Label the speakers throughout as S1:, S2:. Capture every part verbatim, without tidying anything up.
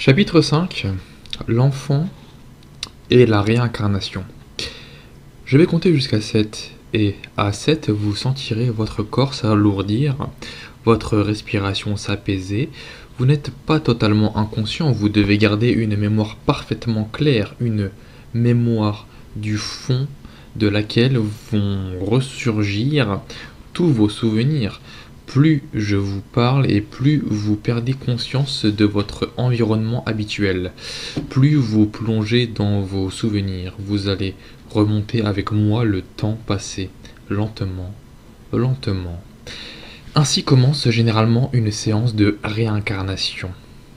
S1: Chapitre cinq. L'enfant et la réincarnation. Je vais compter jusqu'à sept, et à sept, vous sentirez votre corps s'alourdir, votre respiration s'apaiser. Vous n'êtes pas totalement inconscient, vous devez garder une mémoire parfaitement claire, une mémoire du fond de laquelle vont ressurgir tous vos souvenirs. Plus je vous parle et plus vous perdez conscience de votre environnement habituel. Plus vous plongez dans vos souvenirs, vous allez remonter avec moi le temps passé, lentement, lentement. Ainsi commence généralement une séance de réincarnation.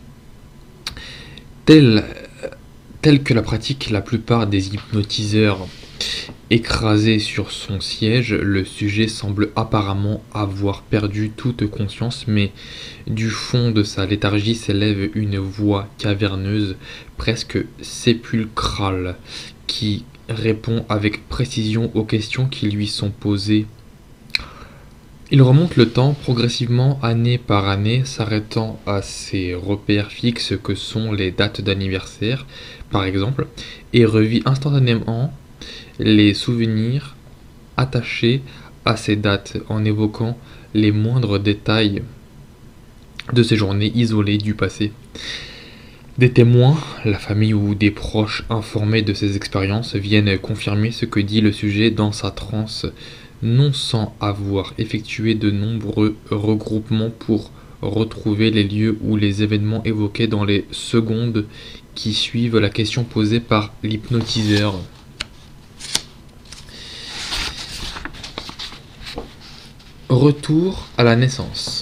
S1: Telle, telle que la pratiquent la plupart des hypnotiseurs. Écrasé sur son siège, le sujet semble apparemment avoir perdu toute conscience, mais du fond de sa léthargie s'élève une voix caverneuse, presque sépulcrale, qui répond avec précision aux questions qui lui sont posées. Il remonte le temps progressivement, année par année, s'arrêtant à ces repères fixes que sont les dates d'anniversaire, par exemple, et revit instantanément les souvenirs attachés à ces dates en évoquant les moindres détails de ces journées isolées du passé. Des témoins, la famille ou des proches informés de ces expériences viennent confirmer ce que dit le sujet dans sa transe, non sans avoir effectué de nombreux regroupements pour retrouver les lieux ou les événements évoqués dans les secondes qui suivent la question posée par l'hypnotiseur. Retour à la naissance.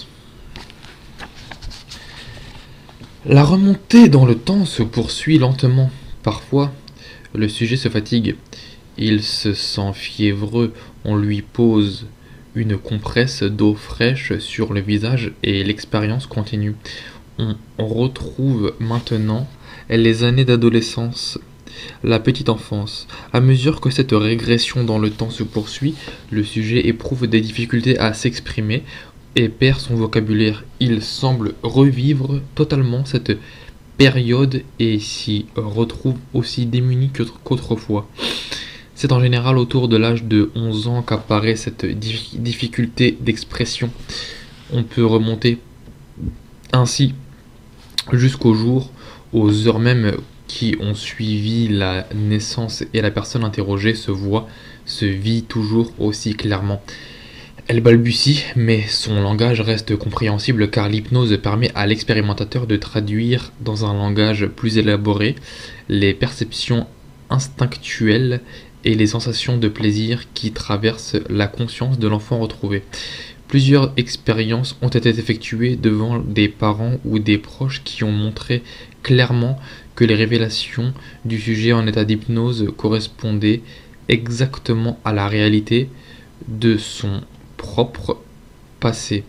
S1: La remontée dans le temps se poursuit lentement. Parfois, le sujet se fatigue. Il se sent fiévreux. On lui pose une compresse d'eau fraîche sur le visage et l'expérience continue. On retrouve maintenant les années d'adolescence, la petite enfance. À mesure que cette régression dans le temps se poursuit, le sujet éprouve des difficultés à s'exprimer et perd son vocabulaire. Il semble revivre totalement cette période et s'y retrouve aussi démuni qu'autrefois. C'est en général autour de l'âge de onze ans qu'apparaît cette difficulté d'expression. On peut remonter ainsi jusqu'au jour, aux heures même qui ont suivi la naissance et la personne interrogée se voit, se vit toujours aussi clairement. Elle balbutie, mais son langage reste compréhensible car l'hypnose permet à l'expérimentateur de traduire dans un langage plus élaboré les perceptions instinctuelles et les sensations de plaisir qui traversent la conscience de l'enfant retrouvé. Plusieurs expériences ont été effectuées devant des parents ou des proches qui ont montré clairement que les révélations du sujet en état d'hypnose correspondaient exactement à la réalité de son propre passé.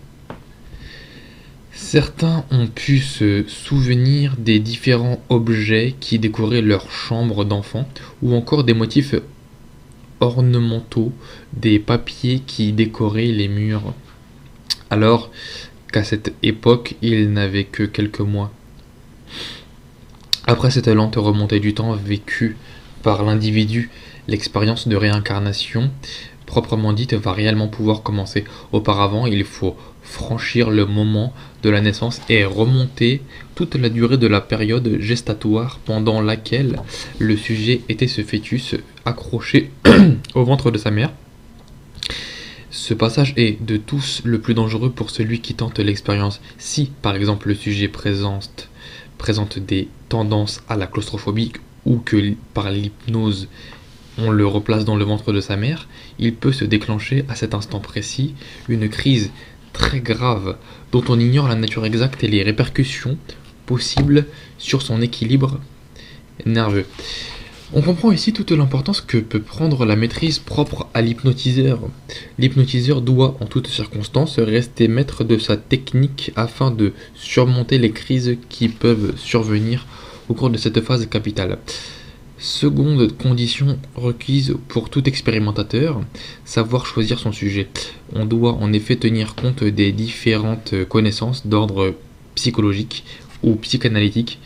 S1: Certains ont pu se souvenir des différents objets qui décoraient leur chambre d'enfant ou encore des motifs ornementaux des papiers qui décoraient les murs, alors qu'à cette époque, ils n'avaient que quelques mois. Après cette lente remontée du temps vécue par l'individu, l'expérience de réincarnation proprement dite va réellement pouvoir commencer. Auparavant, il faut franchir le moment de la naissance et remonter toute la durée de la période gestatoire pendant laquelle le sujet était ce fœtus accroché au ventre de sa mère. Ce passage est de tous le plus dangereux pour celui qui tente l'expérience. Si, par exemple, le sujet présente, présente des tendances à la claustrophobie ou que par l'hypnose on le replace dans le ventre de sa mère, il peut se déclencher à cet instant précis une crise très grave dont on ignore la nature exacte et les répercussions possibles sur son équilibre nerveux. On comprend ici toute l'importance que peut prendre la maîtrise propre à l'hypnotiseur. L'hypnotiseur doit en toutes circonstances rester maître de sa technique afin de surmonter les crises qui peuvent survenir au cours de cette phase capitale. Seconde condition requise pour tout expérimentateur, savoir choisir son sujet. On doit en effet tenir compte des différentes connaissances d'ordre psychologique ou psychanalytique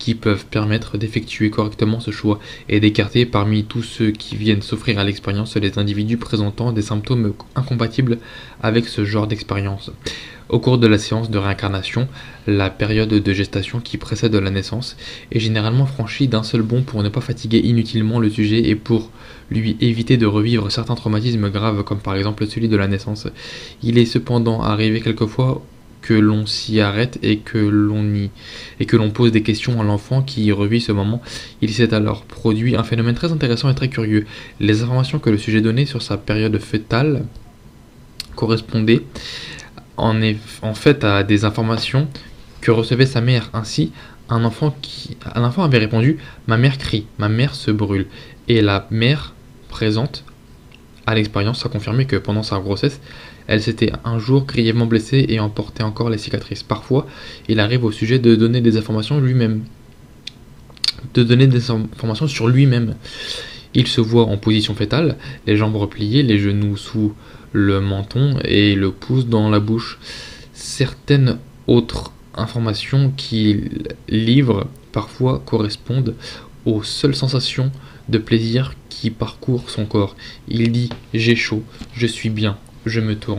S1: qui peuvent permettre d'effectuer correctement ce choix et d'écarter parmi tous ceux qui viennent s'offrir à l'expérience les individus présentant des symptômes incompatibles avec ce genre d'expérience. Au cours de la séance de réincarnation, la période de gestation qui précède la naissance est généralement franchie d'un seul bond pour ne pas fatiguer inutilement le sujet et pour lui éviter de revivre certains traumatismes graves comme par exemple celui de la naissance. Il est cependant arrivé quelquefois que l'on s'y arrête et que l'on y et que l'on pose des questions à l'enfant qui revit ce moment. Il s'est alors produit un phénomène très intéressant et très curieux. Les informations que le sujet donnait sur sa période fœtale correspondaient en, eff- en fait à des informations que recevait sa mère. Ainsi, un enfant, qui, un enfant avait répondu « Ma mère crie, ma mère se brûle ». Et la mère présente à l'expérience a confirmé que pendant sa grossesse, elle s'était un jour grièvement blessée et en portait encore les cicatrices. Parfois, il arrive au sujet de donner des informations lui-même, de donner des informations sur lui-même. Il se voit en position fétale, les jambes repliées, les genoux sous le menton et le pouce dans la bouche. Certaines autres informations qu'il livre parfois correspondent aux seules sensations de plaisir qui parcourent son corps. Il dit « J'ai chaud, je suis bien, je me tourne ».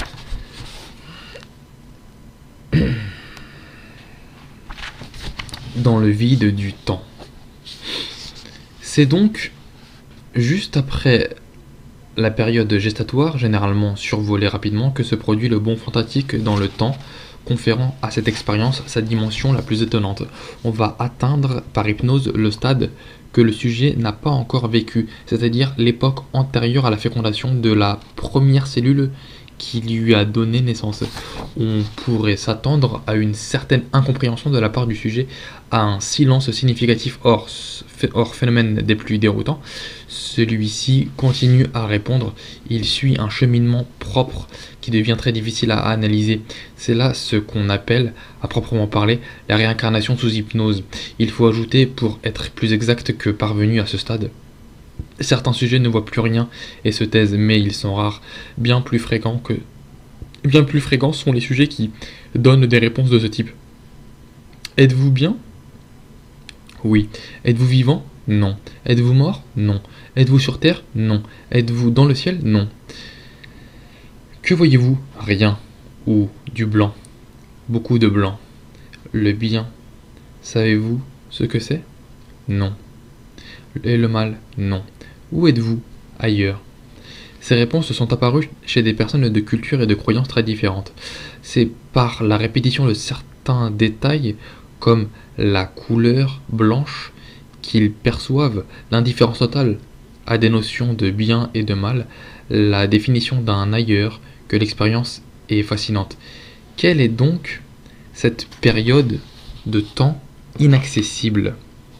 S1: Dans le vide du temps. C'est donc juste après la période gestatoire, généralement survolée rapidement, que se produit le bond fantastique dans le temps, conférant à cette expérience sa dimension la plus étonnante. On va atteindre par hypnose le stade que le sujet n'a pas encore vécu, c'est-à-dire l'époque antérieure à la fécondation de la première cellule qui lui a donné naissance. On pourrait s'attendre à une certaine incompréhension de la part du sujet, à un silence significatif hors, hors phénomène des plus déroutants. Celui-ci continue à répondre, il suit un cheminement propre qui devient très difficile à analyser. C'est là ce qu'on appelle, à proprement parler, la réincarnation sous hypnose. Il faut ajouter, pour être plus exact, que parvenu à ce stade, certains sujets ne voient plus rien et se taisent, mais ils sont rares. Bien plus fréquents que bien plus fréquents sont les sujets qui donnent des réponses de ce type. Êtes-vous bien ? Oui. Êtes-vous vivant ? Non. Êtes-vous mort ? Non. Êtes-vous sur terre ? Non. Êtes-vous dans le ciel ? Non. Que voyez-vous ? Rien. Ou du blanc. Beaucoup de blanc. Le bien. Savez-vous ce que c'est ? Non. Et le mal ? Non. Où êtes-vous ? Ailleurs. Ces réponses sont apparues chez des personnes de culture et de croyances très différentes. C'est par la répétition de certains détails, comme la couleur blanche, qu'ils perçoivent l'indifférence totale à des notions de bien et de mal, la définition d'un ailleurs, que l'expérience est fascinante. Quelle est donc cette période de temps inaccessible ?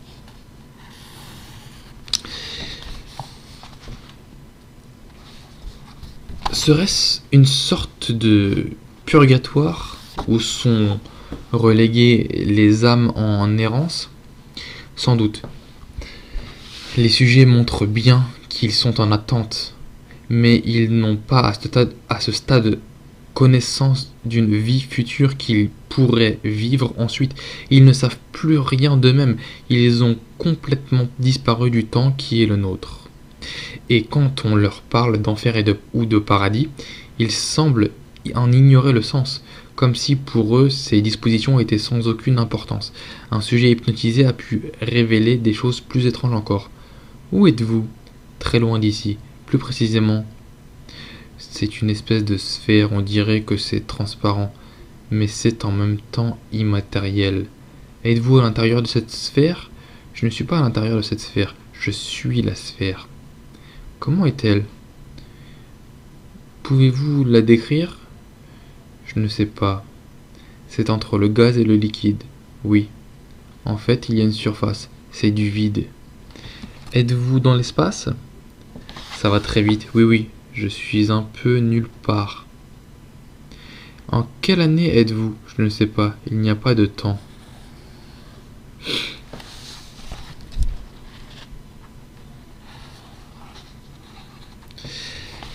S1: Serait-ce une sorte de purgatoire où sont reléguées les âmes en errance ? Sans doute. Les sujets montrent bien qu'ils sont en attente, mais ils n'ont pas à ce stade, à ce stade connaissance d'une vie future qu'ils pourraient vivre ensuite. Ils ne savent plus rien d'eux-mêmes, ils ont complètement disparu du temps qui est le nôtre. Et quand on leur parle d'enfer et de, ou de paradis, ils semblent en ignorer le sens, comme si pour eux ces dispositions étaient sans aucune importance. Un sujet hypnotisé a pu révéler des choses plus étranges encore. Où êtes-vous ? Très loin d'ici. Plus précisément, c'est une espèce de sphère, on dirait que c'est transparent, mais c'est en même temps immatériel. Êtes-vous à l'intérieur de cette sphère ? Je ne suis pas à l'intérieur de cette sphère, je suis la sphère. Comment est-elle ? Pouvez-vous la décrire ? Je ne sais pas. C'est entre le gaz et le liquide. Oui. En fait, il y a une surface. C'est du vide. Êtes-vous dans l'espace ? Ça va très vite. Oui, oui. Je suis un peu nulle part. En quelle année êtes-vous ? Je ne sais pas. Il n'y a pas de temps.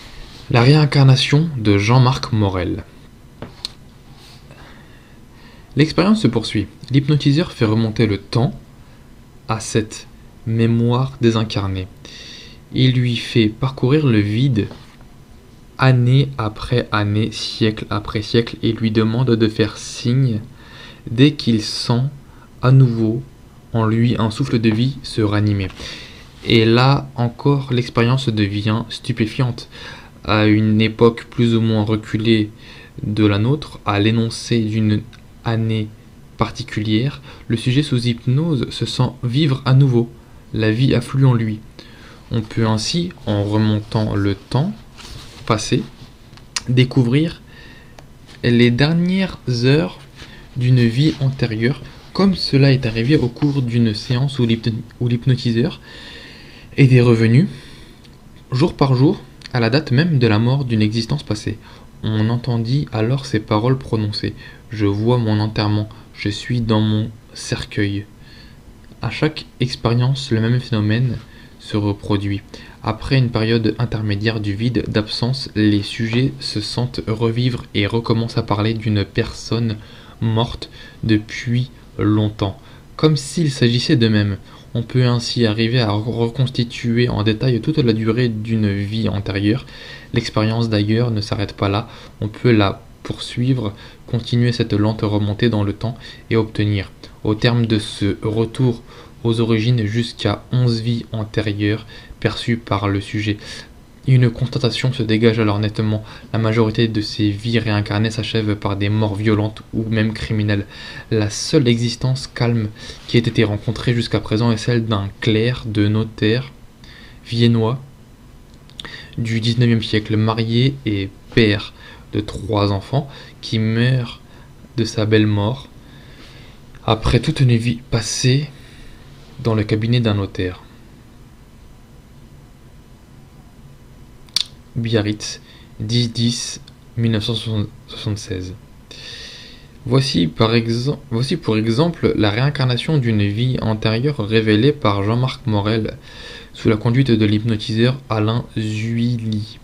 S1: La réincarnation de Jean-Marc Morel. L'expérience se poursuit. L'hypnotiseur fait remonter le temps à cette mémoire désincarnée. Il lui fait parcourir le vide année après année, siècle après siècle, et lui demande de faire signe dès qu'il sent à nouveau en lui un souffle de vie se ranimer. Et là encore, l'expérience devient stupéfiante. À une époque plus ou moins reculée de la nôtre, à l'énoncé d'une année particulière, le sujet sous hypnose se sent vivre à nouveau. La vie afflue en lui. On peut ainsi, en remontant le temps passé, découvrir les dernières heures d'une vie antérieure, comme cela est arrivé au cours d'une séance où l'hypnotiseur était revenu, jour par jour, à la date même de la mort d'une existence passée. On entendit alors ces paroles prononcées. Je vois mon enterrement, je suis dans mon cercueil. À chaque expérience, le même phénomène se reproduit. Après une période intermédiaire du vide, d'absence, les sujets se sentent revivre et recommencent à parler d'une personne morte depuis longtemps, comme s'il s'agissait d'eux-mêmes. On peut ainsi arriver à reconstituer en détail toute la durée d'une vie antérieure. L'expérience d'ailleurs ne s'arrête pas là, on peut la poursuivre, continuer cette lente remontée dans le temps et obtenir, au terme de ce retour aux origines, jusqu'à onze vies antérieures perçues par le sujet. Une constatation se dégage alors nettement. La majorité de ces vies réincarnées s'achèvent par des morts violentes ou même criminelles. La seule existence calme qui ait été rencontrée jusqu'à présent est celle d'un clerc de notaire viennois du dix-neuvième siècle, marié et père de trois enfants, qui meurt de sa belle mort après toute une vie passée dans le cabinet d'un notaire. Biarritz, dix dix mille neuf cent soixante-seize. Voici, par exemple, voici pour exemple la réincarnation d'une vie antérieure révélée par Jean-Marc Morel sous la conduite de l'hypnotiseur Alain Zuilly.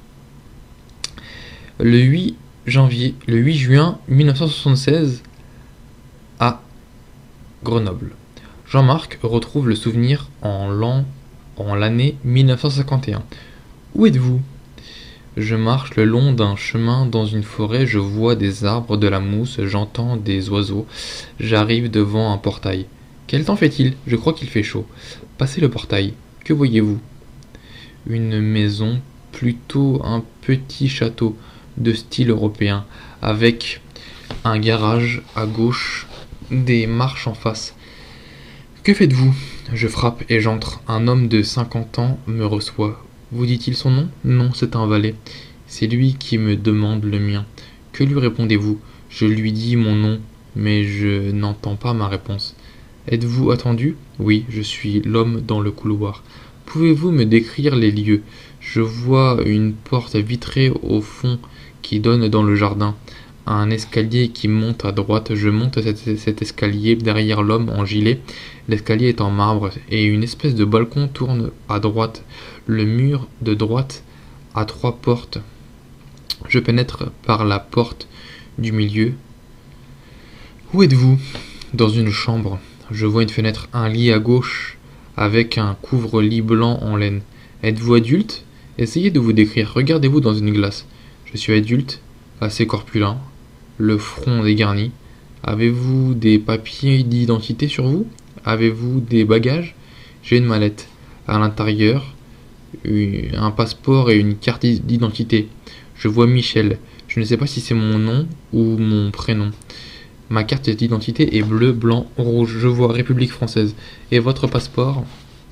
S1: Le huit janvier, le huit juin mille neuf cent soixante-seize à Grenoble. Jean-Marc retrouve le souvenir en l'an, en l'année mille neuf cent cinquante et un. Où êtes-vous ? Je marche le long d'un chemin dans une forêt, je vois des arbres, de la mousse, j'entends des oiseaux. J'arrive devant un portail. Quel temps fait-il ? Je crois qu'il fait chaud. Passez le portail. Que voyez-vous ? Une maison, plutôt un petit château de style européen, avec un garage à gauche, des marches en face. Que faites-vous ? Je frappe et j'entre. Un homme de cinquante ans me reçoit. Vous dit-il son nom ? Non, c'est un valet. C'est lui qui me demande le mien. Que lui répondez-vous ? Je lui dis mon nom, mais je n'entends pas ma réponse. Êtes-vous attendu ? Oui, je suis l'homme dans le couloir. Pouvez-vous me décrire les lieux ? Je vois une porte vitrée au fond qui donne dans le jardin. Un escalier qui monte à droite. Je monte cet, cet escalier derrière l'homme en gilet. L'escalier est en marbre et une espèce de balcon tourne à droite. Le mur de droite a trois portes. Je pénètre par la porte du milieu. Où êtes-vous ? Dans une chambre. Je vois une fenêtre, un lit à gauche avec un couvre-lit blanc en laine. Êtes-vous adulte ? Essayez de vous décrire. Regardez-vous dans une glace. Je suis adulte, assez corpulent, le front dégarni. Avez-vous des papiers d'identité sur vous ? Avez-vous des bagages ? J'ai une mallette. À l'intérieur, un passeport et une carte d'identité. Je vois Michel. Je ne sais pas si c'est mon nom ou mon prénom. Ma carte d'identité est bleu, blanc, rouge. Je vois République française. Et votre passeport ?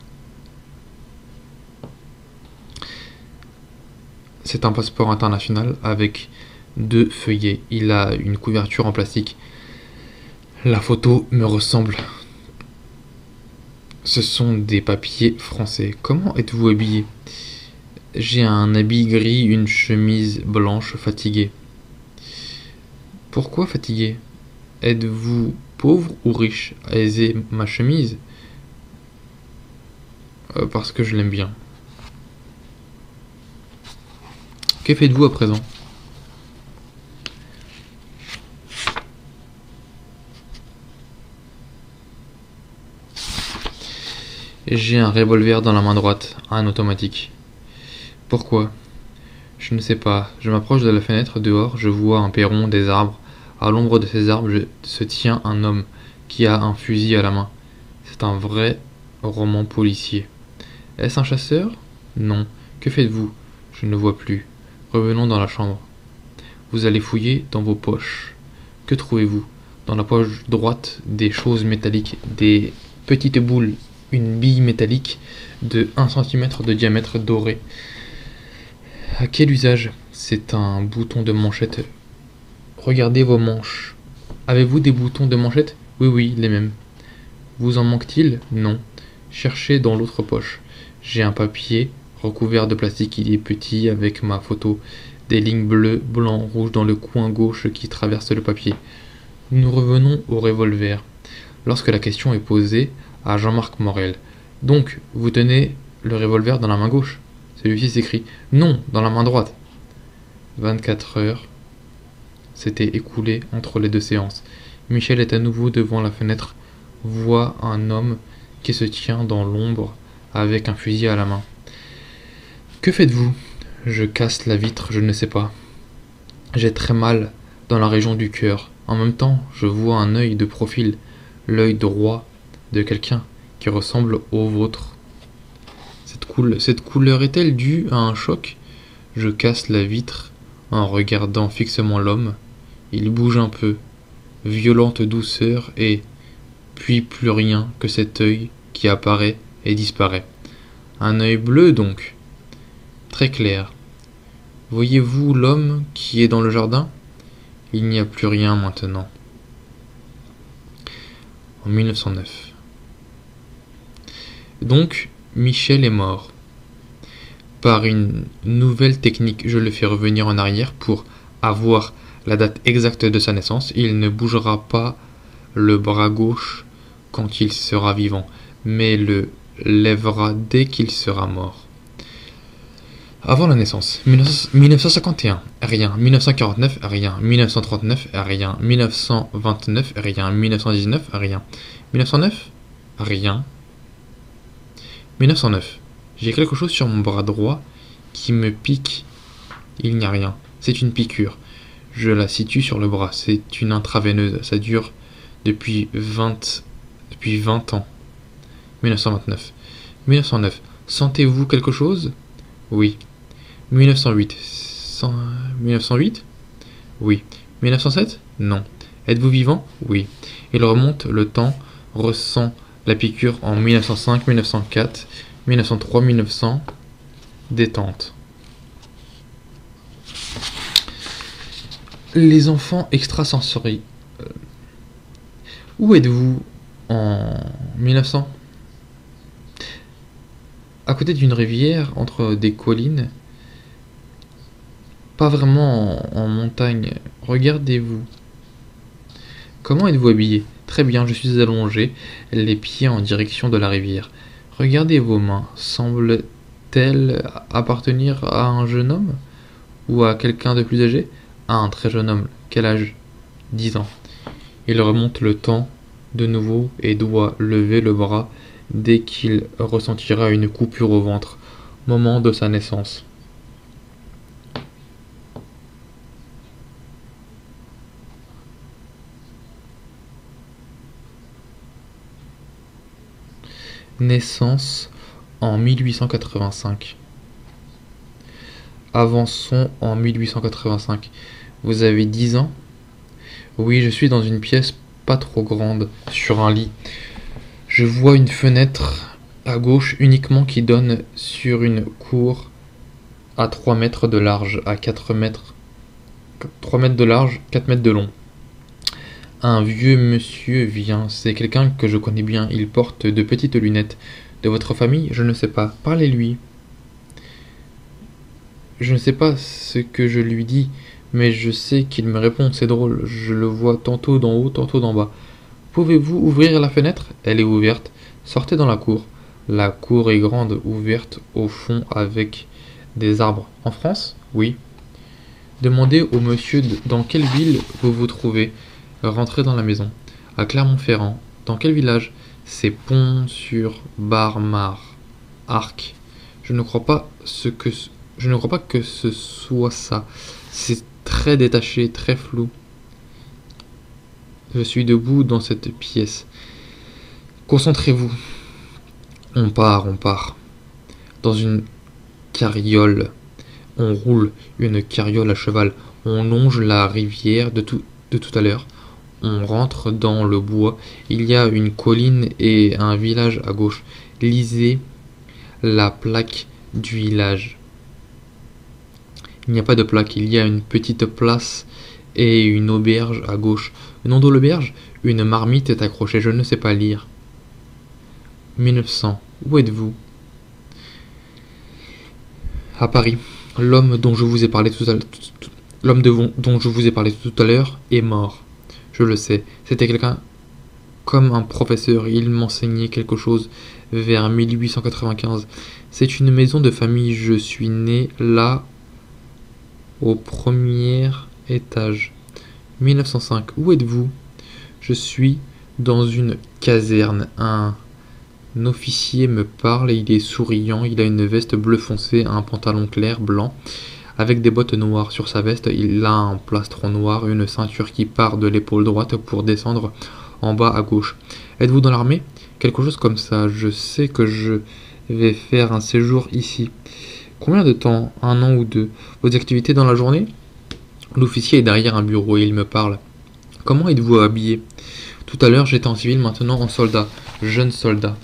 S1: C'est un passeport international avec deux feuillets. Il a une couverture en plastique. La photo me ressemble. Ce sont des papiers français. Comment êtes-vous habillé ? J'ai un habit gris, une chemise blanche, fatigué. Pourquoi fatigué ? Êtes-vous pauvre ou riche ? Aisez ma chemise. Euh, parce que je l'aime bien. Que faites-vous à présent ? J'ai un revolver dans la main droite, un automatique. Pourquoi? Je ne sais pas. Je m'approche de la fenêtre. Dehors, je vois un perron, des arbres. À l'ombre de ces arbres je- se tient un homme qui a un fusil à la main. C'est un vrai roman policier. Est-ce un chasseur? Non. Que faites-vous? Je ne vois plus. Revenons dans la chambre. Vous allez fouiller dans vos poches. Que trouvez-vous? Dans la poche droite, des choses métalliques, des petites boules, une bille métallique de un centimètre de diamètre doré. À quel usage? C'est un bouton de manchette. Regardez vos manches. Avez-vous des boutons de manchette? Oui, oui, les mêmes. Vous en manque-t-il? Non. Cherchez dans l'autre poche. J'ai un papier recouvert de plastique, il est petit avec ma photo. Des lignes bleues, blanc, rouge dans le coin gauche qui traverse le papier. Nous revenons au revolver. Lorsque la question est posée à Jean-Marc Morel. Donc, vous tenez le revolver dans la main gauche? Celui-ci s'écrie. Non, dans la main droite. vingt-quatre heures s'étaient écoulées entre les deux séances. Michel est à nouveau devant la fenêtre, voit un homme qui se tient dans l'ombre avec un fusil à la main. Que faites-vous? Je casse la vitre, je ne sais pas. J'ai très mal dans la région du cœur. En même temps, je vois un œil de profil, l'œil droit de quelqu'un qui ressemble au vôtre. Cette, coule- cette couleur est-elle due à un choc? Je casse la vitre en regardant fixement l'homme. Il bouge un peu, violente douceur, et puis plus rien que cet œil qui apparaît et disparaît. Un œil bleu donc, très clair. Voyez-vous l'homme qui est dans le jardin? Il n'y a plus rien maintenant. En mille neuf cent neuf. Donc, Michel est mort. Par une nouvelle technique, je le fais revenir en arrière pour avoir la date exacte de sa naissance. Il ne bougera pas le bras gauche quand il sera vivant, mais le lèvera dès qu'il sera mort. Avant la naissance, mille neuf cent cinquante et un, rien. mille neuf cent quarante-neuf, rien. mille neuf cent trente-neuf, rien. mille neuf cent vingt-neuf, rien. mille neuf cent dix-neuf, rien. mille neuf cent neuf, rien. mille neuf cent neuf. J'ai quelque chose sur mon bras droit qui me pique. Il n'y a rien. C'est une piqûre. Je la situe sur le bras. C'est une intraveineuse. Ça dure depuis vingt, depuis vingt ans. mille neuf cent vingt-neuf. mille neuf cent neuf. Sentez-vous quelque chose? Oui. mille neuf cent huit. cent... mille neuf cent huit? Oui. mille neuf cent sept? Non. Êtes-vous vivant? Oui. Il remonte le temps, ressent la piqûre en mille neuf cent cinq, mille neuf cent quatre, mille neuf cent trois, mille neuf cents. Détente. Les enfants extrasensoriels. Euh, où êtes-vous en mille neuf cents? À côté d'une rivière, entre des collines. Pas vraiment en, en montagne. Regardez-vous. Comment êtes-vous habillé? Très bien, je suis allongé, les pieds en direction de la rivière. Regardez vos mains. Semblent-elles appartenir à un jeune homme? Ou à quelqu'un de plus âgé? À un très jeune homme. Quel âge? Dix ans. Il remonte le temps de nouveau et doit lever le bras dès qu'il ressentira une coupure au ventre. Moment de sa naissance. Naissance en mille huit cent quatre-vingt-cinq. Avançons en mille huit cent quatre-vingt-cinq. Vous avez dix ans? Oui, je suis dans une pièce pas trop grande, sur un lit. Je vois une fenêtre à gauche uniquement qui donne sur une cour à trois mètres de large, à quatre mètres. trois mètres de large, quatre mètres de long. Un vieux monsieur vient, c'est quelqu'un que je connais bien, il porte de petites lunettes. De votre famille? Je ne sais pas. Parlez-lui. Je ne sais pas ce que je lui dis, mais je sais qu'il me répond, c'est drôle, je le vois tantôt d'en haut, tantôt d'en bas. Pouvez-vous ouvrir la fenêtre? Elle est ouverte. Sortez dans la cour. La cour est grande, ouverte au fond avec des arbres. En France? Oui. Demandez au monsieur de- dans quelle ville vous vous trouvez. Rentrez dans la maison. À Clermont-Ferrand. Dans quel village? C'est pont sur Barmar. Arc. Je ne crois pas ce que je ne crois pas que ce soit ça. C'est très détaché, très flou. Je suis debout dans cette pièce. Concentrez-vous. On part, on part. Dans une carriole. On roule une carriole à cheval. On longe la rivière de tout, de tout à l'heure. On rentre dans le bois. Il y a une colline et un village à gauche. Lisez la plaque du village. Il n'y a pas de plaque. Il y a une petite place et une auberge à gauche. Le nom de l'auberge? Une marmite est accrochée. Je ne sais pas lire. mille neuf cents. Où êtes-vous? À Paris. L'homme dont je vous ai parlé tout à l'heure, l'homme dont je vous ai parlé tout à l'heure est mort. Je le sais. C'était quelqu'un comme un professeur. Il m'enseignait quelque chose vers mille huit cent quatre-vingt-quinze. C'est une maison de famille. Je suis né là, au premier étage. mille neuf cent cinq. Où êtes-vous? Je suis dans une caserne. Un officier me parle et il est souriant. Il a une veste bleu foncé, un pantalon clair blanc avec des bottes noires. Sur sa veste, il a un plastron noir, une ceinture qui part de l'épaule droite pour descendre en bas à gauche. Êtes-vous dans l'armée? Quelque chose comme ça. Je sais que je vais faire un séjour ici. Combien de temps? Un an ou deux? Vos activités dans la journée? L'officier est derrière un bureau et il me parle. Comment êtes-vous habillé? Tout à l'heure j'étais en civil, maintenant en soldat. Jeune soldat.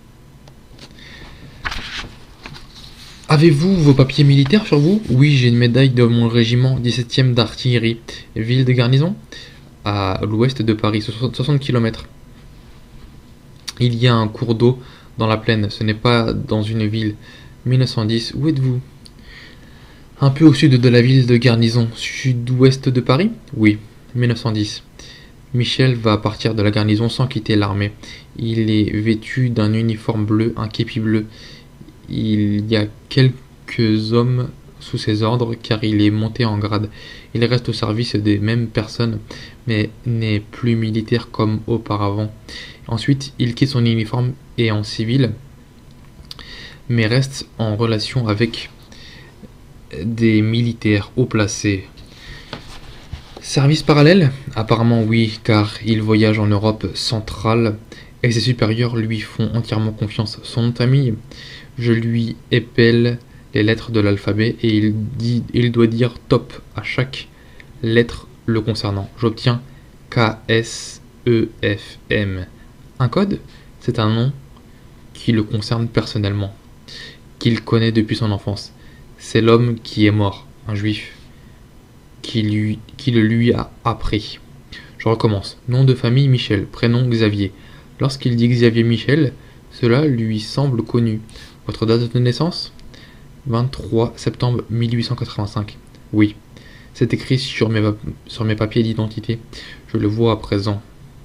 S1: Avez-vous vos papiers militaires sur vous? Oui, j'ai une médaille de mon régiment dix-septième d'artillerie. Ville de garnison? À l'ouest de Paris, soixante kilomètres. Il y a un cours d'eau dans la plaine, ce n'est pas dans une ville. mille neuf cent dix, où êtes-vous? Un peu au sud de la ville de garnison, sud-ouest de Paris? Oui, mille neuf cent dix. Michel va partir de la garnison sans quitter l'armée. Il est vêtu d'un uniforme bleu, un képi bleu. Il y a quelques hommes sous ses ordres car il est monté en grade. Il reste au service des mêmes personnes mais n'est plus militaire comme auparavant. Ensuite, il quitte son uniforme et en civil mais reste en relation avec des militaires haut placés. Service parallèle? Apparemment oui, car il voyage en Europe centrale et ses supérieurs lui font entièrement confiance. Son nom de famille? Je lui épelle les lettres de l'alphabet et il, dit, il doit dire top à chaque lettre le concernant. J'obtiens K S E F M. Un code? C'est un nom qui le concerne personnellement, qu'il connaît depuis son enfance. C'est l'homme qui est mort, un juif, qui, lui, qui le lui a appris. Je recommence. Nom de famille Michel, prénom Xavier. Lorsqu'il dit Xavier Michel, cela lui semble connu. Votre date de naissance? vingt-trois septembre mille huit cent quatre-vingt-cinq. Oui, c'est écrit sur mes, sur mes papiers d'identité. Je le vois à présent.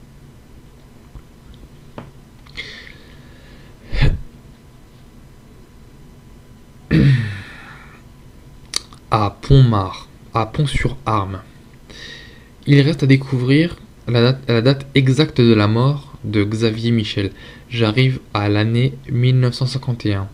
S1: À Pont-Mars, à Pont-sur-Arme. Il reste à découvrir la date, la date exacte de la mort de Xavier Michel. J'arrive à l'année mille neuf cent cinquante et un.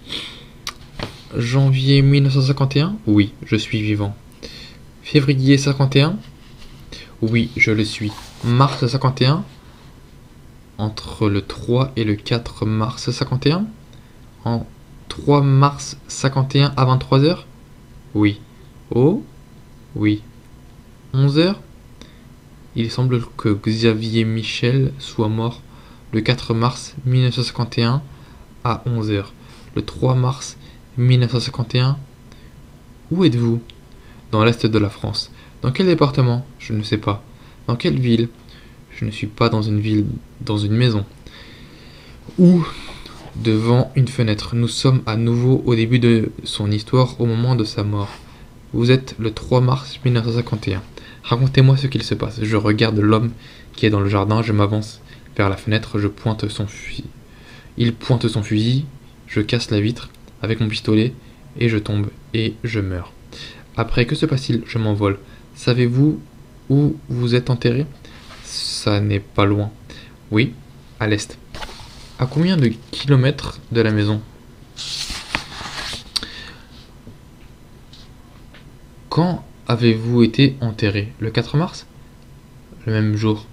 S1: Janvier mille neuf cent cinquante et un? Oui, je suis vivant. Février cinquante et un? Oui, je le suis. Mars cinquante et un? Entre le trois et le quatre mars cinquante et un? En trois mars cinquante et un à vingt-trois heures? Oui. Oh? Oui. onze heures? Il semble que Xavier Michel soit mort le quatre mars mille neuf cent cinquante et un à onze heures. Le trois mars mille neuf cent cinquante et un. Où êtes-vous? Dans l'est de la France. Dans quel département? Je ne sais pas. Dans quelle ville? Je ne suis pas dans une ville, dans une maison. Où? Devant une fenêtre. Nous sommes à nouveau au début de son histoire, au moment de sa mort. Vous êtes le trois mars mille neuf cent cinquante et un. Racontez-moi ce qu'il se passe. Je regarde l'homme qui est dans le jardin, je m'avance vers la fenêtre, je pointe son fusil. Il pointe son fusil, je casse la vitre avec mon pistolet et je tombe et je meurs. Après, que se passe-t-il? Je m'envole. Savez-vous où vous êtes enterré? Ça n'est pas loin. Oui, à l'est. À combien de kilomètres de la maison? Quand avez-vous été enterré? Le quatre mars? Le même jour.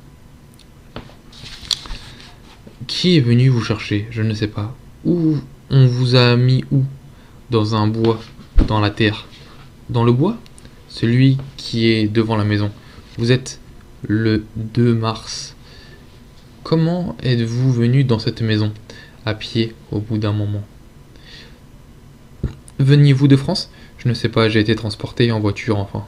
S1: Qui est venu vous chercher? Je ne sais pas. Où on vous a mis où? Dans un bois, dans la terre. Dans le bois? Celui qui est devant la maison. Vous êtes le deux mars. Comment êtes-vous venu dans cette maison? À pied, au bout d'un moment. Veniez-vous de France? Je ne sais pas, j'ai été transporté en voiture, enfin.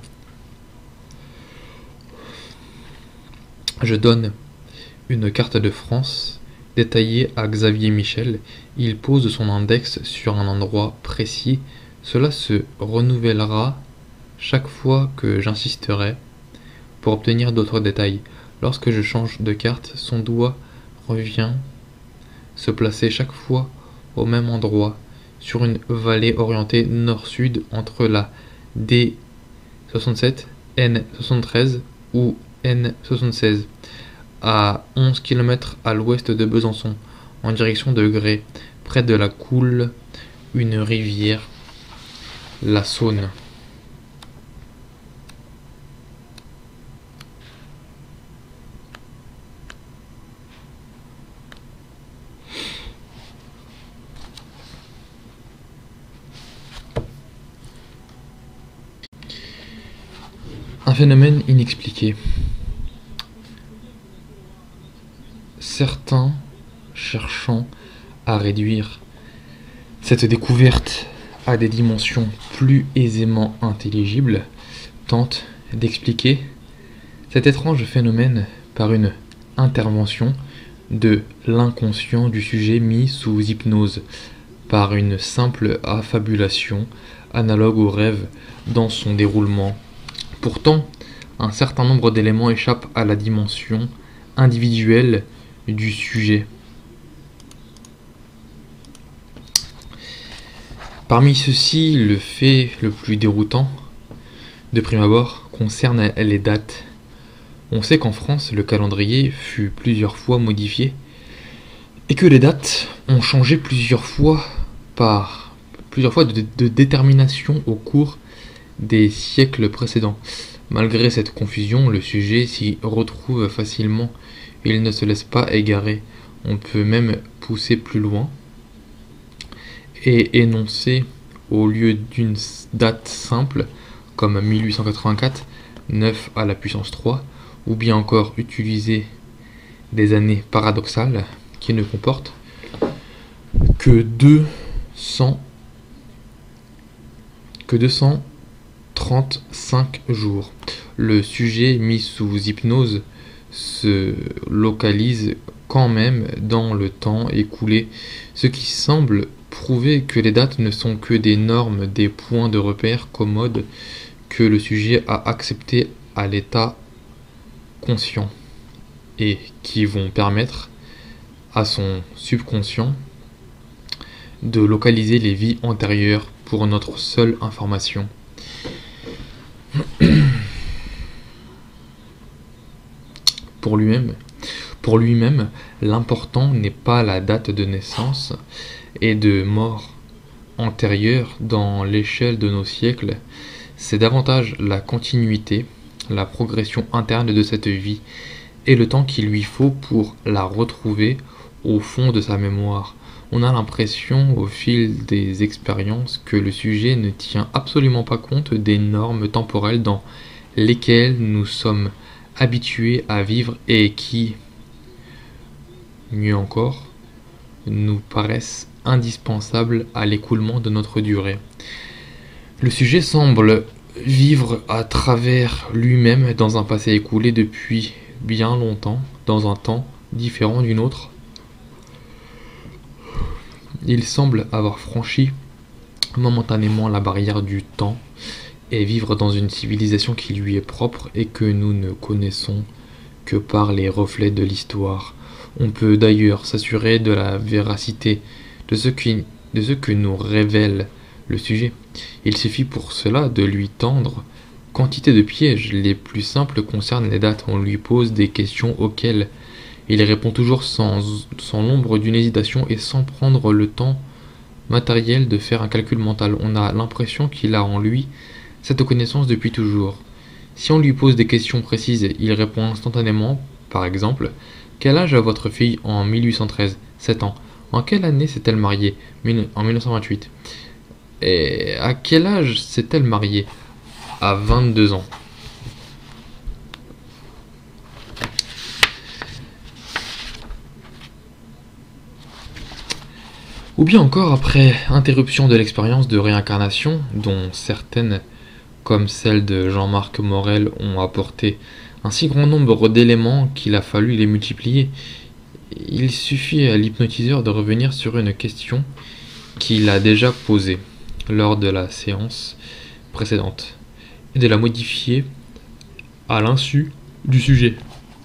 S1: Je donne une carte de France détaillée à Xavier Michel. Il pose son index sur un endroit précis. Cela se renouvellera chaque fois que j'insisterai pour obtenir d'autres détails. Lorsque je change de carte, son doigt revient se placer chaque fois au même endroit, sur une vallée orientée nord-sud entre la D soixante-sept, N soixante-treize ou N soixante-seize, à onze kilomètres à l'ouest de Besançon, en direction de Grès, près de la coule une rivière, la Saône. Un phénomène inexpliqué. Certains, cherchant à réduire cette découverte à des dimensions plus aisément intelligibles, tentent d'expliquer cet étrange phénomène par une intervention de l'inconscient du sujet mis sous hypnose, par une simple affabulation analogue au rêve dans son déroulement. Pourtant, un certain nombre d'éléments échappent à la dimension individuelle du sujet. Parmi ceux-ci, le fait le plus déroutant, de prime abord, concerne les dates. On sait qu'en France, le calendrier fut plusieurs fois modifié et que les dates ont changé plusieurs fois par plusieurs fois de, de détermination au cours des siècles précédents. Malgré cette confusion, le sujet s'y retrouve facilement. Il ne se laisse pas égarer. On peut même pousser plus loin et énoncer, au lieu d'une date simple, comme mille huit cent quatre-vingt-quatre, neuf à la puissance trois, ou bien encore utiliser des années paradoxales qui ne comportent que deux cents que deux cent trente-cinq jours. Le sujet mis sous hypnose se localise quand même dans le temps écoulé, ce qui semble prouver que les dates ne sont que des normes, des points de repère commodes que le sujet a acceptés à l'état conscient et qui vont permettre à son subconscient de localiser les vies antérieures pour notre seule information. Pour lui-même, pour lui-même, l'important n'est pas la date de naissance et de mort antérieure dans l'échelle de nos siècles, c'est davantage la continuité, la progression interne de cette vie et le temps qu'il lui faut pour la retrouver au fond de sa mémoire. On a l'impression au fil des expériences que le sujet ne tient absolument pas compte des normes temporelles dans lesquelles nous sommes habitués à vivre et qui, mieux encore, nous paraissent indispensables à l'écoulement de notre durée. Le sujet semble vivre à travers lui-même dans un passé écoulé depuis bien longtemps, dans un temps différent d'une autre. Il semble avoir franchi momentanément la barrière du temps et vivre dans une civilisation qui lui est propre et que nous ne connaissons que par les reflets de l'histoire. On peut d'ailleurs s'assurer de la véracité de ce, qui, de ce que nous révèle le sujet. Il suffit pour cela de lui tendre quantité de pièges. Les plus simples concernent les dates. On lui pose des questions auxquelles Il répond toujours sans, sans l'ombre d'une hésitation et sans prendre le temps matériel de faire un calcul mental. On a l'impression qu'il a en lui cette connaissance depuis toujours. Si on lui pose des questions précises, il répond instantanément. Par exemple, quel âge a votre fille en mille huit cent treize? sept ans. En quelle année s'est-elle mariée? En mille neuf cent vingt-huit. Et à quel âge s'est-elle mariée? À vingt-deux ans. Ou bien encore après interruption de l'expérience de réincarnation, dont certaines, comme celle de Jean-Marc Morel, ont apporté un si grand nombre d'éléments qu'il a fallu les multiplier. Il suffit à l'hypnotiseur de revenir sur une question qu'il a déjà posée lors de la séance précédente et de la modifier à l'insu du sujet.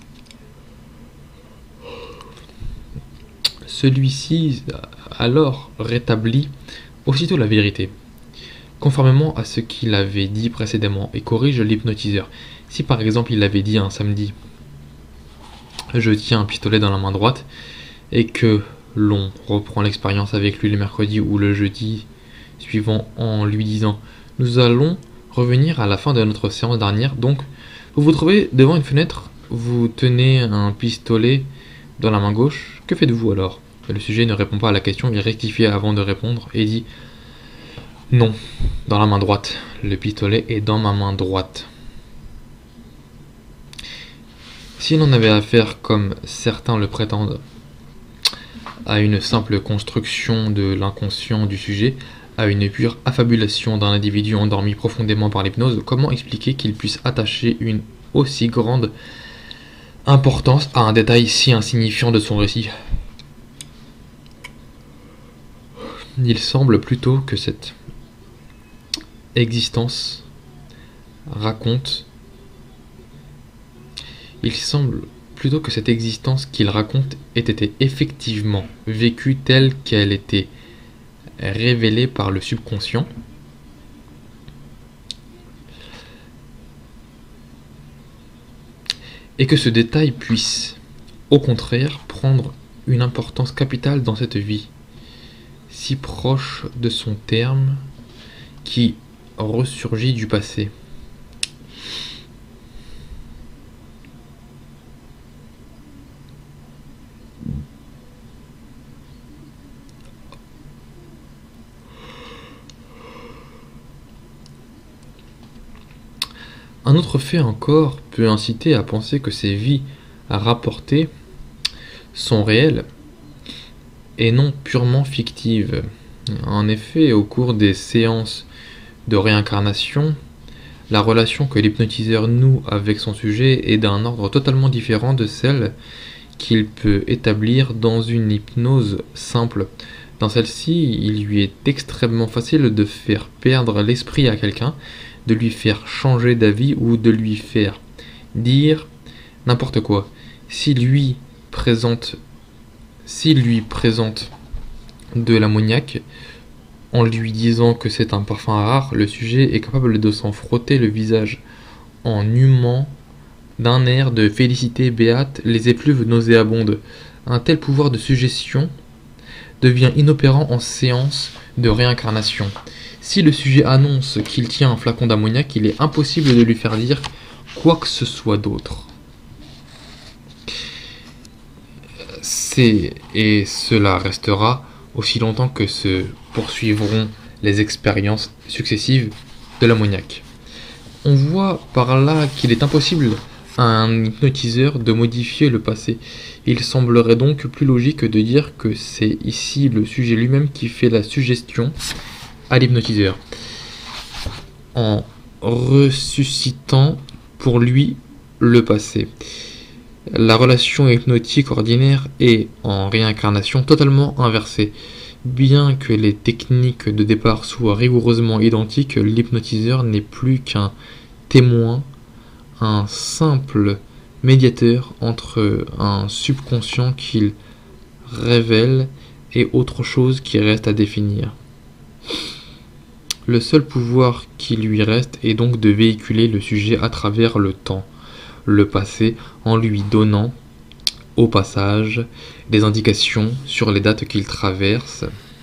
S1: Celui-ci alors rétablit aussitôt la vérité, conformément à ce qu'il avait dit précédemment, et corrige l'hypnotiseur. Si par exemple il avait dit un samedi « je tiens un pistolet dans la main droite » et que l'on reprend l'expérience avec lui le mercredi ou le jeudi suivant en lui disant « nous allons revenir à la fin de notre séance dernière, donc vous vous trouvez devant une fenêtre, vous tenez un pistolet dans la main gauche, que faites-vous alors ?» Le sujet ne répond pas à la question, il rectifie avant de répondre et dit « non, dans la main droite, le pistolet est dans ma main droite ». Si l'on avait affaire, comme certains le prétendent, à une simple construction de l'inconscient du sujet, à une pure affabulation d'un individu endormi profondément par l'hypnose, comment expliquer qu'il puisse attacher une aussi grande importance à un détail si insignifiant de son récit? Il semble plutôt que cette existence raconte Il semble plutôt que cette existence qu'il raconte ait été effectivement vécue telle qu'elle était révélée par le subconscient, et que ce détail puisse, au contraire, prendre une importance capitale dans cette vie, si proche de son terme, qui ressurgit du passé. Un autre fait encore peut inciter à penser que ces vies à rapporter sont réelles et non purement fictives. En effet, au cours des séances de réincarnation, la relation que l'hypnotiseur noue avec son sujet est d'un ordre totalement différent de celle qu'il peut établir dans une hypnose simple. Dans celle-ci, il lui est extrêmement facile de faire perdre l'esprit à quelqu'un, de lui faire changer d'avis ou de lui faire dire n'importe quoi. S'il lui présente, s'il lui présente de l'ammoniac en lui disant que c'est un parfum rare, le sujet est capable de s'en frotter le visage en humant d'un air de félicité béate les effluves nauséabondes. Un tel pouvoir de suggestion devient inopérant en séance de réincarnation. Si le sujet annonce qu'il tient un flacon d'ammoniac, il est impossible de lui faire dire quoi que ce soit d'autre. C'est, et cela restera aussi longtemps que se poursuivront les expériences successives de l'ammoniac. On voit par là qu'il est impossible à un hypnotiseur de modifier le passé. Il semblerait donc plus logique de dire que c'est ici le sujet lui-même qui fait la suggestion à l'hypnotiseur, en ressuscitant pour lui le passé. La relation hypnotique ordinaire est, en réincarnation, totalement inversée. Bien que les techniques de départ soient rigoureusement identiques, l'hypnotiseur n'est plus qu'un témoin, un simple médiateur entre un subconscient qu'il révèle et autre chose qui reste à définir. Le seul pouvoir qui lui reste est donc de véhiculer le sujet à travers le temps, le passé, en lui donnant au passage des indications sur les dates qu'il traverse.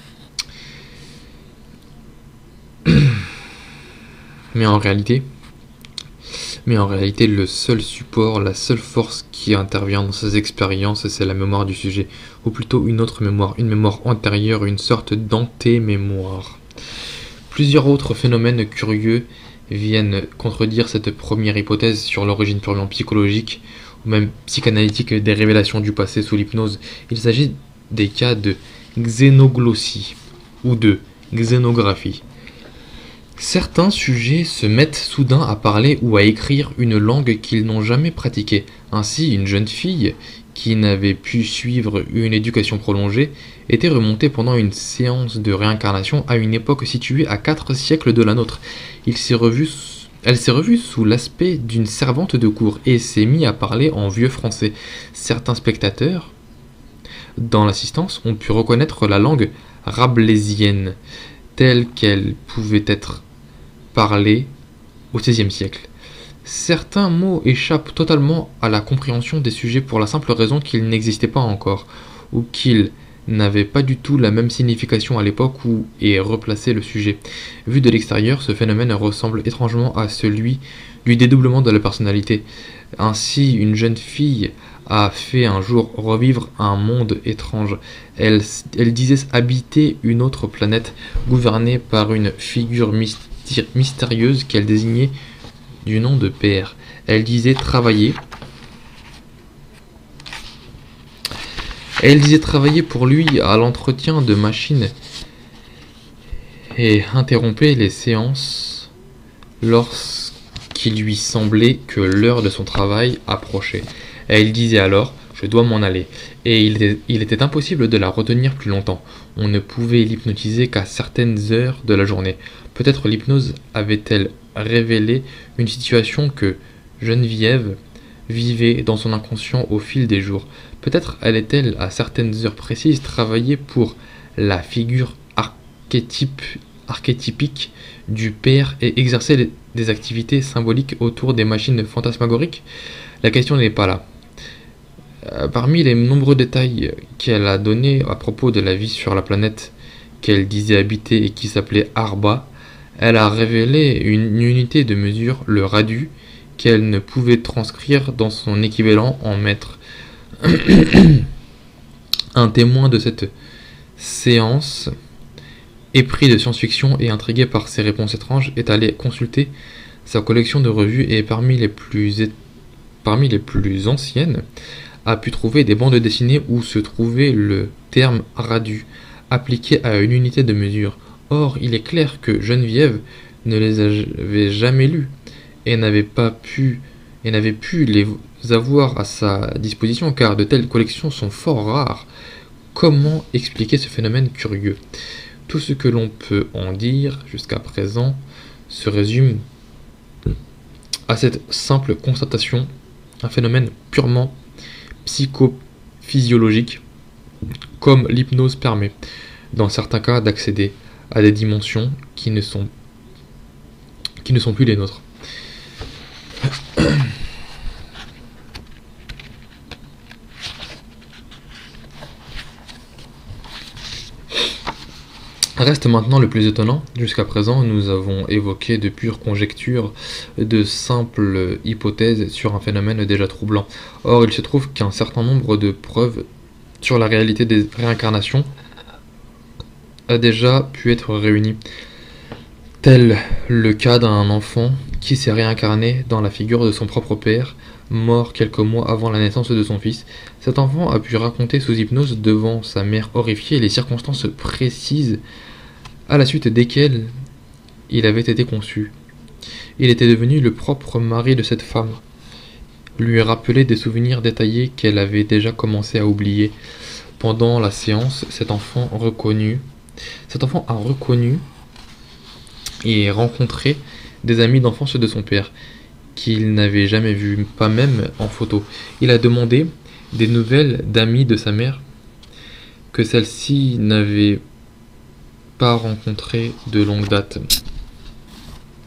S1: Mais en réalité, mais en réalité, le seul support, la seule force qui intervient dans ces expériences, c'est la mémoire du sujet, ou plutôt une autre mémoire, une mémoire antérieure, une sorte d'antémémoire. Plusieurs autres phénomènes curieux viennent contredire cette première hypothèse sur l'origine purement psychologique ou même psychanalytique des révélations du passé sous l'hypnose. Il s'agit des cas de xénoglossie ou de xénographie. Certains sujets se mettent soudain à parler ou à écrire une langue qu'ils n'ont jamais pratiquée. Ainsi, une jeune fille qui n'avait pu suivre une éducation prolongée était remontée pendant une séance de réincarnation à une époque située à quatre siècles de la nôtre. Il s'est revu, elle s'est revue sous l'aspect d'une servante de cour et s'est mise à parler en vieux français. Certains spectateurs, dans l'assistance, ont pu reconnaître la langue rabelaisienne telle qu'elle pouvait être parlée au seizième siècle. Certains mots échappent totalement à la compréhension des sujets pour la simple raison qu'ils n'existaient pas encore, ou qu'ils n'avaient pas du tout la même signification à l'époque où est replacé le sujet. Vu de l'extérieur, ce phénomène ressemble étrangement à celui du dédoublement de la personnalité. Ainsi, une jeune fille a fait un jour revivre un monde étrange. Elle, elle disait habiter une autre planète gouvernée par une figure mysté- mystérieuse qu'elle désignait du nom de père. Elle disait travailler. Elle disait travailler pour lui à l'entretien de machines et interrompait les séances lorsqu'il lui semblait que l'heure de son travail approchait. Elle disait alors « Je dois m'en aller » et il était, il était impossible de la retenir plus longtemps. On ne pouvait l'hypnotiser qu'à certaines heures de la journée. Peut-être l'hypnose avait-elle révélé une situation que Geneviève vivait dans son inconscient au fil des jours. Peut-être allait-elle à certaines heures précises travailler pour la figure archétype, archétypique du père et exercer les, des activités symboliques autour des machines fantasmagoriques. La question n'est pas là. Euh, parmi les nombreux détails qu'elle a donnés à propos de la vie sur la planète qu'elle disait habiter et qui s'appelait Arba, elle a révélé une unité de mesure, le radu, qu'elle ne pouvait transcrire dans son équivalent en mètres. Un témoin de cette séance, épris de science-fiction et intrigué par ses réponses étranges, est allé consulter sa collection de revues et parmi les plus, é- parmi les plus anciennes, a pu trouver des bandes dessinées où se trouvait le terme radu, appliqué à une unité de mesure. Or, il est clair que Geneviève ne les avait jamais lus et n'avait pas pu et n'avait pu les avoir à sa disposition car de telles collections sont fort rares. Comment expliquer ce phénomène curieux? Tout ce que l'on peut en dire jusqu'à présent se résume à cette simple constatation, un phénomène purement psychophysiologique, comme l'hypnose permet, dans certains cas, d'accéder à des dimensions qui ne sont, qui ne sont plus les nôtres. Reste maintenant le plus étonnant. Jusqu'à présent, nous avons évoqué de pures conjectures, de simples hypothèses sur un phénomène déjà troublant. Or, il se trouve qu'un certain nombre de preuves sur la réalité des réincarnations a déjà pu être réunies, tel le cas d'un enfant qui s'est réincarné dans la figure de son propre père, mort quelques mois avant la naissance de son fils. Cet enfant a pu raconter sous hypnose devant sa mère horrifiée les circonstances précises à la suite desquelles il avait été conçu. Il était devenu le propre mari de cette femme, lui rappelait des souvenirs détaillés qu'elle avait déjà commencé à oublier. Pendant la séance, cet enfant reconnu, cet enfant a reconnu et rencontré des amis d'enfance de son père, qu'il n'avait jamais vus, pas même en photo. Il a demandé des nouvelles d'amis de sa mère que celle-ci n'avait pas rencontrées de longue date.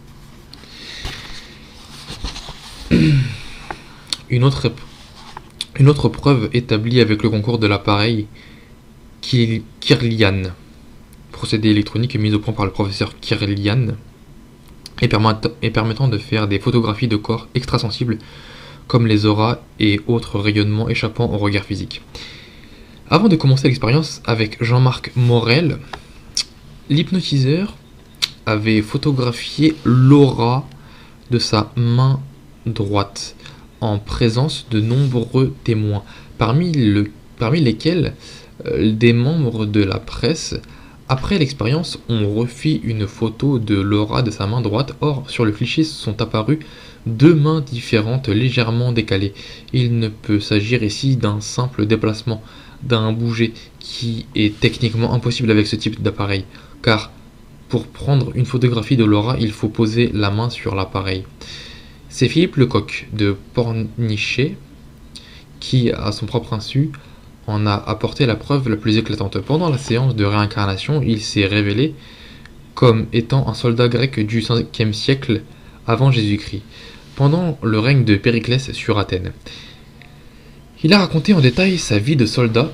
S1: Une autre, Une autre preuve établie avec le concours de l'appareil Kirlian, procédé électronique mis au point par le professeur Kirlian, et, permettant, et permettant de faire des photographies de corps extrasensibles comme les auras et autres rayonnements échappant au regard physique. Avant de commencer l'expérience avec Jean-Marc Morel, l'hypnotiseur avait photographié l'aura de sa main droite en présence de nombreux témoins, parmi, le, parmi lesquels euh, des membres de la presse. Après l'expérience, on refit une photo de l'aura de sa main droite. Or, sur le cliché sont apparues deux mains différentes légèrement décalées. Il ne peut s'agir ici d'un simple déplacement d'un bouger qui est techniquement impossible avec ce type d'appareil, car pour prendre une photographie de l'aura, il faut poser la main sur l'appareil. C'est Philippe Lecoq de Pornichet qui, à son propre insu, en a apporté la preuve la plus éclatante. Pendant la séance de réincarnation, il s'est révélé comme étant un soldat grec du cinquième siècle avant Jésus-Christ, pendant le règne de Périclès sur Athènes. Il a raconté en détail sa vie de soldat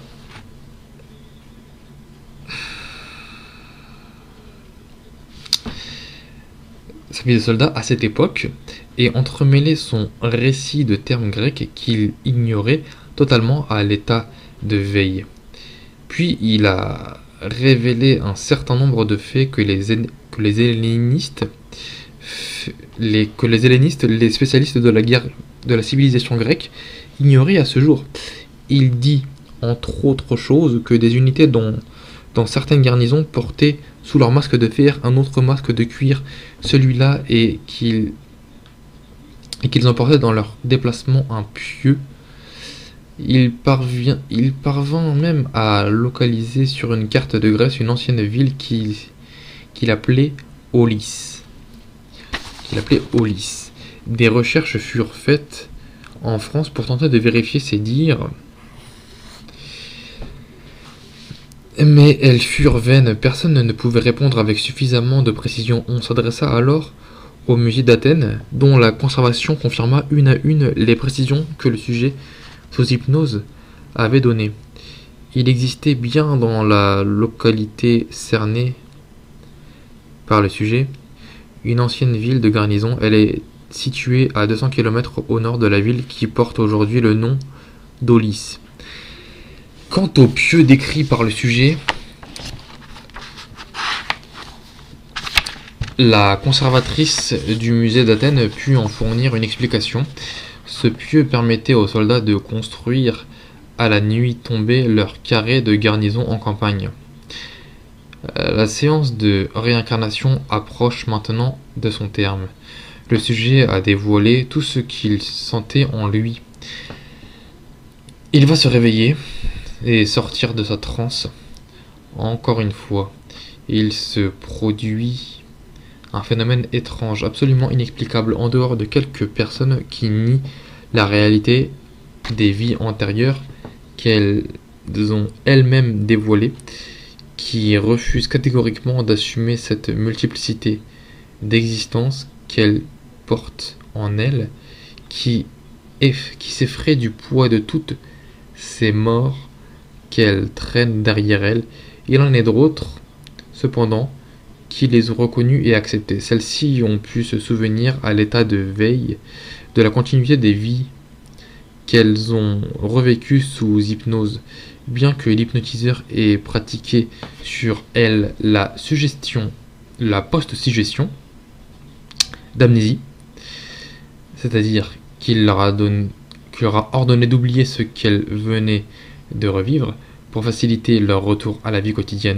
S1: sa vie de soldat à cette époque et entremêlé son récit de termes grecs qu'il ignorait totalement à l'état de veille. Puis il a révélé un certain nombre de faits que les, que les hellénistes, les, que les hellénistes, les spécialistes de la guerre de la civilisation grecque, ignoraient à ce jour. Il dit, entre autres choses, que des unités dont, dans certaines garnisons portaient sous leur masque de fer un autre masque de cuir, celui-là, et qu'ils et qu'ils emportaient dans leur déplacement un pieu. Il, parvient, il parvint même à localiser sur une carte de Grèce une ancienne ville qu'il qu'il appelait Aulis. Qu'il appelait Aulis. Des recherches furent faites en France pour tenter de vérifier ces dires, mais elles furent vaines. Personne ne pouvait répondre avec suffisamment de précision. On s'adressa alors au musée d'Athènes, dont la conservation confirma une à une les précisions que le sujet sous hypnose avait données. Il existait bien dans la localité cernée par le sujet une ancienne ville de garnison. Elle est située à deux cents kilomètres au nord de la ville qui porte aujourd'hui le nom d'Aulis. Quant aux pieux décrits par le sujet, la conservatrice du musée d'Athènes put en fournir une explication. Ce pieu permettait aux soldats de construire à la nuit tombée leur carré de garnison en campagne. La séance de réincarnation approche maintenant de son terme. Le sujet a dévoilé tout ce qu'il sentait en lui. Il va se réveiller et sortir de sa transe. Encore une fois, il se produit un phénomène étrange, absolument inexplicable, en dehors de quelques personnes qui nient la réalité des vies antérieures qu'elles ont elles-mêmes dévoilées, qui refusent catégoriquement d'assumer cette multiplicité d'existences qu'elles portent en elles, qui, qui s'effraient du poids de toutes ces morts qu'elles traînent derrière elles. Il en est d'autres, cependant, qui les ont reconnues et acceptées. Celles-ci ont pu se souvenir à l'état de veille de la continuité des vies qu'elles ont revécues sous hypnose, bien que l'hypnotiseur ait pratiqué sur elles la suggestion, la post-suggestion d'amnésie, c'est-à-dire qu'il leur a donné, qu'il leur a ordonné d'oublier ce qu'elles venaient de revivre pour faciliter leur retour à la vie quotidienne.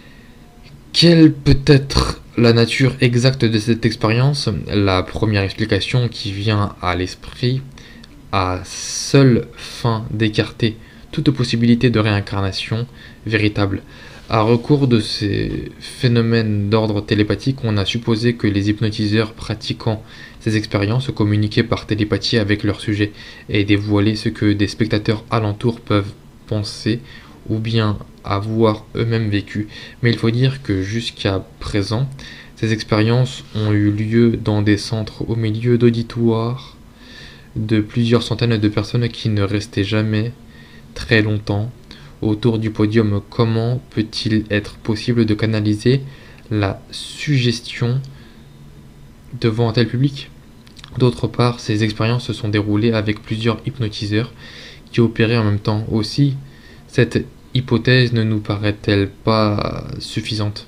S1: Quelle peut être la nature exacte de cette expérience? La première explication qui vient à l'esprit a seule fin d'écarter toute possibilité de réincarnation véritable. À recours de ces phénomènes d'ordre télépathique, on a supposé que les hypnotiseurs pratiquant ces expériences communiquaient par télépathie avec leur sujet et dévoilaient ce que des spectateurs alentours peuvent penser ou bien avoir eux-mêmes vécu. Mais il faut dire que jusqu'à présent, ces expériences ont eu lieu dans des centres au milieu d'auditoires de plusieurs centaines de personnes qui ne restaient jamais très longtemps autour du podium. Comment peut-il être possible de canaliser la suggestion devant un tel public? D'autre part, ces expériences se sont déroulées avec plusieurs hypnotiseurs qui opéraient en même temps. Aussi, cette hypothèse ne nous paraît-elle pas suffisante?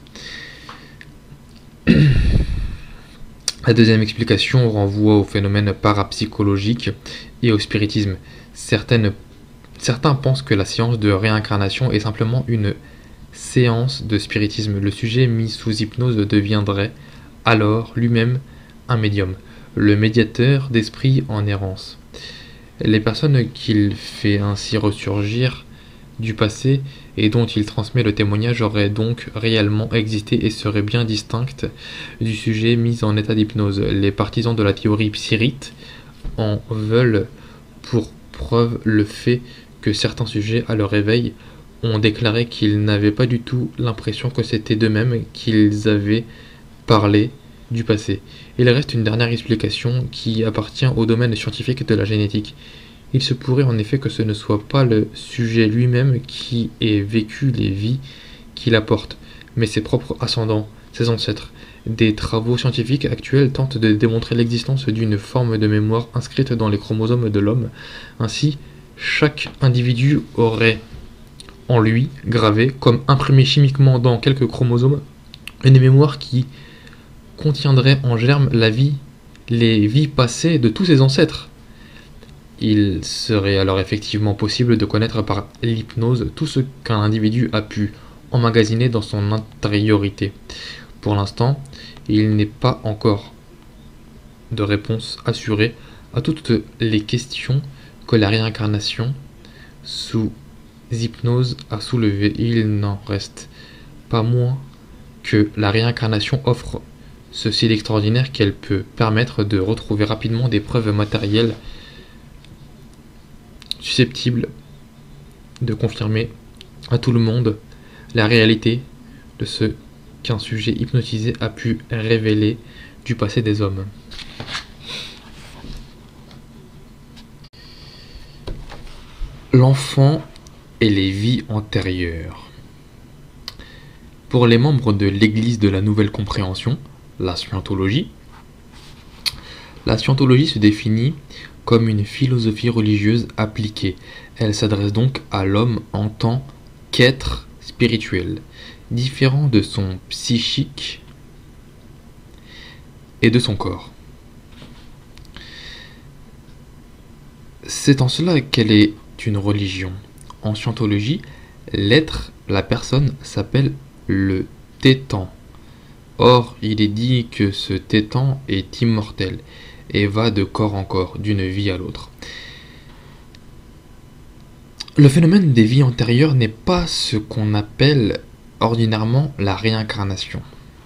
S1: La deuxième explication renvoie au phénomène parapsychologique et au spiritisme. Certaines, certains pensent que la séance de réincarnation est simplement une séance de spiritisme. Le sujet mis sous hypnose deviendrait alors lui-même un médium, le médiateur d'esprit en errance. Les personnes qu'il fait ainsi ressurgir du passé et dont il transmet le témoignage auraient donc réellement existé et seraient bien distinctes du sujet mis en état d'hypnose. Les partisans de la théorie psirite en veulent pour preuve le fait que certains sujets à leur réveil ont déclaré qu'ils n'avaient pas du tout l'impression que c'était d'eux-mêmes qu'ils avaient parlé du passé. Il reste une dernière explication qui appartient au domaine scientifique de la génétique. Il se pourrait en effet que ce ne soit pas le sujet lui-même qui ait vécu les vies qu'il apporte, mais ses propres ascendants, ses ancêtres. Des travaux scientifiques actuels tentent de démontrer l'existence d'une forme de mémoire inscrite dans les chromosomes de l'homme. Ainsi, chaque individu aurait en lui gravé, comme imprimé chimiquement dans quelques chromosomes, une mémoire qui contiendrait en germe la vie, les vies passées de tous ses ancêtres. Il serait alors effectivement possible de connaître par l'hypnose tout ce qu'un individu a pu emmagasiner dans son intériorité. Pour l'instant, il n'est pas encore de réponse assurée à toutes les questions que la réincarnation sous hypnose a soulevées. Il n'en reste pas moins que la réincarnation offre ceci d'extraordinaire qu'elle peut permettre de retrouver rapidement des preuves matérielles susceptibles de confirmer à tout le monde la réalité de ce qu'un sujet hypnotisé a pu révéler du passé des hommes. L'enfant et les vies antérieures. Pour les membres de l'Église de la Nouvelle Compréhension, la scientologie, la scientologie se définit comme une philosophie religieuse appliquée. Elle s'adresse donc à l'homme en tant qu'être spirituel, différent de son psychique et de son corps. C'est en cela qu'elle est une religion. En scientologie, l'être, la personne, s'appelle le tétan. Or, il est dit que ce tétan est immortel et va de corps en corps, d'une vie à l'autre. Le phénomène des vies antérieures n'est pas ce qu'on appelle ordinairement la réincarnation.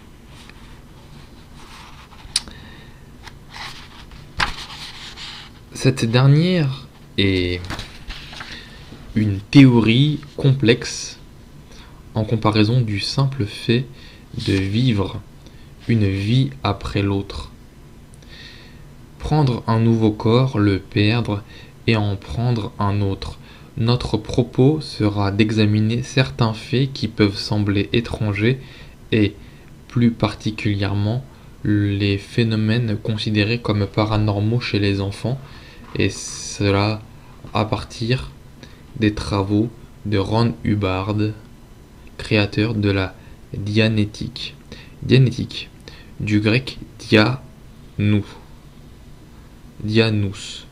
S1: Cette dernière est une théorie complexe en comparaison du simple fait de vivre une vie après l'autre. Prendre un nouveau corps, le perdre et en prendre un autre. Notre propos sera d'examiner certains faits qui peuvent sembler étrangers et plus particulièrement les phénomènes considérés comme paranormaux chez les enfants, et cela à partir des travaux de Ron Hubbard, créateur de la dianétique. Dianétique, du grec dianou, dianous,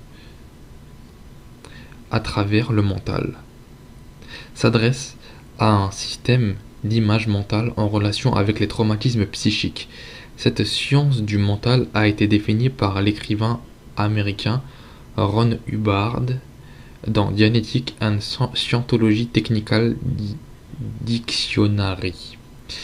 S1: à travers le mental, s'adresse à un système d'image mentale en relation avec les traumatismes psychiques. Cette science du mental a été définie par l'écrivain américain Ron Hubbard dans Dianetic and Scientology Technical Dictionary.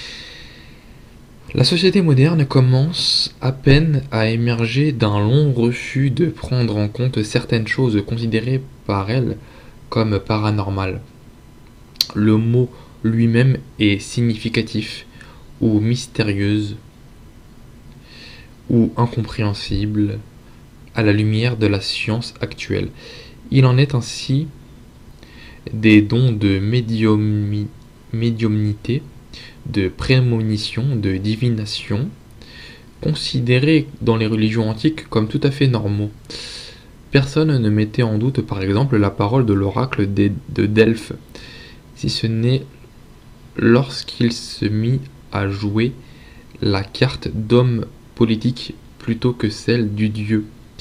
S1: La société moderne commence à peine à émerger d'un long refus de prendre en compte certaines choses considérées par elle comme paranormales. Le mot lui-même est significatif, ou mystérieuse, ou incompréhensible, à la lumière de la science actuelle. Il en est ainsi des dons de médiumi- médiumnité, de prémonition, de divination, considérés dans les religions antiques comme tout à fait normaux. Personne ne mettait en doute, par exemple, la parole de l'oracle de Delphes, si ce n'est lorsqu'il se mit à jouer la carte d'homme politique plutôt que celle du dieu.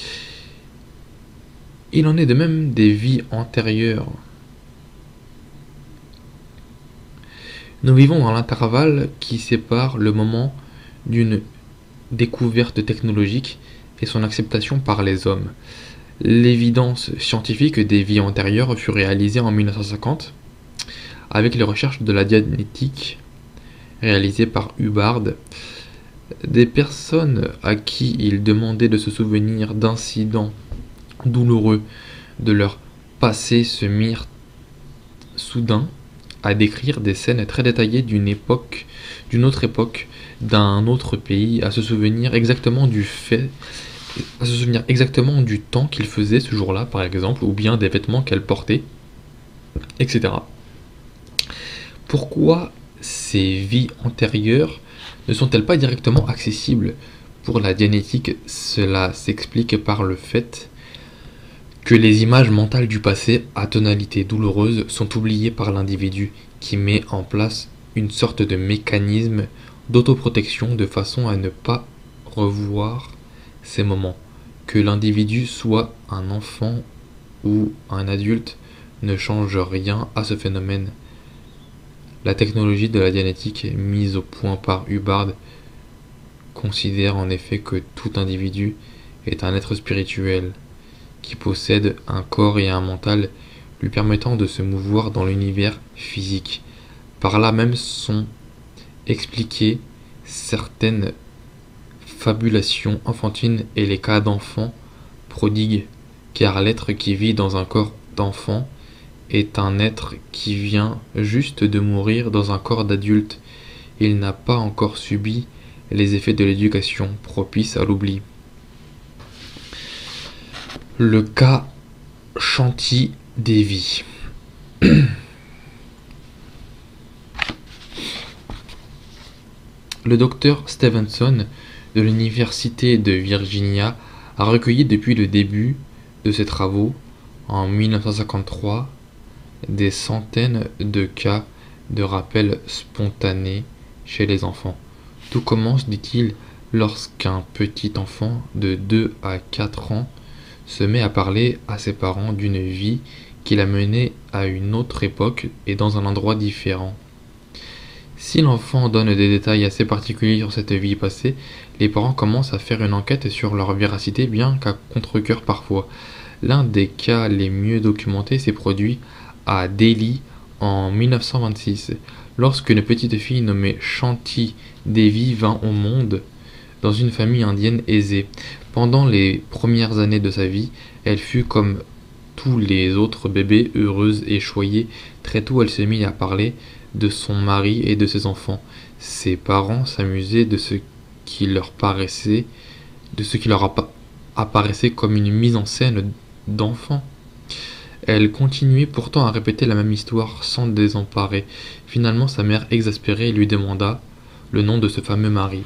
S1: Il en est de même des vies antérieures. Nous vivons dans l'intervalle qui sépare le moment d'une découverte technologique et son acceptation par les hommes. L'évidence scientifique des vies antérieures fut réalisée en mille neuf cent cinquante avec les recherches de la dianétique réalisées par Hubbard. Des personnes à qui il demandait de se souvenir d'incidents douloureux de leur passé se mirent soudain à décrire des scènes très détaillées d'une époque, d'une autre époque, d'un autre pays, à se souvenir exactement du fait, à se souvenir exactement du temps qu'il faisait ce jour-là, par exemple, ou bien des vêtements qu'elle portait, et cetera. Pourquoi ces vies antérieures ne sont-elles pas directement accessibles pour la dianétique? Cela s'explique par le fait que les images mentales du passé à tonalité douloureuse sont oubliées par l'individu qui met en place une sorte de mécanisme d'autoprotection de façon à ne pas revoir ces moments. Que l'individu soit un enfant ou un adulte ne change rien à ce phénomène. La technologie de la dianétique mise au point par Hubbard considère en effet que tout individu est un être spirituel qui possède un corps et un mental lui permettant de se mouvoir dans l'univers physique. Par là même sont expliquées certaines fabulations enfantines et les cas d'enfants prodigues, car l'être qui vit dans un corps d'enfant est un être qui vient juste de mourir dans un corps d'adulte. Il n'a pas encore subi les effets de l'éducation propice à l'oubli. Le cas Shanti Devi. Le docteur Stevenson de l'Université de Virginia a recueilli depuis le début de ses travaux, en mille neuf cent cinquante-trois, des centaines de cas de rappel spontané chez les enfants. Tout commence, dit-il, lorsqu'un petit enfant de deux à quatre ans se met à parler à ses parents d'une vie qu'il a menée à une autre époque et dans un endroit différent. Si l'enfant donne des détails assez particuliers sur cette vie passée, les parents commencent à faire une enquête sur leur véracité, bien qu'à contre-cœur parfois. L'un des cas les mieux documentés s'est produit à Delhi en mille neuf cent vingt-six, lorsqu'une petite fille nommée Shanti Devi vint au monde dans une famille indienne aisée. Pendant les premières années de sa vie, elle fut comme tous les autres bébés, heureuse et choyée. Très tôt, elle se mit à parler de son mari et de ses enfants. Ses parents s'amusaient de ce qui leur paraissait, de ce qui leur appa- apparaissait comme une mise en scène d'enfant. Elle continuait pourtant à répéter la même histoire sans désemparer. Finalement, sa mère, exaspérée, lui demanda le nom de ce fameux mari.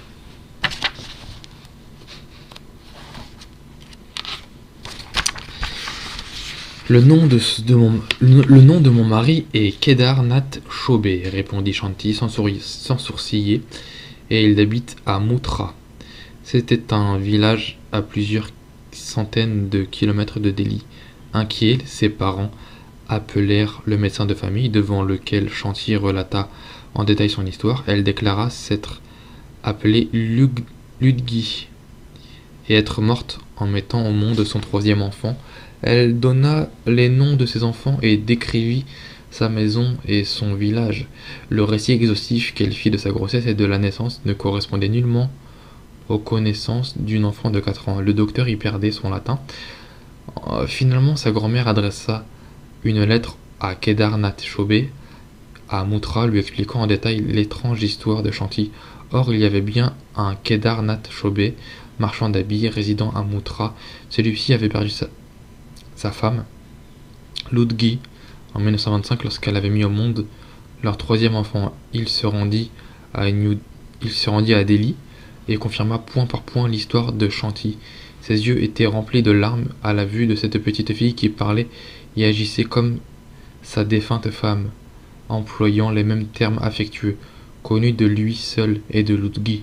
S1: Le nom de, de mon, le, le nom de mon mari est Kedarnath Chobé, répondit Shanti sans, sourire, sans sourciller, et il habite à Mutra. C'était un village à plusieurs centaines de kilomètres de Delhi. Inquiets, ses parents appelèrent le médecin de famille, devant lequel Shanti relata en détail son histoire. Elle déclara s'être appelée Lug, Ludgi et être morte en mettant au monde son troisième enfant. Elle donna les noms de ses enfants et décrivit sa maison et son village. Le récit exhaustif qu'elle fit de sa grossesse et de la naissance ne correspondait nullement aux connaissances d'une enfant de quatre ans. Le docteur y perdait son latin. Euh, finalement, sa grand-mère adressa une lettre à Kedarnath Chobé, à Mutra, lui expliquant en détail l'étrange histoire de Shanti. Or, il y avait bien un Kedarnath Chobé marchand d'habits, résidant à Moutra. Celui-ci avait perdu sa, sa femme, Ludgi, en mille neuf cent vingt-cinq lorsqu'elle avait mis au monde leur troisième enfant. Il se rendit à, New... Il se rendit à Delhi et confirma point par point l'histoire de Shanti. Ses yeux étaient remplis de larmes à la vue de cette petite fille qui parlait et agissait comme sa défunte femme, employant les mêmes termes affectueux, connus de lui seul et de Ludgi.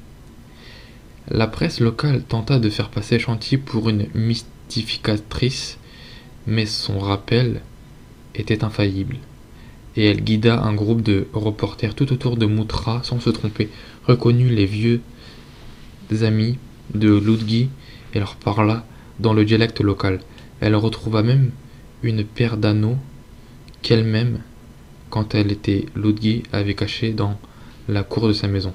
S1: La presse locale tenta de faire passer Shanti pour une mystificatrice, mais son rappel était infaillible, et elle guida un groupe de reporters tout autour de Moutra sans se tromper, reconnut les vieux amis de Ludgi et leur parla dans le dialecte local. Elle retrouva même une paire d'anneaux qu'elle-même, quand elle était Ludgi, avait cachés dans la cour de sa maison.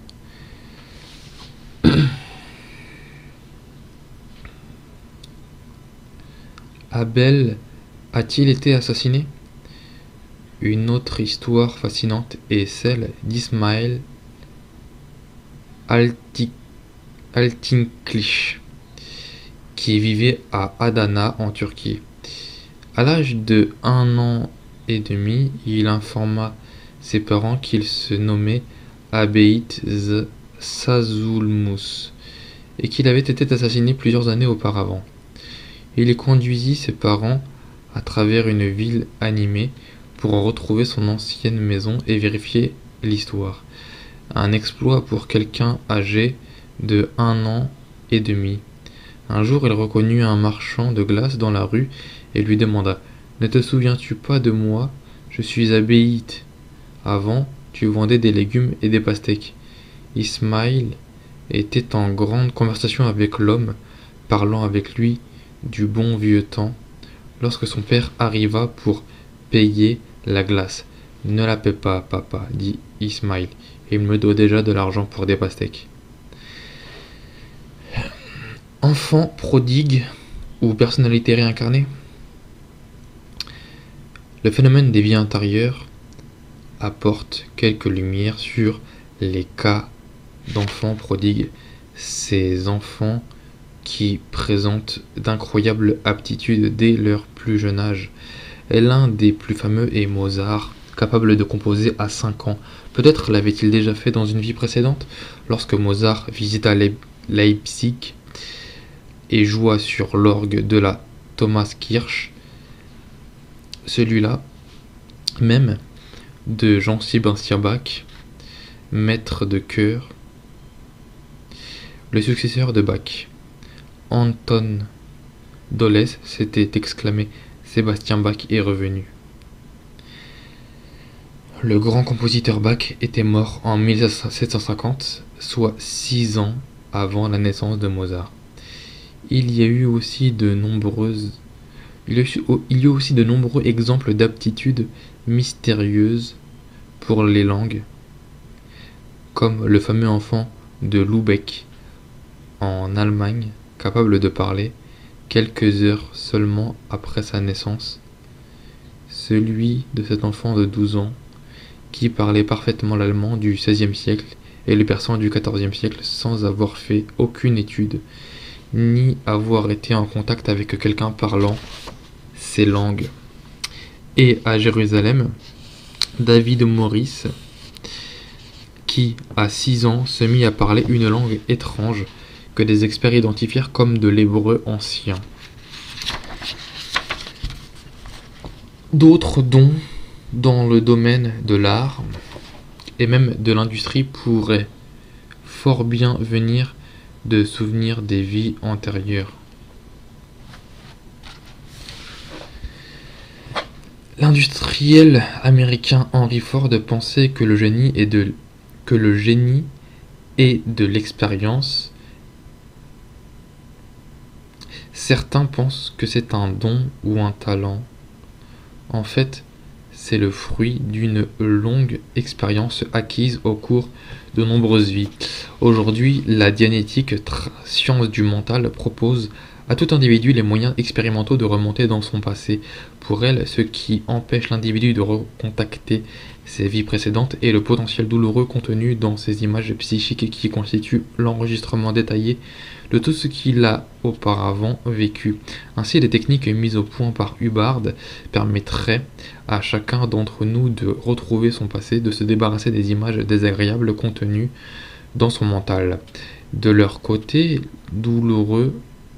S1: Abel a-t-il été assassiné? Une autre histoire fascinante est celle d'Ismail Altinklish, qui vivait à Adana en Turquie. À l'âge de un an et demi, il informa ses parents qu'il se nommait Abeit Sazulmus et qu'il avait été assassiné plusieurs années auparavant. Il conduisit ses parents à travers une ville animée pour retrouver son ancienne maison et vérifier l'histoire. Un exploit pour quelqu'un âgé de un an et demi. Un jour, il reconnut un marchand de glace dans la rue et lui demanda « Ne te souviens-tu pas de moi? Je suis Abeit. Avant, tu vendais des légumes et des pastèques. » Ismail était en grande conversation avec l'homme, parlant avec lui du bon vieux temps, lorsque son père arriva pour payer la glace. « Ne la paie pas, papa, dit Ismail. Il me doit déjà de l'argent pour des pastèques. » Enfant prodigue ou personnalité réincarnée? Le phénomène des vies intérieures apporte quelques lumières sur les cas d'enfants prodigues, ces enfants qui présentent d'incroyables aptitudes dès leur plus jeune âge. Et l'un des plus fameux est Mozart, capable de composer à cinq ans. Peut-être l'avait-il déjà fait dans une vie précédente, lorsque Mozart visita Leipzig et joua sur l'orgue de la Thomaskirche, celui-là même de Jean-Sébastien Bach, maître de chœur, le successeur de Bach. Anton Doles s'était exclamé « Sébastien Bach est revenu ». Le grand compositeur Bach était mort en mille sept cent cinquante, soit six ans avant la naissance de Mozart. Il y a eu aussi de nombreuses Il y a aussi de nombreux exemples d'aptitudes mystérieuses pour les langues, comme le fameux enfant de Lübeck en Allemagne, capable de parler quelques heures seulement après sa naissance, celui de cet enfant de douze ans qui parlait parfaitement l'allemand du seizième siècle et le persan du quatorzième siècle sans avoir fait aucune étude, ni avoir été en contact avec quelqu'un parlant ces langues. Et à Jérusalem, David Morris, qui à six ans se mit à parler une langue étrange que des experts identifièrent comme de l'hébreu ancien. D'autres dons dans le domaine de l'art et même de l'industrie pourraient fort bien venir de souvenirs des vies antérieures. L'industriel américain Henry Ford pensait que le génie est de, que le génie est de l'expérience. Certains pensent que c'est un don ou un talent. En fait, c'est le fruit d'une longue expérience acquise au cours de nombreuses vies. Aujourd'hui, la dianétique, science du mental, propose À tout individu les moyens expérimentaux de remonter dans son passé. Pour elle, ce qui empêche l'individu de recontacter ses vies précédentes est le potentiel douloureux contenu dans ces images psychiques qui constituent l'enregistrement détaillé de tout ce qu'il a auparavant vécu. Ainsi, les techniques mises au point par Hubbard permettraient à chacun d'entre nous de retrouver son passé, de se débarrasser des images désagréables contenues dans son mental. De leur côté douloureux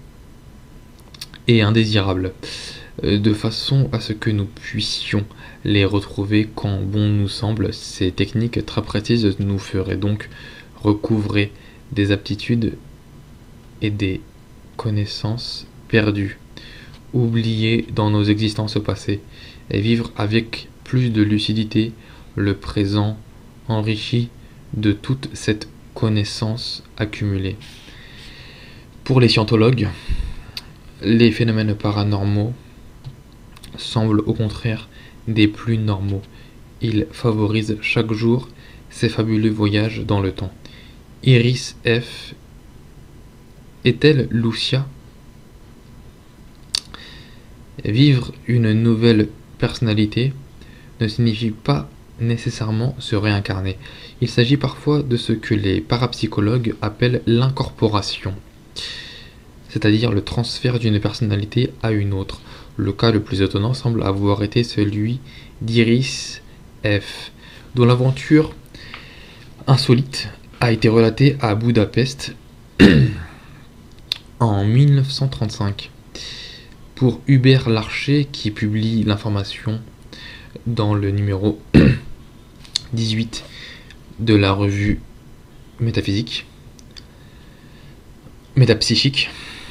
S1: et indésirables, de façon à ce que nous puissions les retrouver quand bon nous semble. Ces techniques très précises nous feraient donc recouvrer des aptitudes et des connaissances perdues, oubliées dans nos existences passées, et vivre avec plus de lucidité le présent enrichi de toute cette connaissance accumulée. Pour les scientologues, les phénomènes paranormaux semblent au contraire des plus normaux. Ils favorisent chaque jour ces fabuleux voyages dans le temps. Iris F. est-elle Lucia? Vivre une nouvelle personnalité ne signifie pas nécessairement se réincarner. Il s'agit parfois de ce que les parapsychologues appellent l'incorporation, c'est-à-dire le transfert d'une personnalité à une autre. Le cas le plus étonnant semble avoir été celui d'Iris F, dont l'aventure insolite a été relatée à Budapest en mille neuf cent trente-cinq. Pour Hubert Larcher, qui publie l'information dans le numéro dix-huit de la revue Métaphysique, Métapsychique,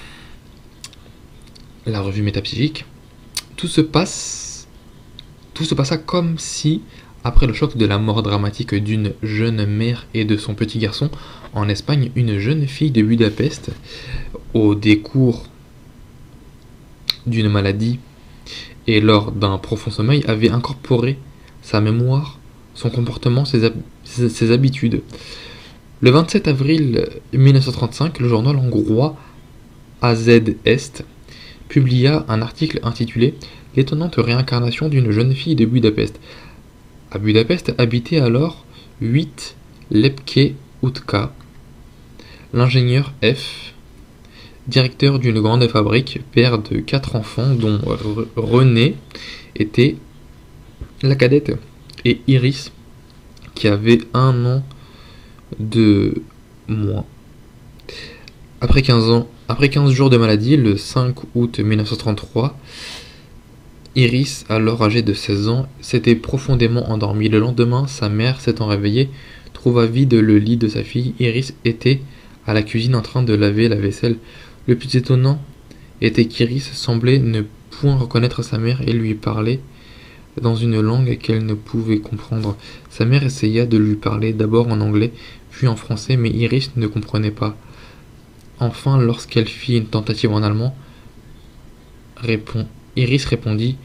S1: la revue Métapsychique, tout se passe, tout se passa comme si, après le choc de la mort dramatique d'une jeune mère et de son petit garçon en Espagne, une jeune fille de Budapest, au décours d'une maladie et lors d'un profond sommeil, avait incorporé sa mémoire, son comportement, ses, hab- ses, ses habitudes. Le vingt-sept avril mille neuf cent trente-cinq, le journal hongrois A Z Est publia un article intitulé « L'étonnante réincarnation d'une jeune fille de Budapest ». À Budapest habitait alors huit Lepke Utka, l'ingénieur F, directeur d'une grande fabrique, père de quatre enfants dont R- René était la cadette et Iris qui avait un an de moins. Après quinze ans, après quinze jours de maladie, le cinq août mille neuf cent trente-trois, Iris, alors âgée de seize ans, s'était profondément endormie. Le lendemain, sa mère, s'étant réveillée, trouva vide le lit de sa fille. Iris était à la cuisine en train de laver la vaisselle. Le plus étonnant était qu'Iris semblait ne point reconnaître sa mère et lui parlait dans une langue qu'elle ne pouvait comprendre. Sa mère essaya de lui parler d'abord en anglais, puis en français, mais Iris ne comprenait pas. Enfin, lorsqu'elle fit une tentative en allemand, répond, Iris répondit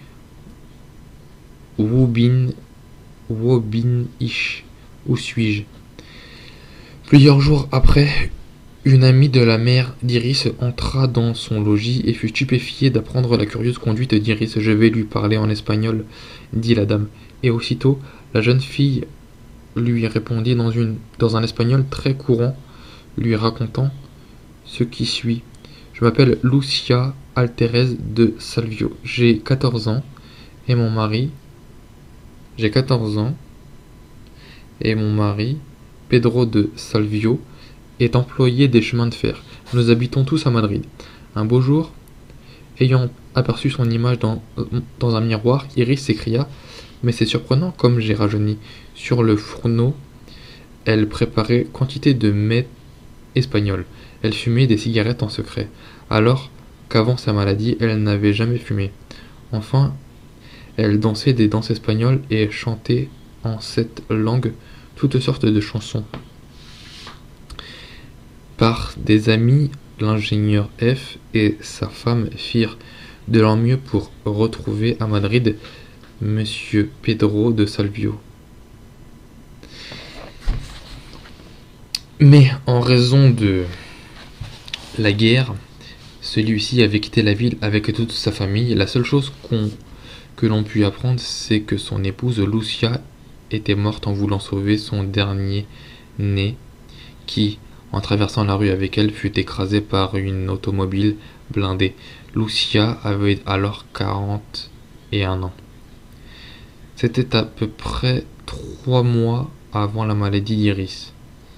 S1: « Wo bin, wo bin ich? Où suis-je » Plusieurs jours après, une amie de la mère d'Iris entra dans son logis et fut stupéfiée d'apprendre la curieuse conduite d'Iris. « Je vais lui parler en espagnol, » dit la dame. Et aussitôt, la jeune fille lui répondit dans, une, dans un espagnol très courant, lui racontant ce qui suit. « Je m'appelle Lucia Alterez de Salvio. J'ai quatorze ans et mon mari... J'ai quatorze ans et mon mari, Pedro de Salvio, est employé des chemins de fer. Nous habitons tous à Madrid. Un beau jour, ayant aperçu son image dans, dans un miroir, Iris s'écria « Mais c'est surprenant comme j'ai rajeuni. » Sur le fourneau, elle préparait quantité de mets espagnols. Elle fumait des cigarettes en secret, alors qu'avant sa maladie, elle n'avait jamais fumé. Enfin, elle dansait des danses espagnoles et chantait en cette langue toutes sortes de chansons. Par des amis, l'ingénieur F et sa femme firent de leur mieux pour retrouver à Madrid Monsieur Pedro de Salvio. Mais en raison de la guerre, Celui-ci avait quitté la ville avec toute sa famille. La seule chose qu'on, que l'on put apprendre, c'est que son épouse Lucia était morte en voulant sauver son dernier né, qui, en traversant la rue avec elle, fut écrasé par une automobile blindée. Lucia avait alors quarante et un ans. C'était à peu près trois mois avant la maladie d'Iris.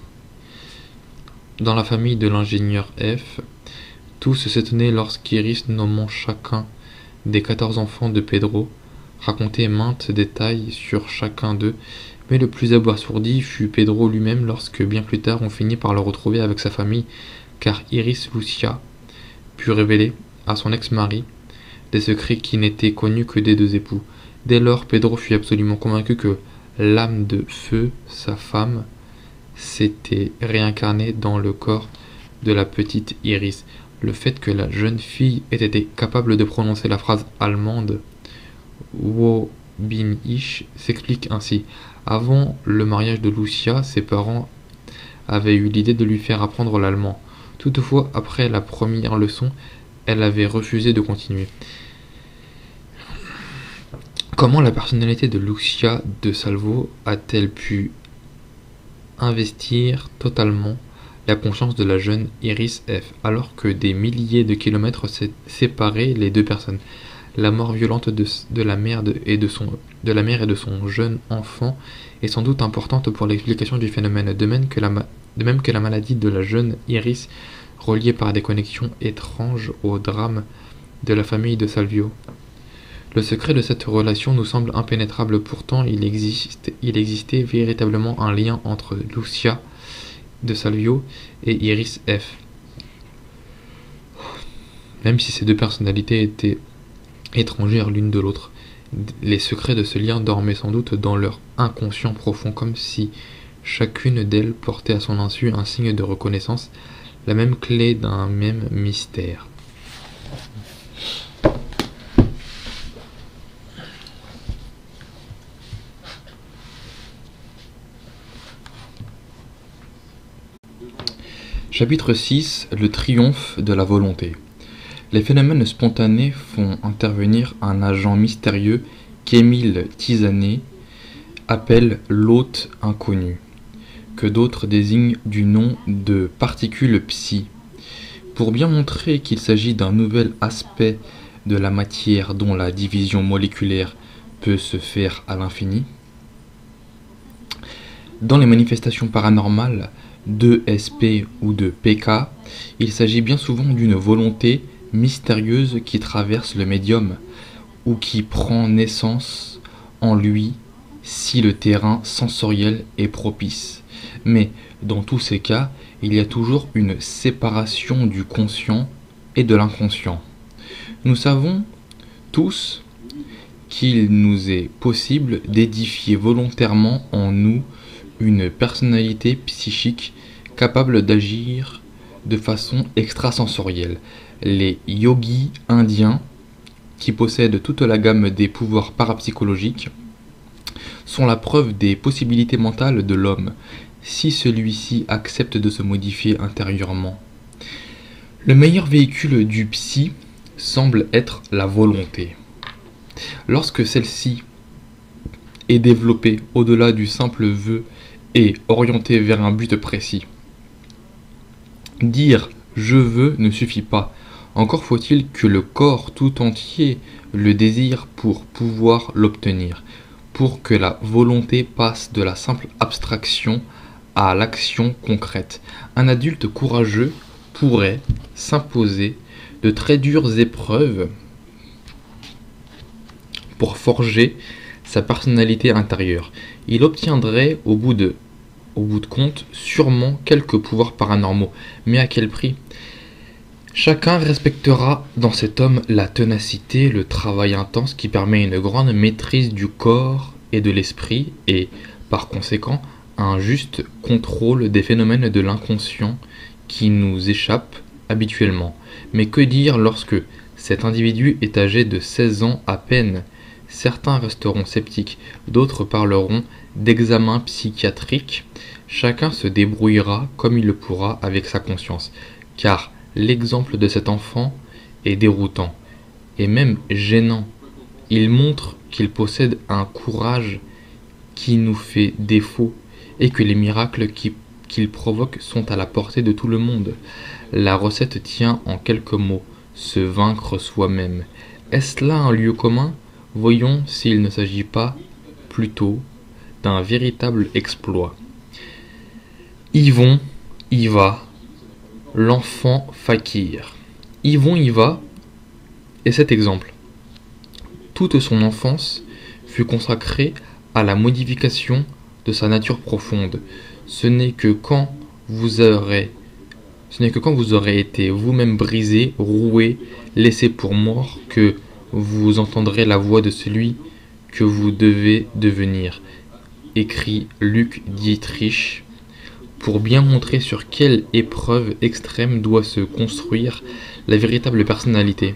S1: Dans la famille de l'ingénieur F, tous s'étonnaient lorsqu'Iris, nommant chacun des quatorze enfants de Pedro, racontait maintes détails sur chacun d'eux, mais le plus abasourdi fut Pedro lui-même lorsque, bien plus tard, on finit par le retrouver avec sa famille, car Iris Lucia put révéler à son ex-mari des secrets qui n'étaient connus que des deux époux. Dès lors, Pedro fut absolument convaincu que l'âme de feu, sa femme, s'était réincarnée dans le corps de la petite Iris. Le fait que la jeune fille ait été capable de prononcer la phrase allemande Wo bin ich s'explique ainsi. Avant le mariage de Lucia, ses parents avaient eu l'idée de lui faire apprendre l'allemand. Toutefois, après la première leçon, elle avait refusé de continuer. Comment la personnalité de Lucia de Salvo a-t-elle pu investir totalement la conscience de la jeune Iris F, alors que des milliers de kilomètres séparaient les deux personnes? La mort violente de, de, la mère de, et de, son, de la mère et de son jeune enfant est sans doute importante pour l'explication du phénomène, de même, que la, de même que la maladie de la jeune Iris, reliée par des connexions étranges au drame de la famille de Salvio. Le secret de cette relation nous semble impénétrable, pourtant il, existe, il existait véritablement un lien entre Lucia de Salvio et Iris F. Même si ces deux personnalités étaient étrangères l'une de l'autre, les secrets de ce lien dormaient sans doute dans leur inconscient profond, comme si chacune d'elles portait à son insu un signe de reconnaissance, la même clé d'un même mystère. Chapitre six. Le triomphe de la volonté. Les phénomènes spontanés font intervenir un agent mystérieux qu'Émile Tisanet appelle l'hôte inconnu, que d'autres désignent du nom de particules psi. Pour bien montrer qu'il s'agit d'un nouvel aspect de la matière dont la division moléculaire peut se faire à l'infini, dans les manifestations paranormales d'E S P ou de P K, il s'agit bien souvent d'une volonté mystérieuse qui traverse le médium ou qui prend naissance en lui si le terrain sensoriel est propice. Mais dans tous ces cas, il y a toujours une séparation du conscient et de l'inconscient. Nous savons tous qu'il nous est possible d'édifier volontairement en nous une personnalité psychique capable d'agir de façon extrasensorielle. Les yogis indiens, qui possèdent toute la gamme des pouvoirs parapsychologiques, sont la preuve des possibilités mentales de l'homme, si celui-ci accepte de se modifier intérieurement. Le meilleur véhicule du psy semble être la volonté. Lorsque celle-ci est développée au-delà du simple vœu et orientée vers un but précis. Dire « je veux » ne suffit pas. Encore faut-il que le corps tout entier le désire pour pouvoir l'obtenir, pour que la volonté passe de la simple abstraction à l'action concrète. Un adulte courageux pourrait s'imposer de très dures épreuves pour forger sa personnalité intérieure. Il obtiendrait au bout de, au bout de compte sûrement quelques pouvoirs paranormaux, mais à quel prix? Chacun respectera dans cet homme la ténacité, le travail intense qui permet une grande maîtrise du corps et de l'esprit et, par conséquent, un juste contrôle des phénomènes de l'inconscient qui nous échappent habituellement. Mais que dire lorsque cet individu est âgé de seize ans à peine? Certains resteront sceptiques, d'autres parleront d'examen psychiatrique. Chacun se débrouillera comme il le pourra avec sa conscience, car l'exemple de cet enfant et déroutant, et même gênant. Il montre qu'il possède un courage qui nous fait défaut et que les miracles qui- qu'il provoque sont à la portée de tout le monde. La recette tient en quelques mots, se vaincre soi-même. Est-ce là un lieu commun? Voyons s'il ne s'agit pas plutôt d'un véritable exploit. Yvon y va, l'enfant fakir. Yvon y va est cet exemple. Toute son enfance fut consacrée à la modification de sa nature profonde. Ce n'est que quand vous aurez, ce n'est que quand vous aurez été vous-même brisé, roué, laissé pour mort, que vous entendrez la voix de celui que vous devez devenir, écrit Luc Dietrich, pour bien montrer sur quelle épreuve extrême doit se construire la véritable personnalité.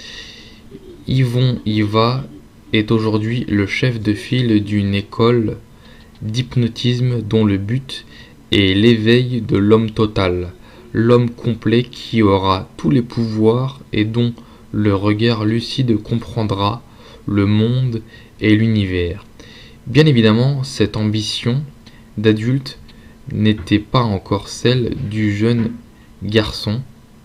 S1: Yvon y va est aujourd'hui le chef de file d'une école d'hypnotisme dont le but est l'éveil de l'homme total, l'homme complet qui aura tous les pouvoirs et dont le regard lucide comprendra le monde et l'univers. Bien évidemment, cette ambition d'adulte n'était pas encore celle du jeune garçon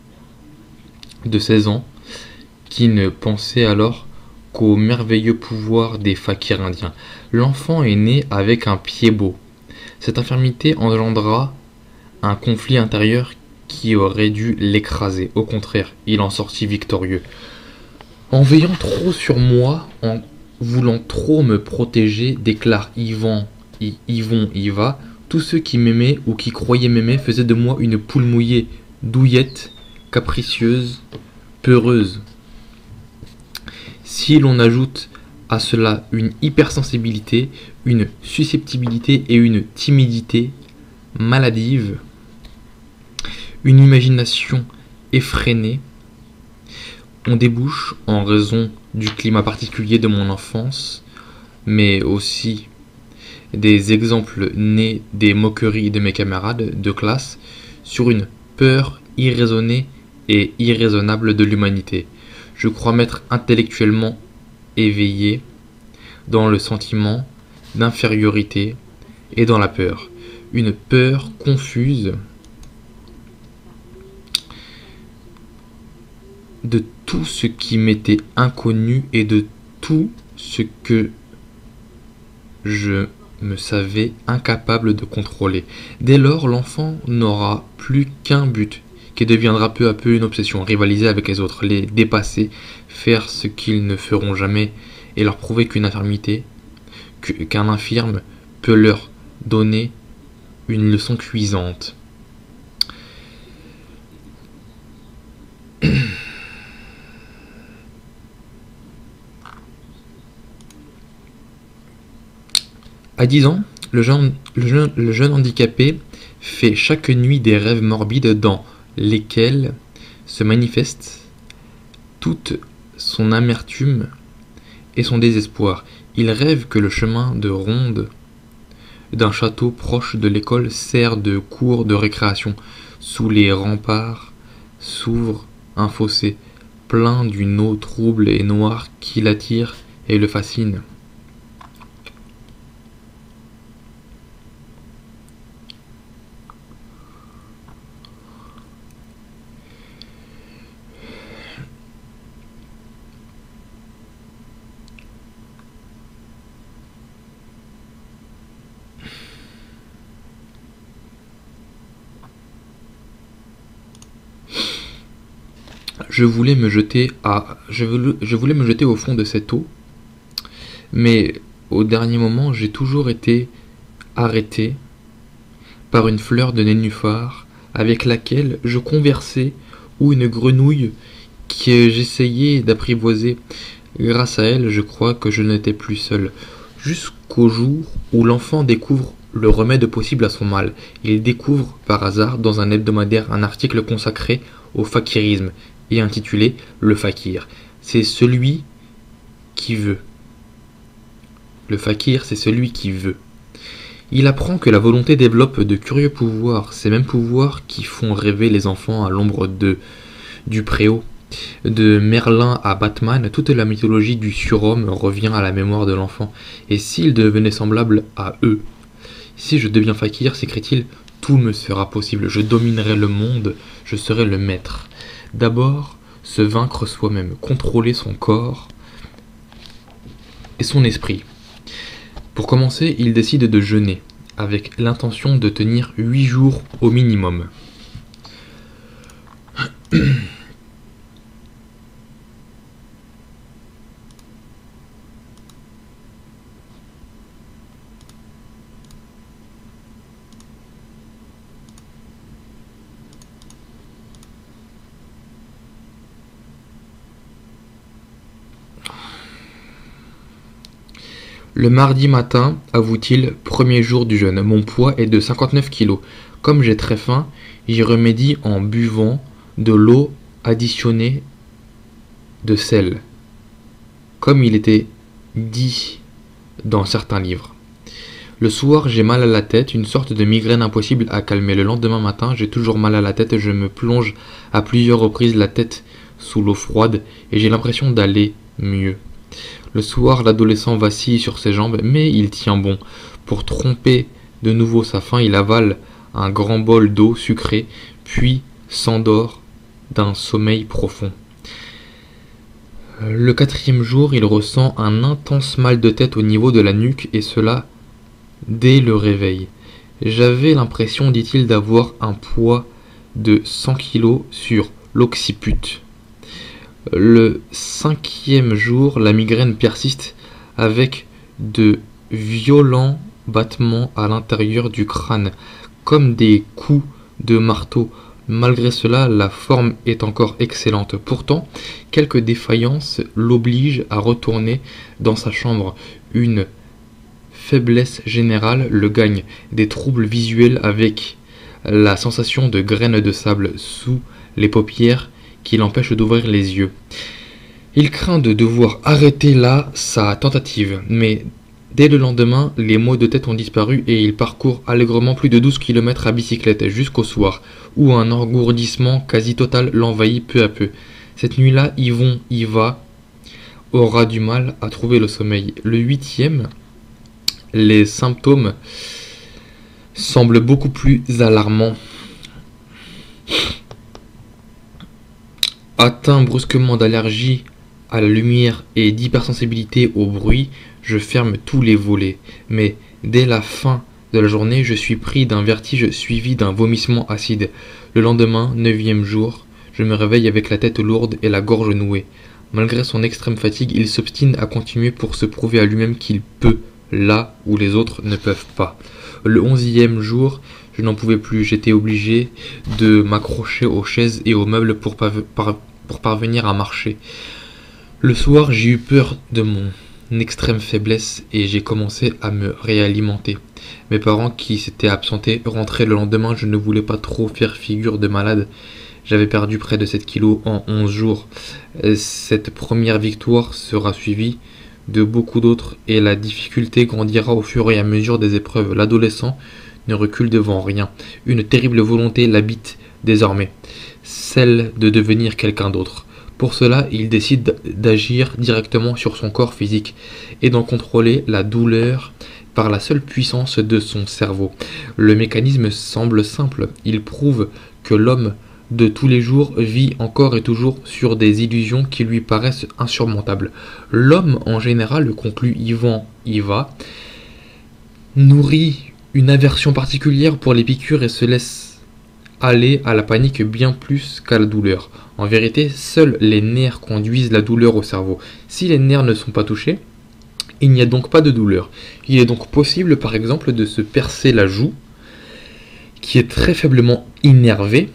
S1: de seize ans qui ne pensait alors qu'au merveilleux pouvoir des fakirs indiens. L'enfant est né avec un pied beau. Cette infirmité engendra un conflit intérieur qui aurait dû l'écraser. Au contraire, il en sortit victorieux. En veillant trop sur moi, en voulant trop me protéger, déclare Yvon, I- Yvon y va, tous ceux qui m'aimaient ou qui croyaient m'aimer faisaient de moi une poule mouillée, douillette, capricieuse, peureuse. Si l'on ajoute à cela une hypersensibilité, une susceptibilité et une timidité maladive, une imagination effrénée, on débouche, en raison du climat particulier de mon enfance, mais aussi des exemples nés des moqueries de mes camarades de classe, sur une peur irraisonnée et irraisonnable de l'humanité. Je crois m'être intellectuellement éveillé dans le sentiment d'infériorité et dans la peur. Une peur confuse de tout ce qui m'était inconnu et de tout ce que je me savais incapable de contrôler. Dès lors, l'enfant n'aura plus qu'un but, qui deviendra peu à peu une obsession, rivaliser avec les autres, les dépasser, faire ce qu'ils ne feront jamais et leur prouver qu'une infirmité, qu'un infirme peut leur donner une leçon cuisante. À dix ans, le jeune, le, jeune, le jeune handicapé fait chaque nuit des rêves morbides dans lesquels se manifeste toute son amertume et son désespoir. Il rêve que le chemin de ronde d'un château proche de l'école sert de cour de récréation. Sous les remparts s'ouvre un fossé plein d'une eau trouble et noire qui l'attire et le fascine. Je voulais me jeter à, je voulais, je voulais me jeter au fond de cette eau, mais au dernier moment, j'ai toujours été arrêté par une fleur de nénuphar avec laquelle je conversais ou une grenouille que j'essayais d'apprivoiser. Grâce à elle, je crois que je n'étais plus seul. Jusqu'au jour où l'enfant découvre le remède possible à son mal. Il découvre par hasard dans un hebdomadaire un article consacré au fakirisme et intitulé « Le fakir ». C'est celui qui veut. Le fakir, c'est celui qui veut. Il apprend que la volonté développe de curieux pouvoirs, ces mêmes pouvoirs qui font rêver les enfants à l'ombre de, du préau. De Merlin à Batman, toute la mythologie du surhomme revient à la mémoire de l'enfant. Et s'il devenait semblable à eux? Si je deviens fakir, s'écrie-t-il, tout me sera possible. Je dominerai le monde, je serai le maître. D'abord, se vaincre soi-même, contrôler son corps et son esprit. Pour commencer, il décide de jeûner, avec l'intention de tenir huit jours au minimum. Le mardi matin, avoue-t-il, premier jour du jeûne, mon poids est de cinquante-neuf kilos. Comme j'ai très faim, j'y remédie en buvant de l'eau additionnée de sel, comme il était dit dans certains livres. Le soir, j'ai mal à la tête, une sorte de migraine impossible à calmer. Le lendemain matin, j'ai toujours mal à la tête, je me plonge à plusieurs reprises la tête sous l'eau froide et j'ai l'impression d'aller mieux. Le soir, l'adolescent vacille sur ses jambes, mais il tient bon. Pour tromper de nouveau sa faim, il avale un grand bol d'eau sucrée, puis s'endort d'un sommeil profond. Le quatrième jour, il ressent un intense mal de tête au niveau de la nuque, et cela dès le réveil. J'avais l'impression, dit-il, d'avoir un poids de cent kilos sur l'occiput. Le cinquième jour, la migraine persiste avec de violents battements à l'intérieur du crâne, comme des coups de marteau. Malgré cela, la forme est encore excellente. Pourtant, quelques défaillances l'obligent à retourner dans sa chambre. Une faiblesse générale le gagne, des troubles visuels avec la sensation de graines de sable sous les paupières qui l'empêche d'ouvrir les yeux. Il craint de devoir arrêter là sa tentative, mais dès le lendemain, les maux de tête ont disparu et il parcourt allègrement plus de douze kilomètres à bicyclette jusqu'au soir, où un engourdissement quasi total l'envahit peu à peu. Cette nuit-là, Yvon Iva aura du mal à trouver le sommeil. Le huitième, les symptômes semblent beaucoup plus alarmants. Atteint brusquement d'allergie à la lumière et d'hypersensibilité au bruit, je ferme tous les volets. Mais dès la fin de la journée, je suis pris d'un vertige suivi d'un vomissement acide. Le lendemain, neuvième jour, je me réveille avec la tête lourde et la gorge nouée. Malgré son extrême fatigue, il s'obstine à continuer pour se prouver à lui-même qu'il peut, là où les autres ne peuvent pas. Le onzième jour, je n'en pouvais plus, j'étais obligé de m'accrocher aux chaises et aux meubles pour, par- par- pour parvenir à marcher. Le soir, j'ai eu peur de mon extrême faiblesse et j'ai commencé à me réalimenter. Mes parents qui s'étaient absentés rentraient le lendemain, je ne voulais pas trop faire figure de malade. J'avais perdu près de sept kilos en onze jours. Cette première victoire sera suivie de beaucoup d'autres et la difficulté grandira au fur et à mesure des épreuves. L'adolescent ne recule devant rien. Une terrible volonté l'habite désormais, celle de devenir quelqu'un d'autre. Pour cela, il décide d'agir directement sur son corps physique et d'en contrôler la douleur par la seule puissance de son cerveau. Le mécanisme semble simple. Il prouve que l'homme de tous les jours vit encore et toujours sur des illusions qui lui paraissent insurmontables. L'homme en général, conclut Yvon Iva, nourrit une aversion particulière pour les piqûres et se laisse aller à la panique bien plus qu'à la douleur. En vérité, seuls les nerfs conduisent la douleur au cerveau. Si les nerfs ne sont pas touchés, il n'y a donc pas de douleur. Il est donc possible par exemple de se percer la joue, qui est très faiblement innervée,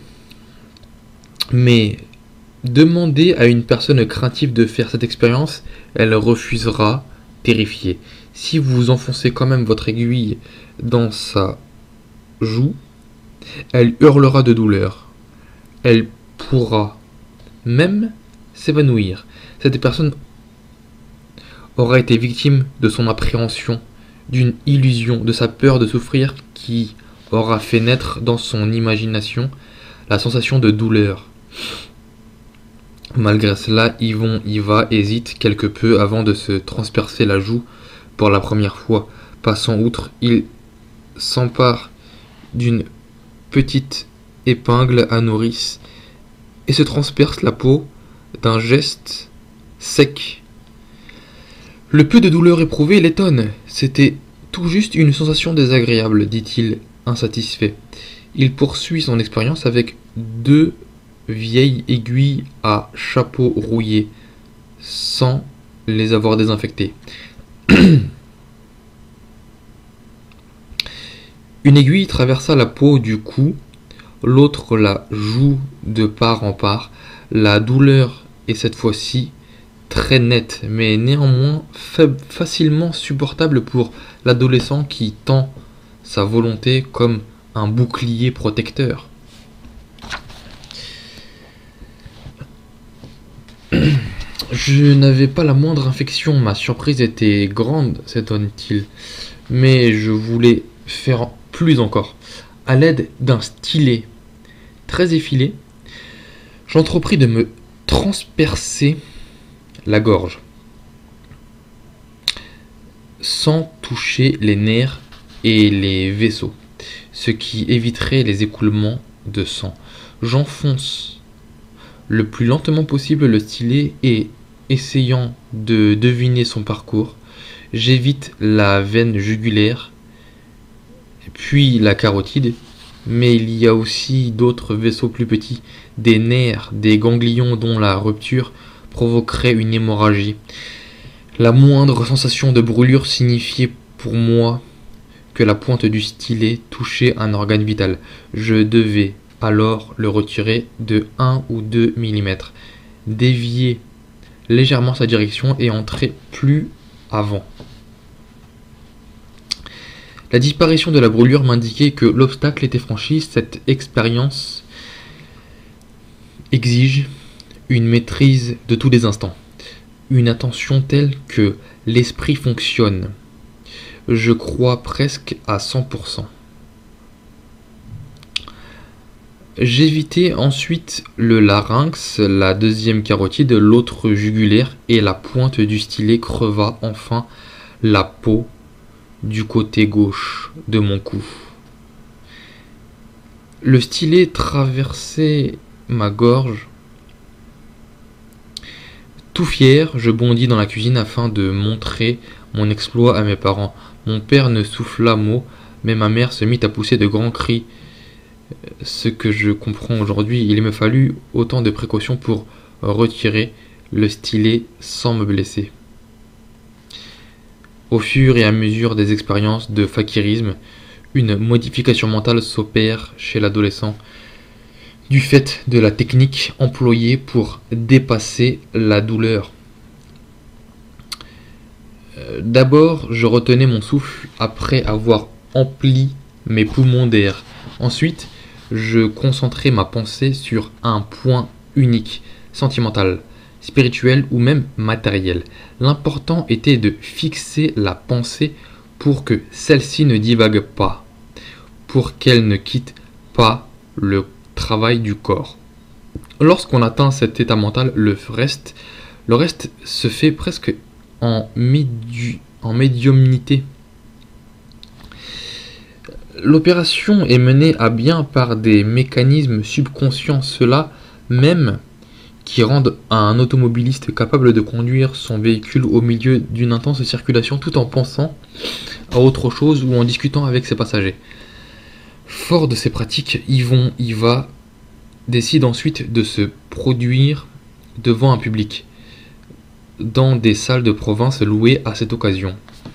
S1: mais demandez à une personne craintive de faire cette expérience, elle refusera, terrifiée. Si vous enfoncez quand même votre aiguille dans sa joue, elle hurlera de douleur. Elle pourra même s'évanouir. Cette personne aura été victime de son appréhension, d'une illusion, de sa peur de souffrir qui aura fait naître dans son imagination la sensation de douleur. Malgré cela, Yvon Iva hésite quelque peu avant de se transpercer la joue pour la première fois. Passant outre, il s'empare d'une petite épingle à nourrice et se transperce la peau d'un geste sec. Le peu de douleur éprouvée l'étonne. C'était tout juste une sensation désagréable, dit-il, insatisfait. Il poursuit son expérience avec deux vieilles aiguilles à chapeau rouillé, sans les avoir désinfectées. Une aiguille traversa la peau du cou, l'autre la joue de part en part. La douleur est cette fois-ci très nette, mais néanmoins faible, facilement supportable pour l'adolescent qui tend sa volonté comme un bouclier protecteur. Je n'avais pas la moindre infection, ma surprise était grande, s'étonne-t-il, mais je voulais faire plus encore. À l'aide d'un stylet très effilé, j'entrepris de me transpercer la gorge, sans toucher les nerfs et les vaisseaux, ce qui éviterait les écoulements de sang. J'enfonce le plus lentement possible le stylet et, essayant de deviner son parcours, j'évite la veine jugulaire, puis la carotide, mais il y a aussi d'autres vaisseaux plus petits, des nerfs, des ganglions dont la rupture provoquerait une hémorragie. La moindre sensation de brûlure signifiait pour moi que la pointe du stylet touchait un organe vital. Je devais alors le retirer de un ou deux millimètres, dévier légèrement sa direction et entrer plus avant. La disparition de la brûlure m'indiquait que l'obstacle était franchi. Cette expérience exige une maîtrise de tous les instants, une attention telle que l'esprit fonctionne, je crois presque à cent pour cent. J'évitai ensuite le larynx, la deuxième carotide, l'autre jugulaire, et la pointe du stylet creva enfin la peau du côté gauche de mon cou. Le stylet traversait ma gorge. Tout fier, je bondis dans la cuisine afin de montrer mon exploit à mes parents. Mon père ne souffla mot, mais ma mère se mit à pousser de grands cris. Ce que je comprends aujourd'hui, il me fallut autant de précautions pour retirer le stylet sans me blesser. Au fur et à mesure des expériences de fakirisme, une modification mentale s'opère chez l'adolescent du fait de la technique employée pour dépasser la douleur. D'abord, je retenais mon souffle après avoir empli mes poumons d'air. Ensuite, je concentrais ma pensée sur un point unique, sentimental, spirituel ou même matériel. L'important était de fixer la pensée pour que celle-ci ne divague pas, pour qu'elle ne quitte pas le travail du corps. Lorsqu'on atteint cet état mental, le reste, le reste se fait presque en, médi- en médiumnité. L'opération est menée à bien par des mécanismes subconscients, ceux-là même qui rendent un automobiliste capable de conduire son véhicule au milieu d'une intense circulation tout en pensant à autre chose ou en discutant avec ses passagers. Fort de ces pratiques, Yvon Iva décide ensuite de se produire devant un public, dans des salles de province louées à cette occasion.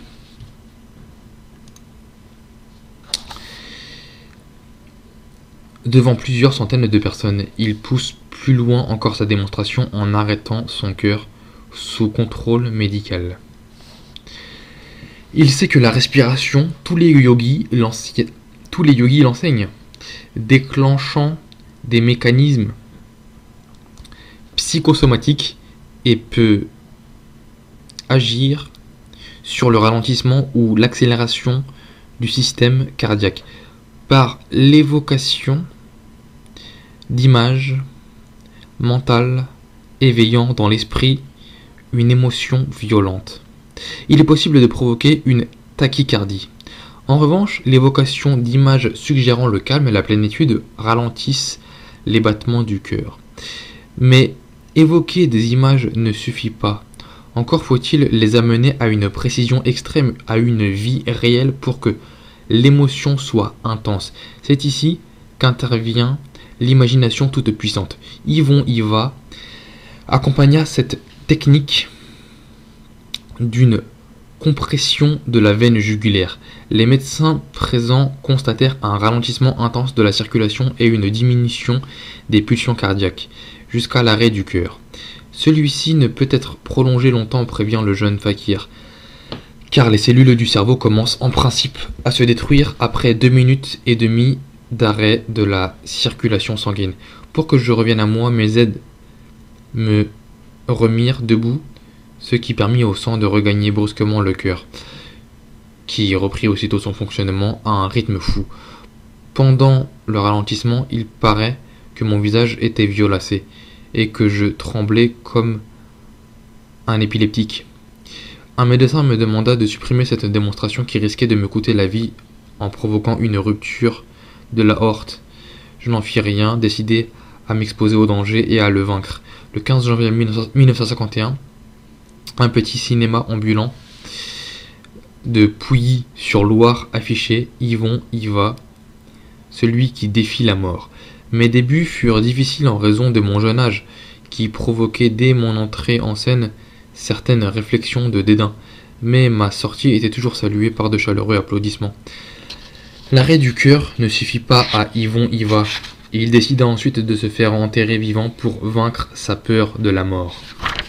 S1: Devant plusieurs centaines de personnes, il pousse plus loin encore sa démonstration en arrêtant son cœur sous contrôle médical. Il sait que la respiration, tous les yogis l'enseignent, tous les yogis l'enseignent, déclenchant des mécanismes psychosomatiques et peut agir sur le ralentissement ou l'accélération du système cardiaque par l'évocation d'images mentales éveillant dans l'esprit une émotion violente. Il est possible de provoquer une tachycardie. En revanche, l'évocation d'images suggérant le calme et la plénitude ralentissent les battements du cœur. Mais évoquer des images ne suffit pas. Encore faut-il les amener à une précision extrême, à une vie réelle pour que l'émotion soit intense. C'est ici qu'intervient l'imagination toute puissante. Yvon Hiva accompagna cette technique d'une compression de la veine jugulaire. Les médecins présents constatèrent un ralentissement intense de la circulation et une diminution des pulsions cardiaques, jusqu'à l'arrêt du cœur. Celui-ci ne peut être prolongé longtemps, prévient le jeune fakir, car les cellules du cerveau commencent en principe à se détruire après deux minutes et demie d'arrêt de la circulation sanguine. Pour que je revienne à moi, mes aides me remirent debout, ce qui permit au sang de regagner brusquement le cœur, qui reprit aussitôt son fonctionnement à un rythme fou. Pendant le ralentissement, il paraît que mon visage était violacé et que je tremblais comme un épileptique. Un médecin me demanda de supprimer cette démonstration qui risquait de me coûter la vie en provoquant une rupture de la aorte. Je n'en fis rien, décidé à m'exposer au danger et à le vaincre. Le quinze janvier mille neuf cent cinquante et un, un petit cinéma ambulant de Pouilly-sur-Loire affichait Yvon Hiva, celui qui défie la mort. Mes débuts furent difficiles en raison de mon jeune âge, qui provoquait dès mon entrée en scène certaines réflexions de dédain, mais ma sortie était toujours saluée par de chaleureux applaudissements. L'arrêt du cœur ne suffit pas à Yvon Hiva, et il décida ensuite de se faire enterrer vivant pour vaincre sa peur de la mort.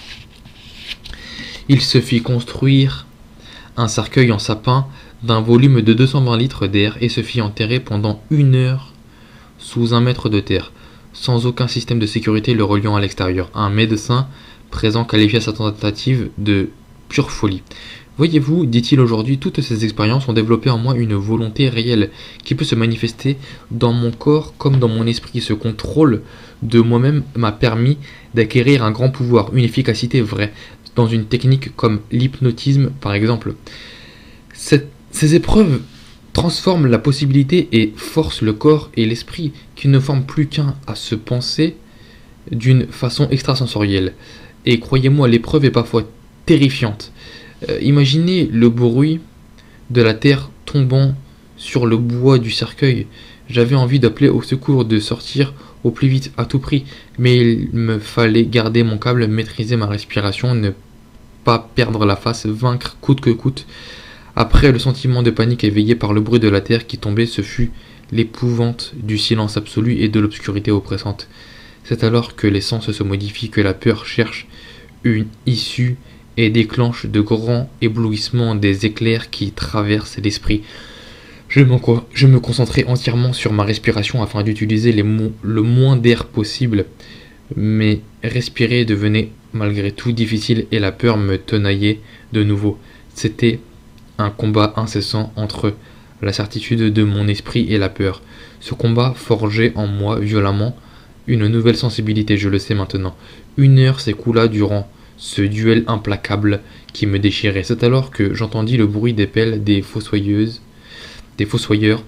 S1: Il se fit construire un cercueil en sapin d'un volume de deux cent vingt litres d'air et se fit enterrer pendant une heure sous un mètre de terre, sans aucun système de sécurité le reliant à l'extérieur. Un médecin présent qualifia sa tentative de pure folie. Voyez-vous, dit-il aujourd'hui, toutes ces expériences ont développé en moi une volonté réelle qui peut se manifester dans mon corps comme dans mon esprit. Ce contrôle de moi-même m'a permis d'acquérir un grand pouvoir, une efficacité vraie, dans une technique comme l'hypnotisme par exemple. Cette, ces épreuves transforment la possibilité et forcent le corps et l'esprit qui ne forment plus qu'un à se penser d'une façon extrasensorielle. Et croyez-moi, l'épreuve est parfois terrifiante. Euh, imaginez le bruit de la terre tombant sur le bois du cercueil. J'avais envie d'appeler au secours, de sortir au plus vite à tout prix, mais il me fallait garder mon câble, maîtriser ma respiration, ne pas perdre la face, vaincre coûte que coûte. Après le sentiment de panique éveillé par le bruit de la terre qui tombait, ce fut l'épouvante du silence absolu et de l'obscurité oppressante. C'est alors que les sens se modifient, que la peur cherche une issue et déclenche de grands éblouissements, des éclairs qui traversent l'esprit. Je me, je me concentrai entièrement sur ma respiration afin d'utiliser les mo- le moins d'air possible, mais respirer devenait malgré tout difficile et la peur me tenaillait de nouveau. C'était un combat incessant entre la certitude de mon esprit et la peur. Ce combat forgeait en moi violemment une nouvelle sensibilité, je le sais maintenant. Une heure s'écoula durant ce duel implacable qui me déchirait. C'est alors que j'entendis le bruit des pelles des fossoyeuses, des fossoyeurs.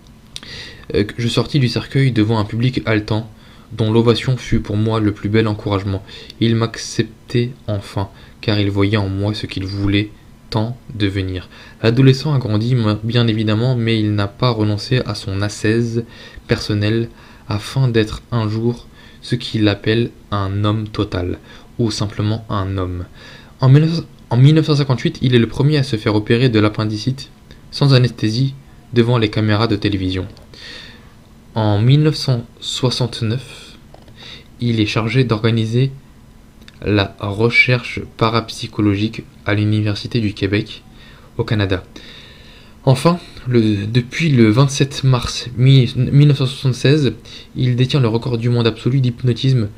S1: Euh, je sortis du cercueil devant un public haletant, dont l'ovation fut pour moi le plus bel encouragement. Il m'acceptait enfin, car il voyait en moi ce qu'il voulait tant devenir. L'adolescent a grandi, bien évidemment, mais il n'a pas renoncé à son ascèse personnelle afin d'être un jour ce qu'il appelle un homme total, ou simplement un homme. En mille neuf cent cinquante-huit, il est le premier à se faire opérer de l'appendicite sans anesthésie devant les caméras de télévision. En mille neuf cent soixante-neuf, il est chargé d'organiser la recherche parapsychologique à l'Université du Québec, au Canada. Enfin, le, depuis le vingt-sept mars mille neuf cent soixante-seize, il détient le record du monde absolu d'hypnotisme.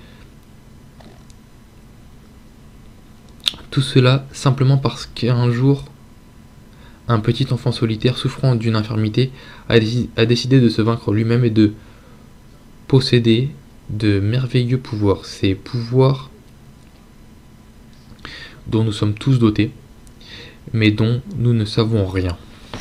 S1: Tout cela simplement parce qu'un jour, un petit enfant solitaire souffrant d'une infirmité a, a décidé de se vaincre lui-même et de posséder de merveilleux pouvoirs. Ces pouvoirs dont nous sommes tous dotés, mais dont nous ne savons rien.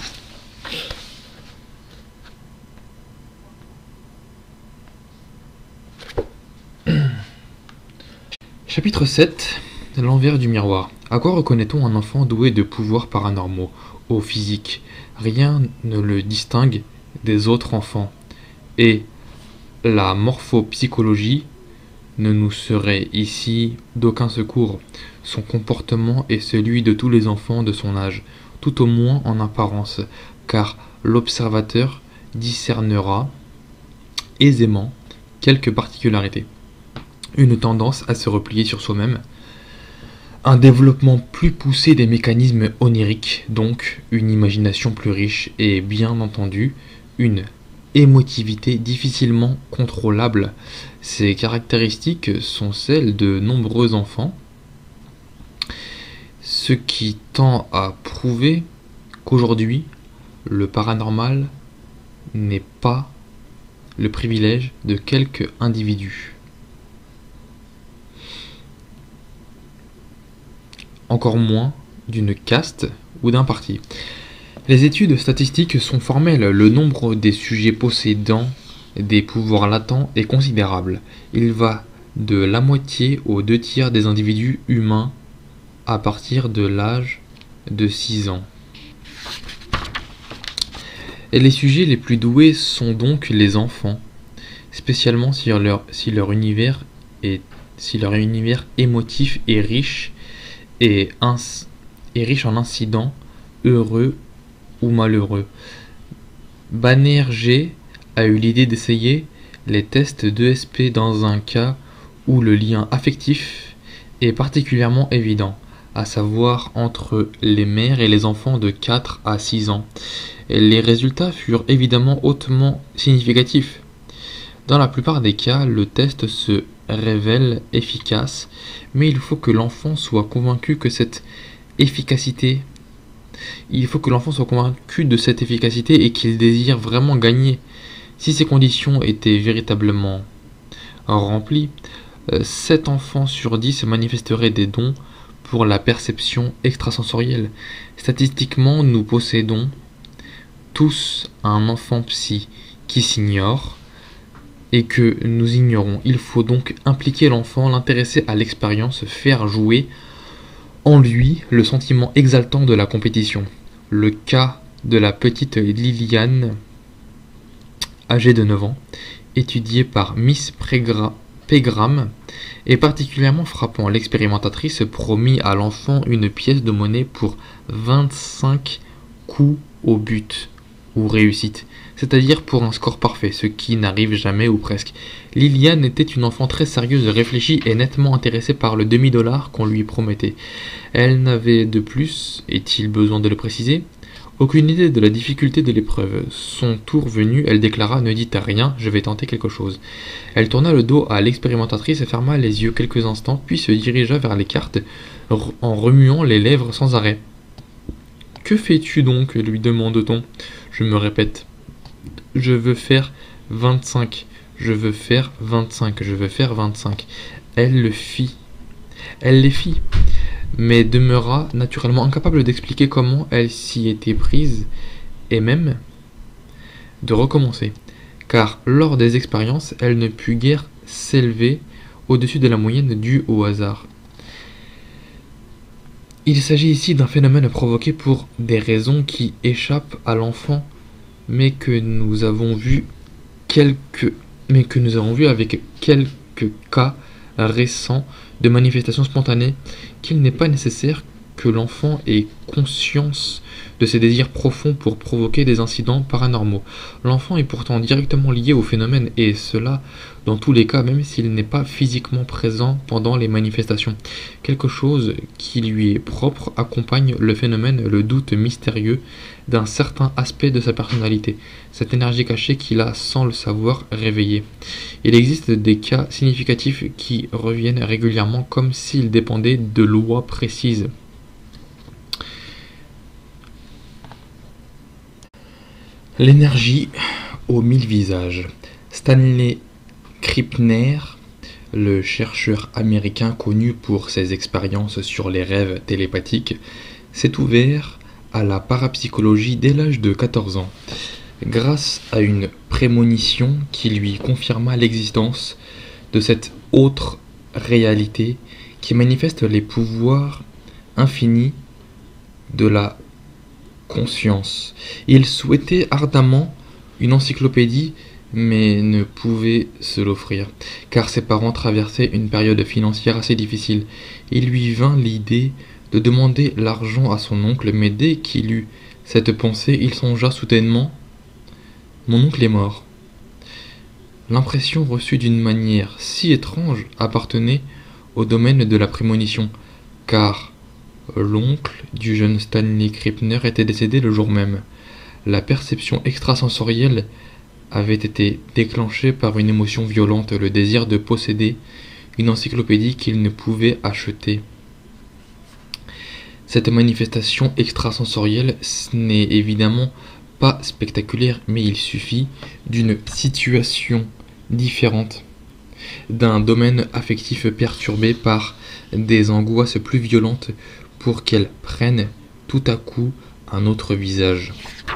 S1: Chapitre sept. L'envers du miroir. À quoi reconnaît-on un enfant doué de pouvoirs paranormaux, au physique? Rien ne le distingue des autres enfants, et la morphopsychologie ne nous serait ici d'aucun secours. Son comportement est celui de tous les enfants de son âge, tout au moins en apparence, car l'observateur discernera aisément quelques particularités. Une tendance à se replier sur soi-même, un développement plus poussé des mécanismes oniriques, donc une imagination plus riche et bien entendu une émotivité difficilement contrôlable. Ces caractéristiques sont celles de nombreux enfants, ce qui tend à prouver qu'aujourd'hui, le paranormal n'est pas le privilège de quelques individus. Encore moins d'une caste ou d'un parti. Les études statistiques sont formelles, le nombre des sujets possédant des pouvoirs latents est considérable. Il va de la moitié aux deux tiers des individus humains à partir de l'âge de six ans. Et les sujets les plus doués sont donc les enfants, spécialement si leur, si leur univers est, si leur univers émotif est riche et, ins, est riche en incidents heureux ou malheureux. Banerjee a eu l'idée d'essayer les tests d'E S P dans un cas où le lien affectif est particulièrement évident, à savoir entre les mères et les enfants de quatre à six ans. Et les résultats furent évidemment hautement significatifs. Dans la plupart des cas, le test se révèle efficace, mais il faut que l'enfant soit convaincu que cette efficacité Il faut que l'enfant soit convaincu de cette efficacité et qu'il désire vraiment gagner. Si ces conditions étaient véritablement remplies, sept enfants sur dix manifesteraient des dons pour la perception extrasensorielle. Statistiquement, nous possédons tous un enfant psy qui s'ignore et que nous ignorons. Il faut donc impliquer l'enfant, l'intéresser à l'expérience, faire jouer en lui le sentiment exaltant de la compétition. Le cas de la petite Liliane, âgée de neuf ans, étudiée par Miss Pegram, est particulièrement frappant. L'expérimentatrice promit à l'enfant une pièce de monnaie pour vingt-cinq coups au but, ou réussite, c'est-à-dire pour un score parfait, ce qui n'arrive jamais ou presque. Liliane était une enfant très sérieuse, réfléchie et nettement intéressée par le demi-dollar qu'on lui promettait. Elle n'avait de plus, est-il besoin de le préciser, aucune idée de la difficulté de l'épreuve. Son tour venu, elle déclara « Ne dites rien, je vais tenter quelque chose ». Elle tourna le dos à l'expérimentatrice et ferma les yeux quelques instants, puis se dirigea vers les cartes en remuant les lèvres sans arrêt. « Que fais-tu donc » lui demande-t-on. Je me répète. Je veux faire vingt-cinq. Je veux faire vingt-cinq. Je veux faire vingt-cinq. Elle le fit. Elle les fit, mais demeura naturellement incapable d'expliquer comment elle s'y était prise et même de recommencer, car lors des expériences, elle ne put guère s'élever au-dessus de la moyenne due au hasard. Il s'agit ici d'un phénomène provoqué pour des raisons qui échappent à l'enfant, mais que nous avons vu quelques, mais que nous avons vu avec quelques cas récents de manifestations spontanées, qu'il n'est pas nécessaire que l'enfant ait conscience de ses désirs profonds pour provoquer des incidents paranormaux. L'enfant est pourtant directement lié au phénomène, et cela dans tous les cas, même s'il n'est pas physiquement présent pendant les manifestations. Quelque chose qui lui est propre accompagne le phénomène, le doute mystérieux d'un certain aspect de sa personnalité, cette énergie cachée qu'il a sans le savoir réveillée. Il existe des cas significatifs qui reviennent régulièrement comme s'ils dépendaient de lois précises. L'énergie aux mille visages. Stanley Krippner le chercheur américain connu pour ses expériences sur les rêves télépathiques, s'est ouvert à la parapsychologie dès l'âge de quatorze ans, grâce à une prémonition qui lui confirma l'existence de cette autre réalité qui manifeste les pouvoirs infinis de la conscience. Il souhaitait ardemment une encyclopédie, mais ne pouvait se l'offrir, car ses parents traversaient une période financière assez difficile. Il lui vint l'idée de demander l'argent à son oncle, mais dès qu'il eut cette pensée, il songea soudainement « Mon oncle est mort ». L'impression reçue d'une manière si étrange appartenait au domaine de la prémonition, car l'oncle du jeune Stanley Krippner était décédé le jour même. La perception extrasensorielle avait été déclenchée par une émotion violente, le désir de posséder une encyclopédie qu'il ne pouvait acheter. Cette manifestation extrasensorielle n'est évidemment pas spectaculaire, mais il suffit d'une situation différente, d'un domaine affectif perturbé par des angoisses plus violentes pour qu'elle prenne tout à coup un autre visage.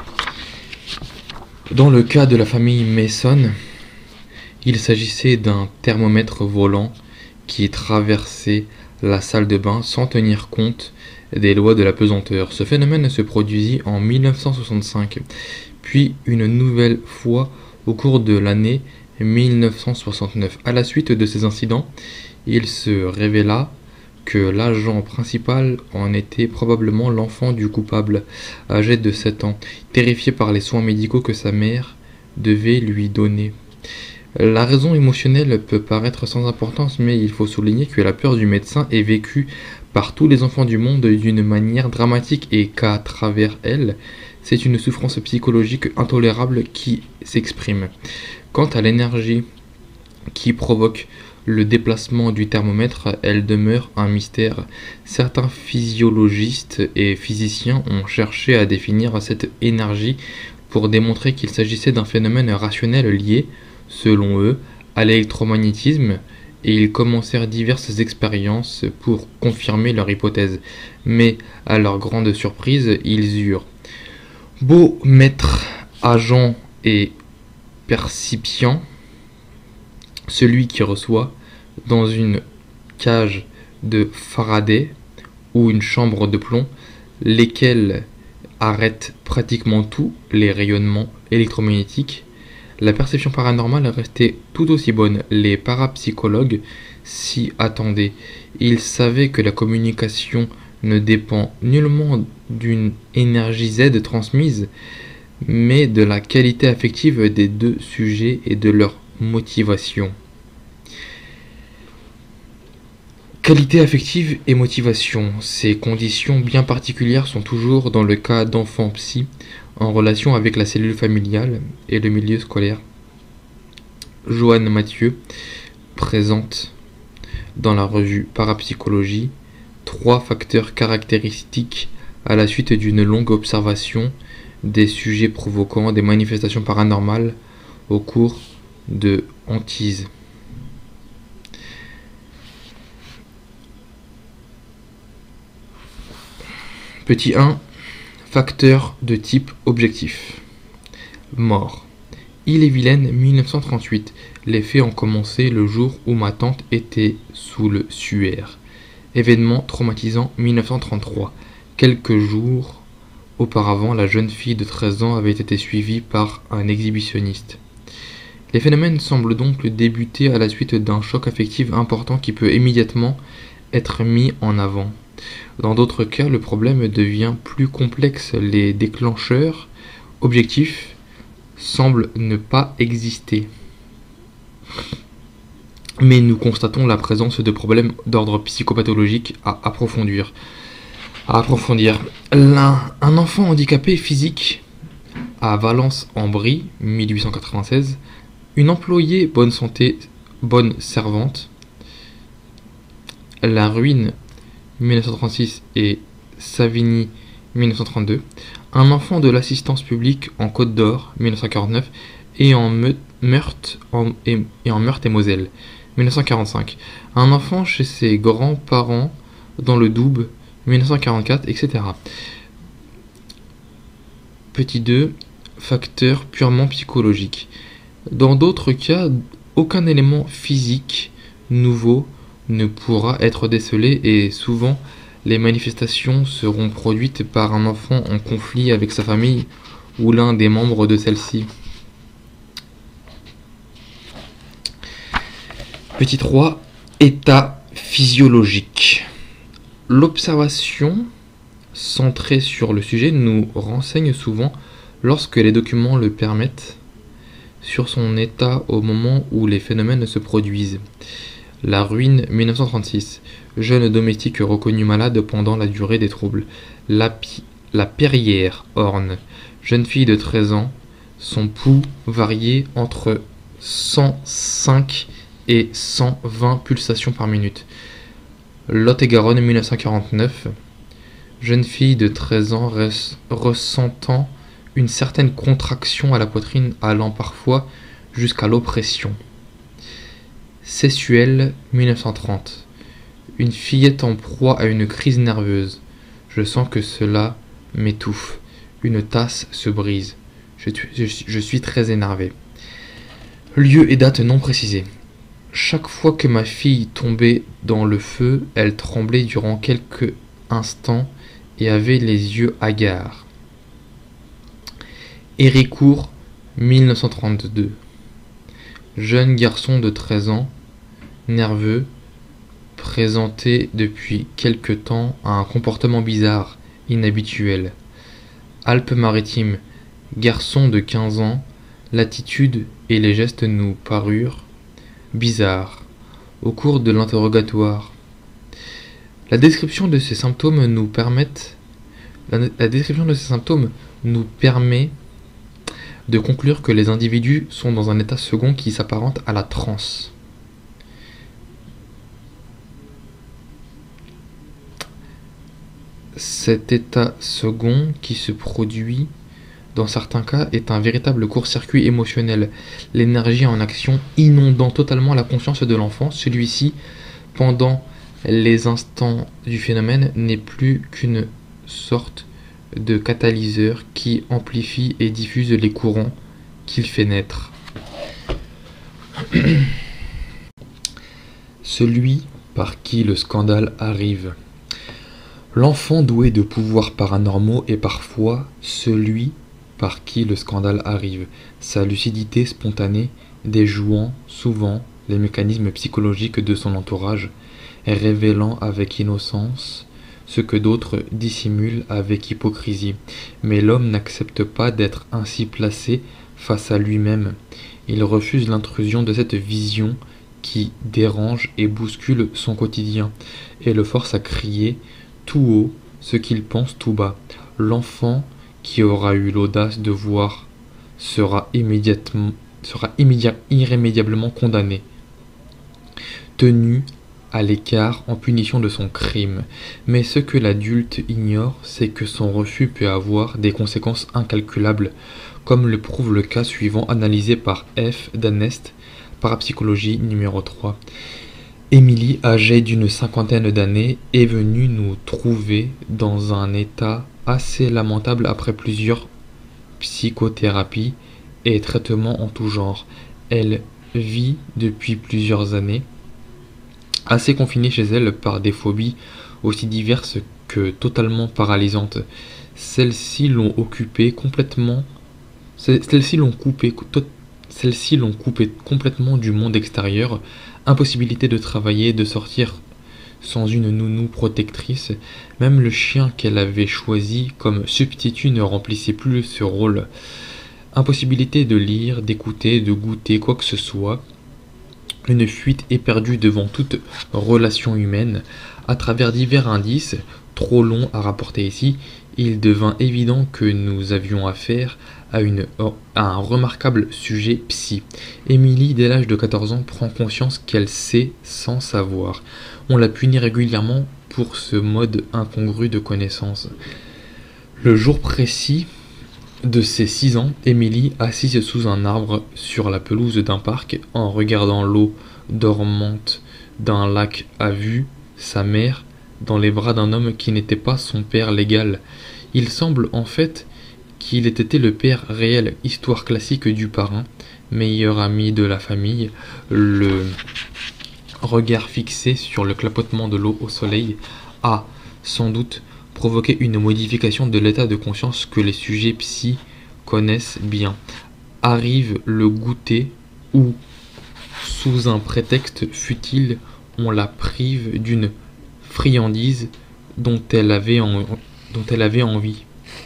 S1: Dans le cas de la famille Mason, il s'agissait d'un thermomètre volant qui traversait la salle de bain sans tenir compte des lois de la pesanteur. Ce phénomène se produisit en mille neuf cent soixante-cinq, puis une nouvelle fois au cours de l'année mille neuf cent soixante-neuf. À la suite de ces incidents, il se révéla que l'agent principal en était probablement l'enfant du coupable, âgé de sept ans, terrifié par les soins médicaux que sa mère devait lui donner. La raison émotionnelle peut paraître sans importance, mais il faut souligner que la peur du médecin est vécue par tous les enfants du monde d'une manière dramatique et qu'à travers elle, c'est une souffrance psychologique intolérable qui s'exprime. Quant à l'énergie qui provoque le déplacement du thermomètre, elle demeure un mystère. Certains physiologistes et physiciens ont cherché à définir cette énergie pour démontrer qu'il s'agissait d'un phénomène rationnel lié, selon eux, à l'électromagnétisme, et ils commencèrent diverses expériences pour confirmer leur hypothèse. Mais, à leur grande surprise, ils eurent beau mettre agent et percipient, celui qui reçoit, dans une cage de Faraday ou une chambre de plomb, lesquelles arrêtent pratiquement tous les rayonnements électromagnétiques, la perception paranormale restait tout aussi bonne. Les parapsychologues s'y attendaient. Ils savaient que la communication ne dépend nullement d'une énergie Z transmise, mais de la qualité affective des deux sujets et de leur motivation. Qualité affective et motivation. Ces conditions bien particulières sont toujours dans le cas d'enfants psy en relation avec la cellule familiale et le milieu scolaire. Joanne Mathieu présente dans la revue Parapsychologie trois facteurs caractéristiques à la suite d'une longue observation des sujets provoquant des manifestations paranormales au cours de hantises. Petit un. Facteurs de type objectif. Mort. Ille-et-Vilaine, mille neuf cent trente-huit. Les faits ont commencé le jour où ma tante était sous le suaire. Événement traumatisant, mille neuf cent trente-trois. Quelques jours auparavant, la jeune fille de treize ans avait été suivie par un exhibitionniste. Les phénomènes semblent donc débuter à la suite d'un choc affectif important qui peut immédiatement être mis en avant. Dans d'autres cas, le problème devient plus complexe. Les déclencheurs objectifs semblent ne pas exister. Mais nous constatons la présence de problèmes d'ordre psychopathologique à approfondir. À approfondir. L'un, un enfant handicapé physique à Valence-en-Brie, mille huit cent quatre-vingt-seize, une employée bonne santé, bonne servante, La Ruine, mille neuf cent trente-six et Savigny, mille neuf cent trente-deux, un enfant de l'assistance publique en Côte d'Or, mille neuf cent quarante-neuf, et en Meurthe, en, et, et en Meurthe et Moselle, mille neuf cent quarante-cinq. Un enfant chez ses grands-parents dans le Doubs, mille neuf cent quarante-quatre, et cetera. Petit deux. Facteur purement psychologique. Dans d'autres cas, aucun élément physique nouveau ne pourra être décelé et souvent les manifestations seront produites par un enfant en conflit avec sa famille ou l'un des membres de celle-ci. Petit trois. État physiologique. L'observation centrée sur le sujet nous renseigne souvent, lorsque les documents le permettent, sur son état au moment où les phénomènes se produisent. La ruine, mille neuf cent trente-six. Jeune domestique reconnu malade pendant la durée des troubles. La, pi- la Perrière, Orne. Jeune fille de treize ans. Son pouls variait entre cent cinq et cent vingt pulsations par minute. Lot-et-Garonne, mille neuf cent quarante-neuf. Jeune fille de treize ans res- ressentant une certaine contraction à la poitrine allant parfois jusqu'à l'oppression. Sessuel, mille neuf cent trente. Une fillette en proie à une crise nerveuse. Je sens que cela m'étouffe. Une tasse se brise. Je, je, je suis très énervé. Lieu et date non précisés. Chaque fois que ma fille tombait dans le feu, elle tremblait durant quelques instants et avait les yeux hagards. Héricourt, mille neuf cent trente-deux. Jeune garçon de treize ans, nerveux, présentait depuis quelque temps un comportement bizarre, inhabituel. Alpes-Maritimes, garçon de quinze ans, l'attitude et les gestes nous parurent bizarres. Au cours de l'interrogatoire, la description de ces symptômes nous permettent, la, la description de ces symptômes nous permet de conclure que les individus sont dans un état second qui s'apparente à la transe. Cet état second qui se produit dans certains cas est un véritable court-circuit émotionnel, l'énergie en action inondant totalement la conscience de l'enfant. Celui-ci, pendant les instants du phénomène, n'est plus qu'une sorte de catalyseur qui amplifie et diffuse les courants qu'il fait naître. Celui par qui le scandale arrive. L'enfant doué de pouvoirs paranormaux est parfois celui par qui le scandale arrive, sa lucidité spontanée déjouant souvent les mécanismes psychologiques de son entourage, révélant avec innocence ce que d'autres dissimulent avec hypocrisie. Mais l'homme n'accepte pas d'être ainsi placé face à lui-même. Il refuse l'intrusion de cette vision qui dérange et bouscule son quotidien, et le force à crier tout haut ce qu'il pense tout bas. L'enfant qui aura eu l'audace de voir sera immédiatement sera immédiat, irrémédiablement condamné, tenu à l'écart en punition de son crime. Mais ce que l'adulte ignore, c'est que son refus peut avoir des conséquences incalculables, comme le prouve le cas suivant analysé par F. d'Annest, parapsychologie numéro trois. Émilie, âgée d'une cinquantaine d'années, est venue nous trouver dans un état assez lamentable après plusieurs psychothérapies et traitements en tout genre. Elle vit depuis plusieurs années assez confinée chez elle par des phobies aussi diverses que totalement paralysantes. Celles-ci l'ont occupé complètement, celles-ci l'ont coupé, celles-ci l'ont coupé complètement du monde extérieur. Impossibilité de travailler, de sortir sans une nounou protectrice. Même le chien qu'elle avait choisi comme substitut ne remplissait plus ce rôle. Impossibilité de lire, d'écouter, de goûter quoi que ce soit. Une fuite éperdue devant toute relation humaine. À travers divers indices, trop longs à rapporter ici, il devint évident que nous avions affaire à, une, à un remarquable sujet psy. Émilie, dès l'âge de quatorze ans, prend conscience qu'elle sait sans savoir. On la punit régulièrement pour ce mode incongru de connaissance. Le jour précis de ses six ans, Émilie, assise sous un arbre sur la pelouse d'un parc, en regardant l'eau dormante d'un lac a vu sa mère dans les bras d'un homme qui n'était pas son père légal. Il semble en fait qu'il ait été le père réel, histoire classique du parrain, meilleur ami de la famille, le regard fixé sur le clapotement de l'eau au soleil a, sans doute, provoqué une modification de l'état de conscience que les sujets psy connaissent bien. Arrive le goûter où, sous un prétexte futile, on la prive d'une friandise dont elle avait, en, dont elle avait envie.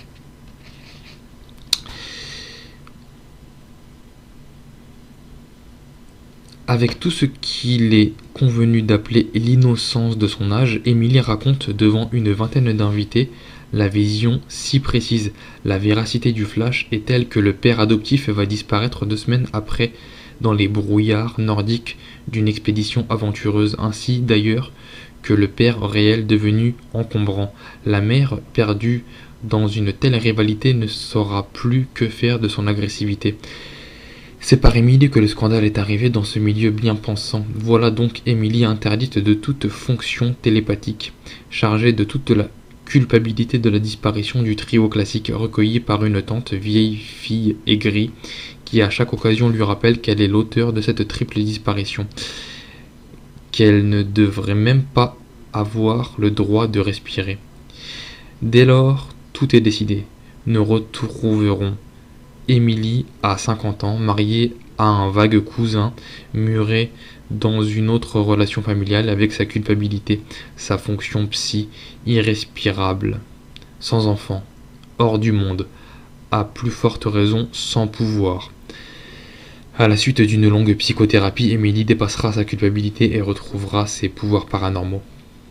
S1: Avec tout ce qu'il est convenu d'appeler l'innocence de son âge, Émilie raconte devant une vingtaine d'invités la vision si précise. La véracité du flash est telle que le père adoptif va disparaître deux semaines après dans les brouillards nordiques d'une expédition aventureuse, ainsi d'ailleurs que le père réel devenu encombrant. La mère, perdue dans une telle rivalité, ne saura plus que faire de son agressivité. C'est par Émilie que le scandale est arrivé dans ce milieu bien pensant. Voilà donc Émilie interdite de toute fonction télépathique, chargée de toute la culpabilité de la disparition du trio classique, recueilli par une tante vieille fille aigrie, qui à chaque occasion lui rappelle qu'elle est l'auteur de cette triple disparition, qu'elle ne devrait même pas avoir le droit de respirer. Dès lors, tout est décidé. Nous retrouverons Émilie a cinquante ans, mariée à un vague cousin, murée dans une autre relation familiale avec sa culpabilité, sa fonction psy irrespirable, sans enfant, hors du monde, à plus forte raison sans pouvoir. À la suite d'une longue psychothérapie, Émilie dépassera sa culpabilité et retrouvera ses pouvoirs paranormaux.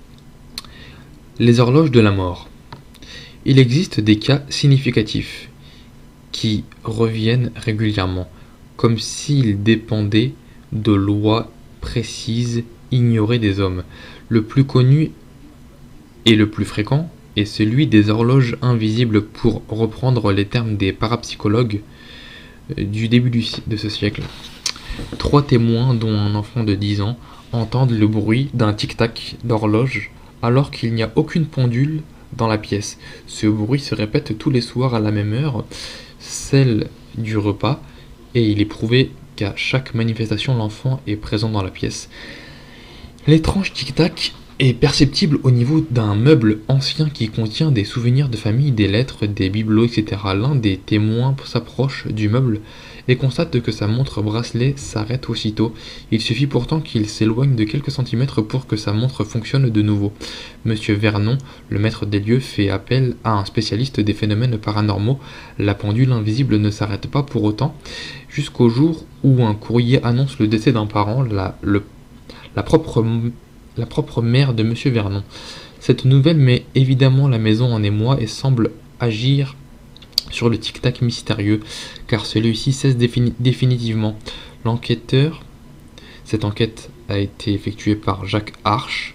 S1: Les horloges de la mort. Il existe des cas significatifs qui reviennent régulièrement, comme s'ils dépendaient de lois précises ignorées des hommes. Le plus connu et le plus fréquent est celui des horloges invisibles, pour reprendre les termes des parapsychologues du début du, de ce siècle. Trois témoins, dont un enfant de dix ans, entendent le bruit d'un tic-tac d'horloge alors qu'il n'y a aucune pendule dans la pièce. Ce bruit se répète tous les soirs à la même heure, celle du repas, et il est prouvé qu'à chaque manifestation, l'enfant est présent dans la pièce. L'étrange tic-tac est perceptible au niveau d'un meuble ancien qui contient des souvenirs de famille, des lettres, des bibelots, et cetera. L'un des témoins s'approche du meuble et constate que sa montre bracelet s'arrête aussitôt. Il suffit pourtant qu'il s'éloigne de quelques centimètres pour que sa montre fonctionne de nouveau. Monsieur Vernon, le maître des lieux, fait appel à un spécialiste des phénomènes paranormaux. La pendule invisible ne s'arrête pas pour autant, jusqu'au jour où un courrier annonce le décès d'un parent, la, le, la, propre, la propre mère de Monsieur Vernon. Cette nouvelle met évidemment la maison en émoi et semble agir sur le tic-tac mystérieux, car celui-ci cesse défini- définitivement. L'enquêteur, cette enquête a été effectuée par Jacques Arche,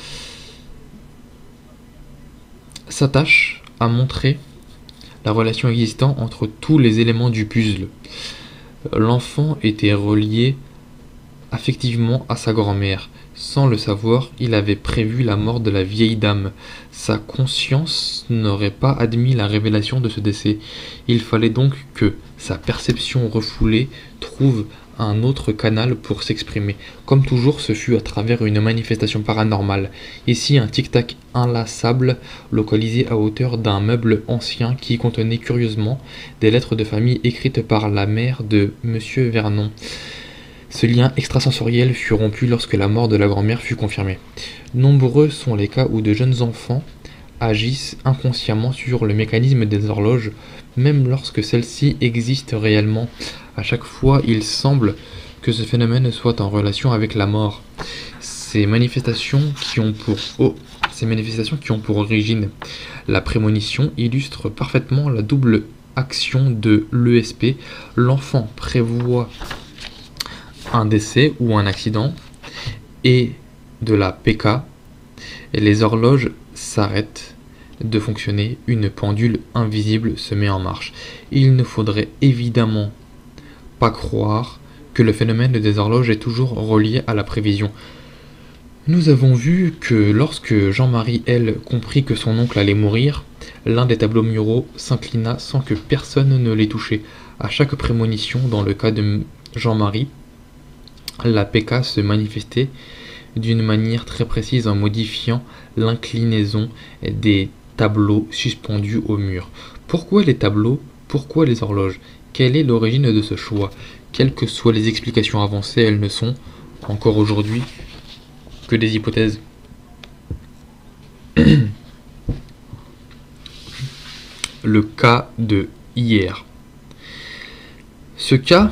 S1: s'attache à montrer la relation existante entre tous les éléments du puzzle. L'enfant était relié affectivement à sa grand-mère. Sans le savoir, il avait prévu la mort de la vieille dame. Sa conscience n'aurait pas admis la révélation de ce décès. Il fallait donc que sa perception refoulée trouve un autre canal pour s'exprimer. Comme toujours, ce fut à travers une manifestation paranormale. Ici, un tic-tac inlassable localisé à hauteur d'un meuble ancien qui contenait curieusement des lettres de famille écrites par la mère de Monsieur Vernon. Ce lien extrasensoriel fut rompu lorsque la mort de la grand-mère fut confirmée. Nombreux sont les cas où de jeunes enfants agissent inconsciemment sur le mécanisme des horloges, même lorsque celles-ci existent réellement. À chaque fois, il semble que ce phénomène soit en relation avec la mort. Ces manifestations qui ont pour, oh, ces manifestations qui ont pour origine la prémonition illustrent parfaitement la double action de l'E S P. L'enfant prévoit un décès ou un accident, et de la P K, et les horloges s'arrêtent de fonctionner, une pendule invisible se met en marche. Il ne faudrait évidemment pas croire que le phénomène des horloges est toujours relié à la prévision. Nous avons vu que lorsque Jean-Marie, elle, comprit que son oncle allait mourir, l'un des tableaux muraux s'inclina sans que personne ne l'ait touché. À chaque prémonition, dans le cas de Jean-Marie, la P K se manifestait d'une manière très précise en modifiant l'inclinaison des tableaux suspendus au mur. Pourquoi les tableaux? Pourquoi les horloges? Quelle est l'origine de ce choix? Quelles que soient les explications avancées, elles ne sont, encore aujourd'hui, que des hypothèses. Le cas de hier. Ce cas,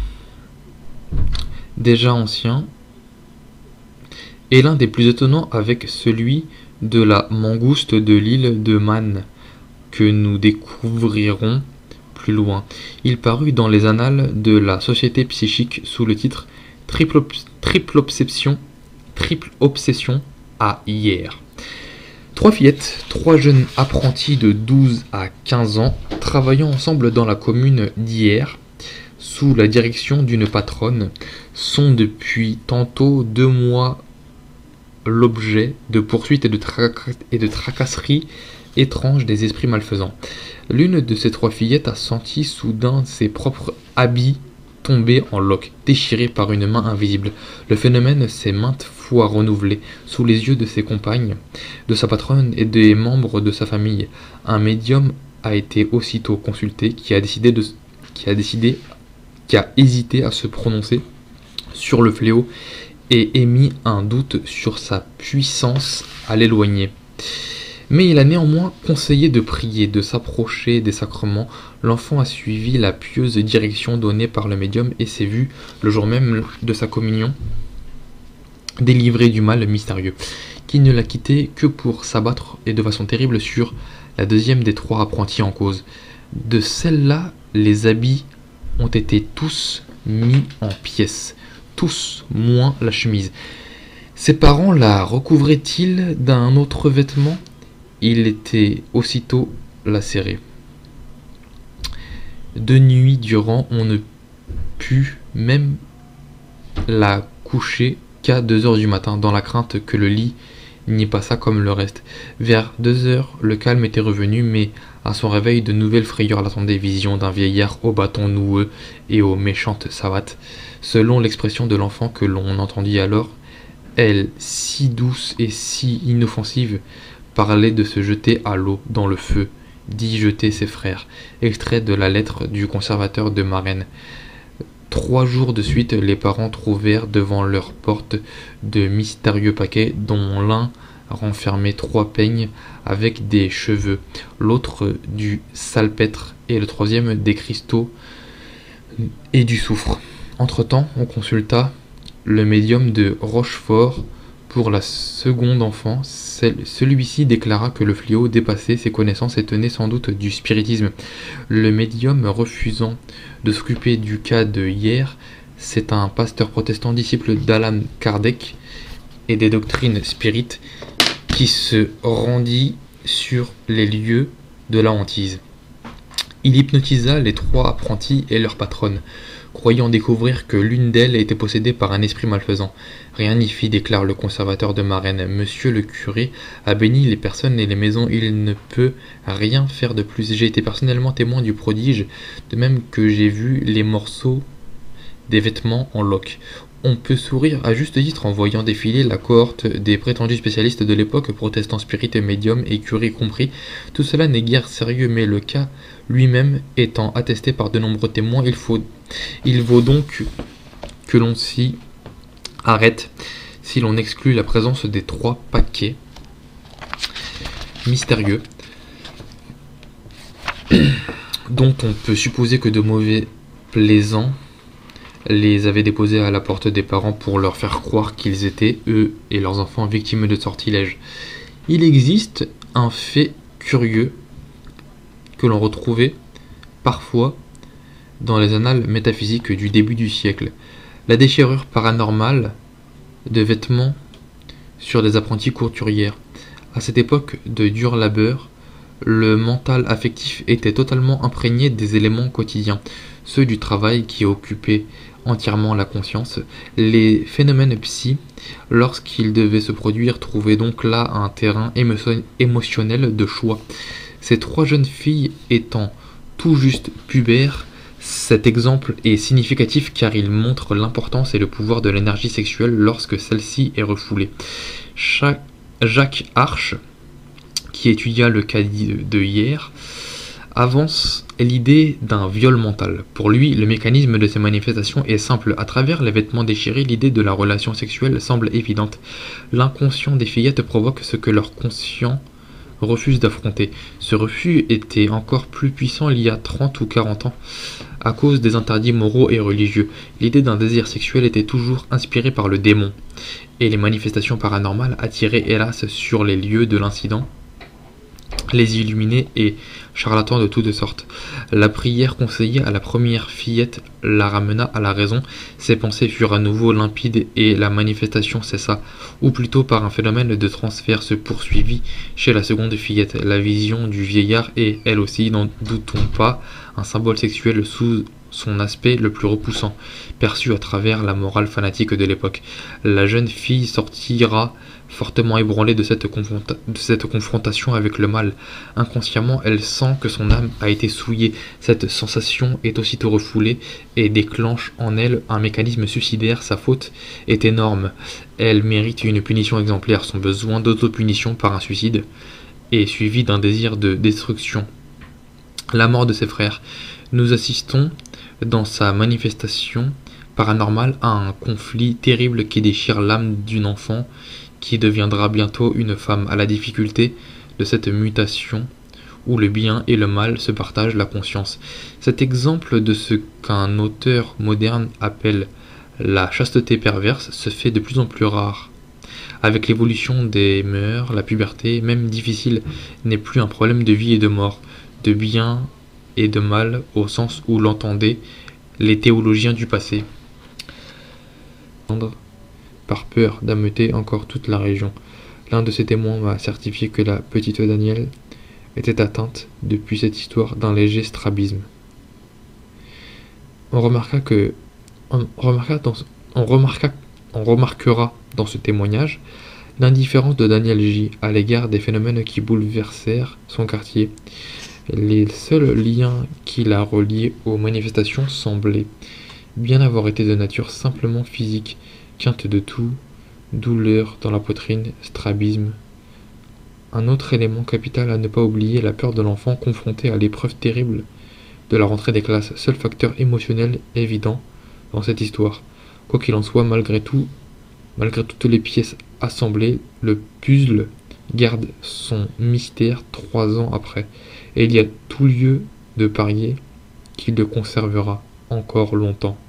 S1: déjà ancien, est l'un des plus étonnants avec celui de la mangouste de l'île de Man, que nous découvrirons plus loin. Il parut dans les annales de la Société psychique sous le titre Triple, triple obsession, triple obsession à hier. Trois fillettes, trois jeunes apprentis de douze à quinze ans, travaillant ensemble dans la commune d'Hyères, sous la direction d'une patronne, sont depuis tantôt deux mois l'objet de poursuites et de, trac- et de tracasseries étranges des esprits malfaisants. L'une de ces trois fillettes a senti soudain ses propres habits tomber en loques, déchirés par une main invisible. Le phénomène s'est maintes fois renouvelé sous les yeux de ses compagnes, de sa patronne et des membres de sa famille. Un médium a été aussitôt consulté qui a décidé de, qui a décidé, qui a hésité à se prononcer sur le fléau et émis un doute sur sa puissance à l'éloigner. Mais il a néanmoins conseillé de prier, de s'approcher des sacrements. L'enfant a suivi la pieuse direction donnée par le médium et s'est vu, le jour même de sa communion, délivré du mal mystérieux, qui ne l'a quitté que pour s'abattre et de façon terrible sur la deuxième des trois apprentis en cause. De celle-là, les habits ont été tous mis en pièces, tous moins la chemise. Ses parents la recouvraient-ils d'un autre vêtement? Il était aussitôt lacéré. De nuit durant, on ne put même la coucher qu'à deux heures du matin, dans la crainte que le lit n'y passât comme le reste. Vers deux heures, le calme était revenu, mais à son réveil, de nouvelles frayeurs l'attendaient. Vision d'un vieillard au bâton noueux et aux méchantes savates. Selon l'expression de l'enfant que l'on entendit alors, elle, si douce et si inoffensive, parlait de se jeter à l'eau, dans le feu, d'y jeter ses frères. Extrait de la lettre du conservateur de Marennes. Trois jours de suite, les parents trouvèrent devant leur porte de mystérieux paquets, dont l'un renfermait trois peignes avec des cheveux, l'autre du salpêtre et le troisième des cristaux et du soufre. Entre-temps, on consulta le médium de Rochefort pour la seconde enfant. Celui-ci déclara que le fléau dépassait ses connaissances et tenait sans doute du spiritisme. Le médium refusant de s'occuper du cas de hier, c'est un pasteur protestant disciple d'Allan Kardec et des doctrines spirites qui se rendit sur les lieux de la hantise. Il hypnotisa les trois apprentis et leur patronne, croyant découvrir que l'une d'elles était possédée par un esprit malfaisant. Rien n'y fit, déclare le conservateur de Marennes. Monsieur le curé a béni les personnes et les maisons, il ne peut rien faire de plus. J'ai été personnellement témoin du prodige, de même que j'ai vu les morceaux des vêtements en loques. On peut sourire à juste titre en voyant défiler la cohorte des prétendus spécialistes de l'époque, protestants, spirites, médiums et curés compris. Tout cela n'est guère sérieux, mais le cas lui-même étant attesté par de nombreux témoins, il, faut, il vaut donc que l'on s'y arrête si l'on exclut la présence des trois paquets mystérieux dont on peut supposer que de mauvais plaisants les avaient déposés à la porte des parents pour leur faire croire qu'ils étaient, eux et leurs enfants, victimes de sortilèges. Il existe un fait curieux que l'on retrouvait parfois dans les annales métaphysiques du début du siècle. La déchirure paranormale de vêtements sur des apprentis couturières. À cette époque de dur labeur, le mental affectif était totalement imprégné des éléments quotidiens. ceux du travail qui occupaient entièrement la conscience. Les phénomènes psy, lorsqu'ils devaient se produire, trouvaient donc là un terrain émo- émotionnel de choix. Ces trois jeunes filles étant tout juste pubères, cet exemple est significatif car il montre l'importance et le pouvoir de l'énergie sexuelle lorsque celle-ci est refoulée. Cha- Jacques Arche, qui étudia le cas de hier, avance l'idée d'un viol mental. Pour lui, le mécanisme de ces manifestations est simple. À travers les vêtements déchirés, l'idée de la relation sexuelle semble évidente. L'inconscient des fillettes provoque ce que leur conscient refuse d'affronter. Ce refus était encore plus puissant il y a trente ou quarante ans à cause des interdits moraux et religieux. L'idée d'un désir sexuel était toujours inspirée par le démon, et les manifestations paranormales attiraient hélas sur les lieux de l'incident les illuminés et charlatans de toutes sortes. La prière conseillée à la première fillette la ramena à la raison, ses pensées furent à nouveau limpides et la manifestation cessa, ou plutôt par un phénomène de transfert se poursuivit chez la seconde fillette. La vision du vieillard est, elle aussi, n'en doutons pas, un symbole sexuel sous son aspect le plus repoussant, perçu à travers la morale fanatique de l'époque. La jeune fille sortira fortement ébranlée de cette, confronta- de cette confrontation avec le mal. Inconsciemment, elle sent que son âme a été souillée. Cette sensation est aussitôt refoulée et déclenche en elle un mécanisme suicidaire. Sa faute est énorme. Elle mérite une punition exemplaire. Son besoin d'autopunition par un suicide est suivi d'un désir de destruction. La mort de ses frères. Nous assistons dans sa manifestation paranormale à un conflit terrible qui déchire l'âme d'une enfant qui deviendra bientôt une femme, à la difficulté de cette mutation où le bien et le mal se partagent la conscience. Cet exemple de ce qu'un auteur moderne appelle la chasteté perverse se fait de plus en plus rare. Avec l'évolution des mœurs, la puberté, même difficile, n'est plus un problème de vie et de mort, de bien et de mal au sens où l'entendaient les théologiens du passé. Par peur d'ameuter encore toute la région. L'un de ses témoins m'a certifié que la petite Danielle était atteinte depuis cette histoire d'un léger strabisme. On remarqua que on remarqua dans, on remarqua, on remarquera dans ce témoignage l'indifférence de Daniel J à l'égard des phénomènes qui bouleversèrent son quartier. Les seuls liens qui la reliaient aux manifestations semblaient bien avoir été de nature simplement physique, quinte de toux, douleur dans la poitrine, strabisme. Un autre élément capital à ne pas oublier, la peur de l'enfant confronté à l'épreuve terrible de la rentrée des classes, seul facteur émotionnel évident dans cette histoire. Quoi qu'il en soit, malgré tout, malgré toutes les pièces assemblées, le puzzle garde son mystère trois ans après, et il y a tout lieu de parier qu'il le conservera encore longtemps.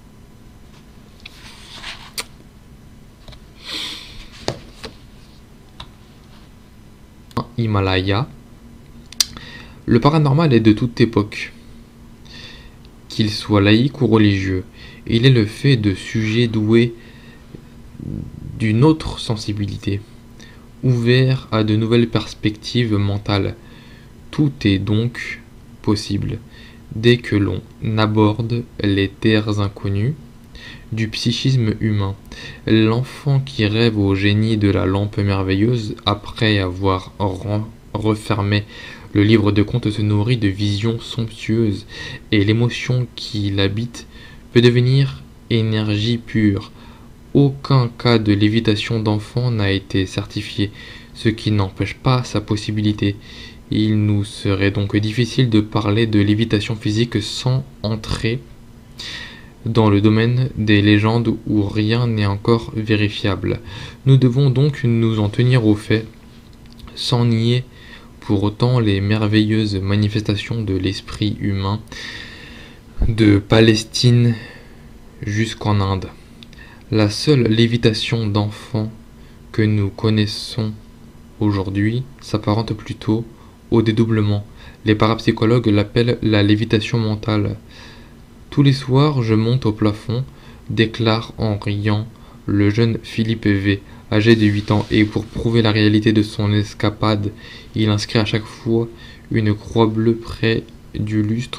S1: Himalaya. Le paranormal est de toute époque, qu'il soit laïque ou religieux. Il est le fait de sujets doués d'une autre sensibilité, ouverts à de nouvelles perspectives mentales. Tout est donc possible dès que l'on aborde les terres inconnues du psychisme humain. L'enfant qui rêve au génie de la lampe merveilleuse, après avoir refermé le livre de contes, se nourrit de visions somptueuses, et l'émotion qui l'habite peut devenir énergie pure. Aucun cas de lévitation d'enfant n'a été certifié, ce qui n'empêche pas sa possibilité. Il nous serait donc difficile de parler de lévitation physique sans entrer dans le domaine des légendes où rien n'est encore vérifiable. Nous devons donc nous en tenir aux faits, sans nier pour autant les merveilleuses manifestations de l'esprit humain, de Palestine jusqu'en Inde. La seule lévitation d'enfants que nous connaissons aujourd'hui s'apparente plutôt au dédoublement. Les parapsychologues l'appellent la lévitation mentale. Tous les soirs, je monte au plafond, déclare en riant le jeune Philippe V, âgé de huit ans, et pour prouver la réalité de son escapade, il inscrit à chaque fois une croix bleue près du lustre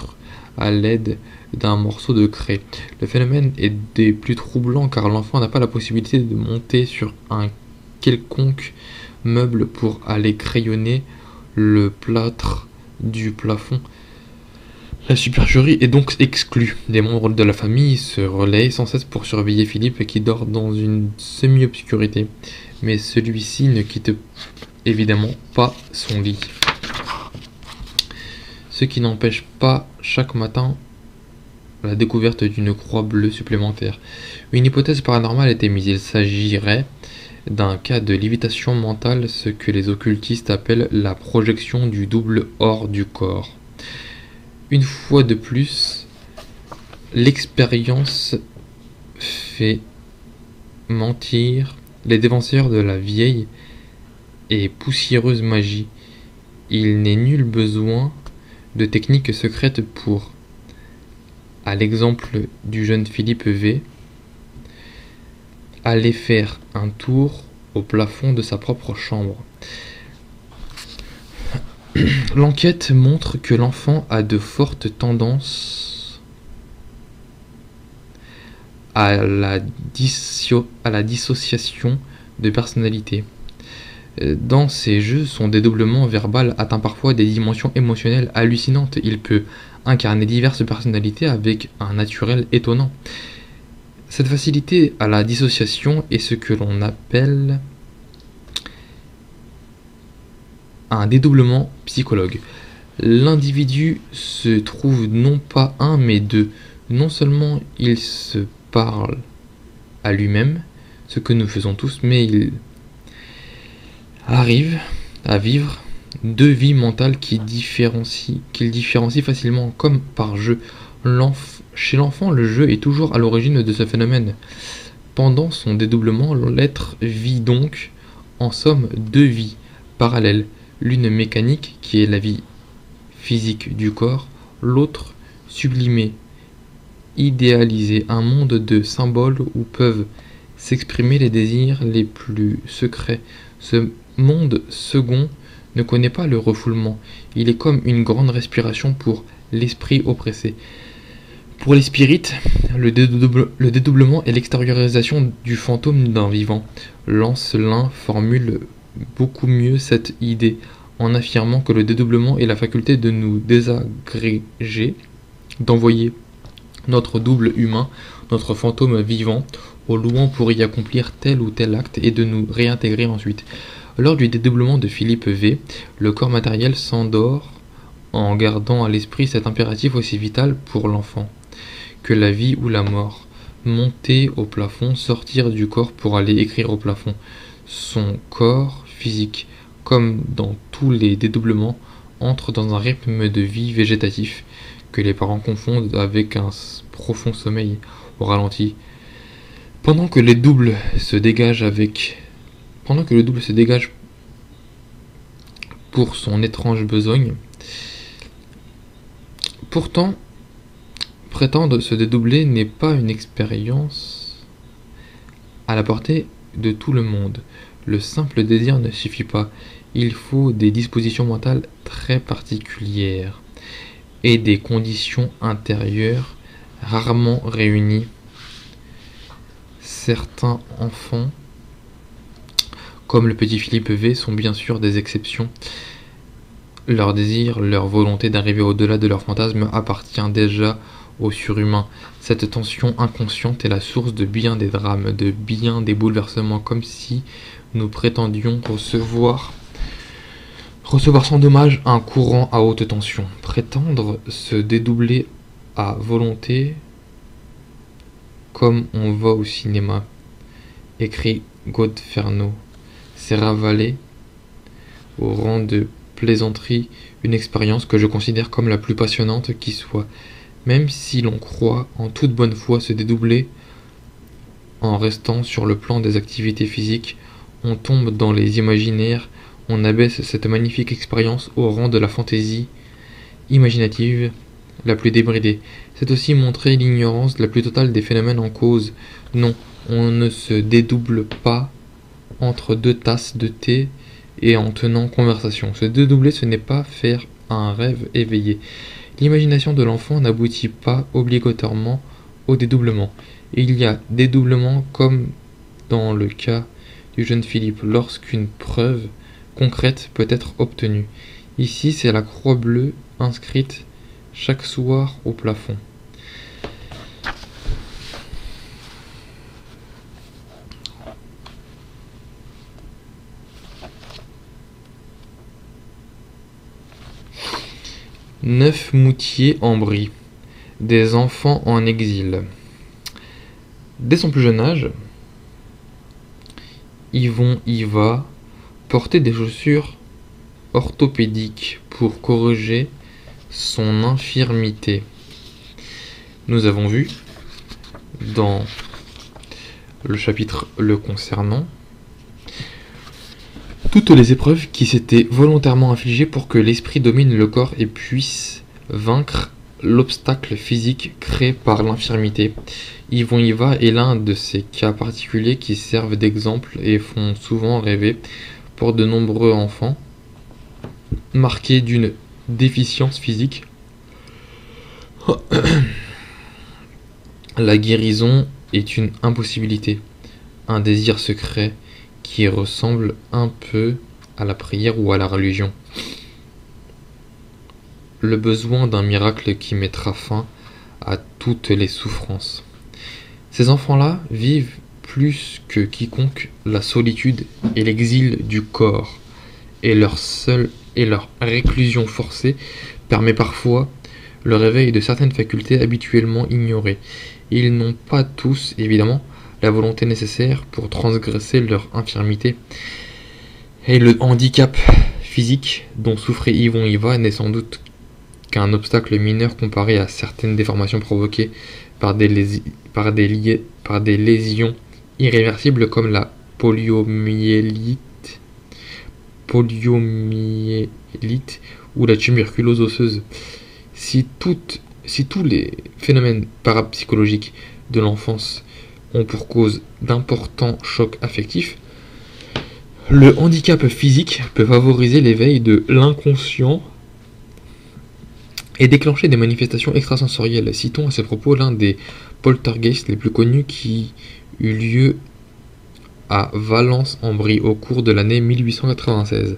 S1: à l'aide d'un morceau de craie. Le phénomène est des plus troublants car l'enfant n'a pas la possibilité de monter sur un quelconque meuble pour aller crayonner le plâtre du plafond. La supercherie est donc exclue. Les membres de la famille se relaient sans cesse pour surveiller Philippe qui dort dans une semi-obscurité. Mais celui-ci ne quitte évidemment pas son lit. Ce qui n'empêche pas chaque matin la découverte d'une croix bleue supplémentaire. Une hypothèse paranormale est émise. Il s'agirait d'un cas de lévitation mentale, ce que les occultistes appellent la projection du double hors du corps. Une fois de plus, l'expérience fait mentir les défenseurs de la vieille et poussiéreuse magie. Il n'est nul besoin de techniques secrètes pour, à l'exemple du jeune Philippe V, aller faire un tour au plafond de sa propre chambre. L'enquête montre que l'enfant a de fortes tendances à la, disso- à la dissociation de personnalité. Dans ces jeux, son dédoublement verbal atteint parfois des dimensions émotionnelles hallucinantes. Il peut incarner diverses personnalités avec un naturel étonnant. Cette facilité à la dissociation est ce que l'on appelle un dédoublement psychologue. L'individu se trouve non pas un mais deux. Non seulement il se parle à lui-même, ce que nous faisons tous, mais il arrive à vivre deux vies mentales qui différencient, qu'il différencie facilement, comme par jeu. L'enf- chez l'enfant, le jeu est toujours à l'origine de ce phénomène. Pendant son dédoublement, l'être vit donc, en somme, deux vies parallèles. L'une mécanique, qui est la vie physique du corps, l'autre sublimée, idéalisée, un monde de symboles où peuvent s'exprimer les désirs les plus secrets. Ce monde second ne connaît pas le refoulement, il est comme une grande respiration pour l'esprit oppressé. Pour les spirites, le, dédouble, le dédoublement est l'extériorisation du fantôme d'un vivant. Lancelin formule beaucoup mieux cette idée en affirmant que le dédoublement est la faculté de nous désagréger, d'envoyer notre double humain, notre fantôme vivant, au loin pour y accomplir tel ou tel acte et de nous réintégrer ensuite. Lors du dédoublement de Philippe V, le corps matériel s'endort en gardant à l'esprit cet impératif aussi vital pour l'enfant que la vie ou la mort. Monter au plafond, sortir du corps pour aller écrire au plafond. Son corps physique, comme dans tous les dédoublements, entre dans un rythme de vie végétatif que les parents confondent avec un profond sommeil au ralenti. Pendant que les doubles se dégagent avec pendant que le double se dégage pour son étrange besogne, pourtant prétendre se dédoubler n'est pas une expérience à la portée de tout le monde. Le simple désir ne suffit pas, il faut des dispositions mentales très particulières et des conditions intérieures rarement réunies. Certains enfants, comme le petit Philippe V, sont bien sûr des exceptions. Leur désir, leur volonté d'arriver au-delà de leurs fantasmes appartient déjà au surhumain. Cette tension inconsciente est la source de bien des drames, de bien des bouleversements, comme si nous prétendions recevoir, recevoir sans dommage un courant à haute tension. Prétendre se dédoubler à volonté, comme on va au cinéma, écrit Godferno, c'est ravaler au rang de plaisanterie une expérience que je considère comme la plus passionnante qui soit. Même si l'on croit en toute bonne foi se dédoubler en restant sur le plan des activités physiques, on tombe dans les imaginaires, on abaisse cette magnifique expérience au rang de la fantaisie imaginative la plus débridée. C'est aussi montrer l'ignorance la plus totale des phénomènes en cause. Non, on ne se dédouble pas entre deux tasses de thé et en tenant conversation. Se dédoubler, ce n'est pas faire un rêve éveillé. L'imagination de l'enfant n'aboutit pas obligatoirement au dédoublement. Il y a dédoublement comme dans le cas du jeune Philippe, lorsqu'une preuve concrète peut être obtenue. Ici, c'est la croix bleue inscrite chaque soir au plafond. Neuf moutiers en brie, des enfants en exil. Dès son plus jeune âge, Yvon y va porter des chaussures orthopédiques pour corriger son infirmité. Nous avons vu dans le chapitre le concernant toutes les épreuves qui s'étaient volontairement infligées pour que l'esprit domine le corps et puisse vaincre l'obstacle physique créé par l'infirmité. Yvon y va est l'un de ces cas particuliers qui servent d'exemple et font souvent rêver pour de nombreux enfants marqués d'une déficience physique. La guérison est une impossibilité, un désir secret qui ressemble un peu à la prière ou à la religion. Le besoin d'un miracle qui mettra fin à toutes les souffrances. Ces enfants-là vivent plus que quiconque la solitude et l'exil du corps, et leur seule et leur réclusion forcée permet parfois le réveil de certaines facultés habituellement ignorées. Ils n'ont pas tous, évidemment, la volonté nécessaire pour transgresser leur infirmité. Et le handicap physique dont souffrait Yvon y va n'est sans doute qu'un obstacle mineur comparé à certaines déformations provoquées par des, lési- par des, liés- par des lésions irréversibles comme la poliomyélite, poliomyélite ou la tuberculose osseuse. Si, toutes, si tous les phénomènes parapsychologiques de l'enfance ont pour cause d'importants chocs affectifs, le handicap physique peut favoriser l'éveil de l'inconscient et déclencher des manifestations extrasensorielles. Citons à ce propos l'un des poltergeists les plus connus qui eut lieu à Valence-en-Brie au cours de l'année mille huit cent quatre-vingt-seize.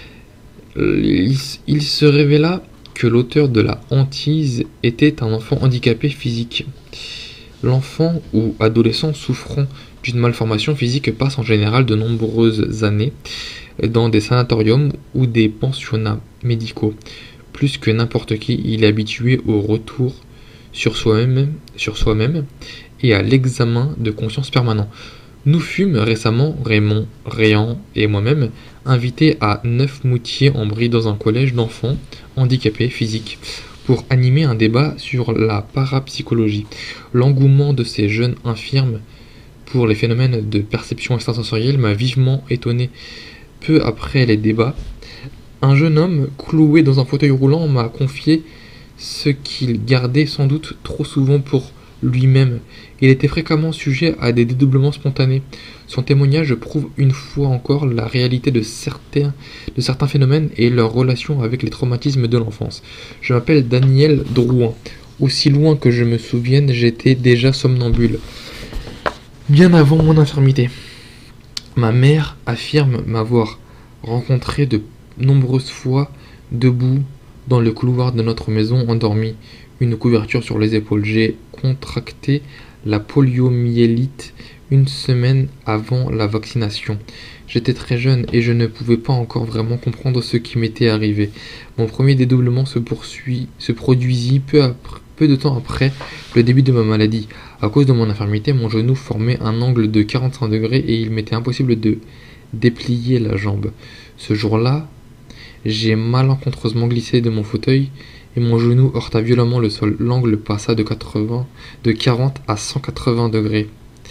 S1: Il, il se révéla que l'auteur de la hantise était un enfant handicapé physique. L'enfant ou adolescent souffrant d'une malformation physique passe en général de nombreuses années dans des sanatoriums ou des pensionnats médicaux. Plus que n'importe qui, il est habitué au retour sur soi-même, sur soi-même et à l'examen de conscience permanent. Nous fûmes récemment, Raymond, Réan et moi-même, invités à Neufmoutier-en-Brie dans un collège d'enfants handicapés physiques pour animer un débat sur la parapsychologie. L'engouement de ces jeunes infirmes pour les phénomènes de perception extrasensorielle m'a vivement étonné. Peu après les débats, un jeune homme cloué dans un fauteuil roulant m'a confié ce qu'il gardait sans doute trop souvent pour lui-même. Il était fréquemment sujet à des dédoublements spontanés. Son témoignage prouve une fois encore la réalité de certains, de certains phénomènes et leur relation avec les traumatismes de l'enfance. Je m'appelle Daniel Drouin. Aussi loin que je me souvienne, j'étais déjà somnambule, bien avant mon infirmité. Ma mère affirme m'avoir rencontré de nombreuses fois debout dans le couloir de notre maison, endormi, une couverture sur les épaules. J'ai contracté la poliomyélite une semaine avant la vaccination. J'étais très jeune et je ne pouvais pas encore vraiment comprendre ce qui m'était arrivé. Mon premier dédoublement se poursuit, se produisit peu, après, peu de temps après le début de ma maladie. À cause de mon infirmité, mon genou formait un angle de quarante-cinq degrés et il m'était impossible de déplier la jambe. Ce jour-là, j'ai malencontreusement glissé de mon fauteuil et mon genou heurta violemment le sol. L'angle passa de, quatre-vingts, de quarante à cent quatre-vingts degrés.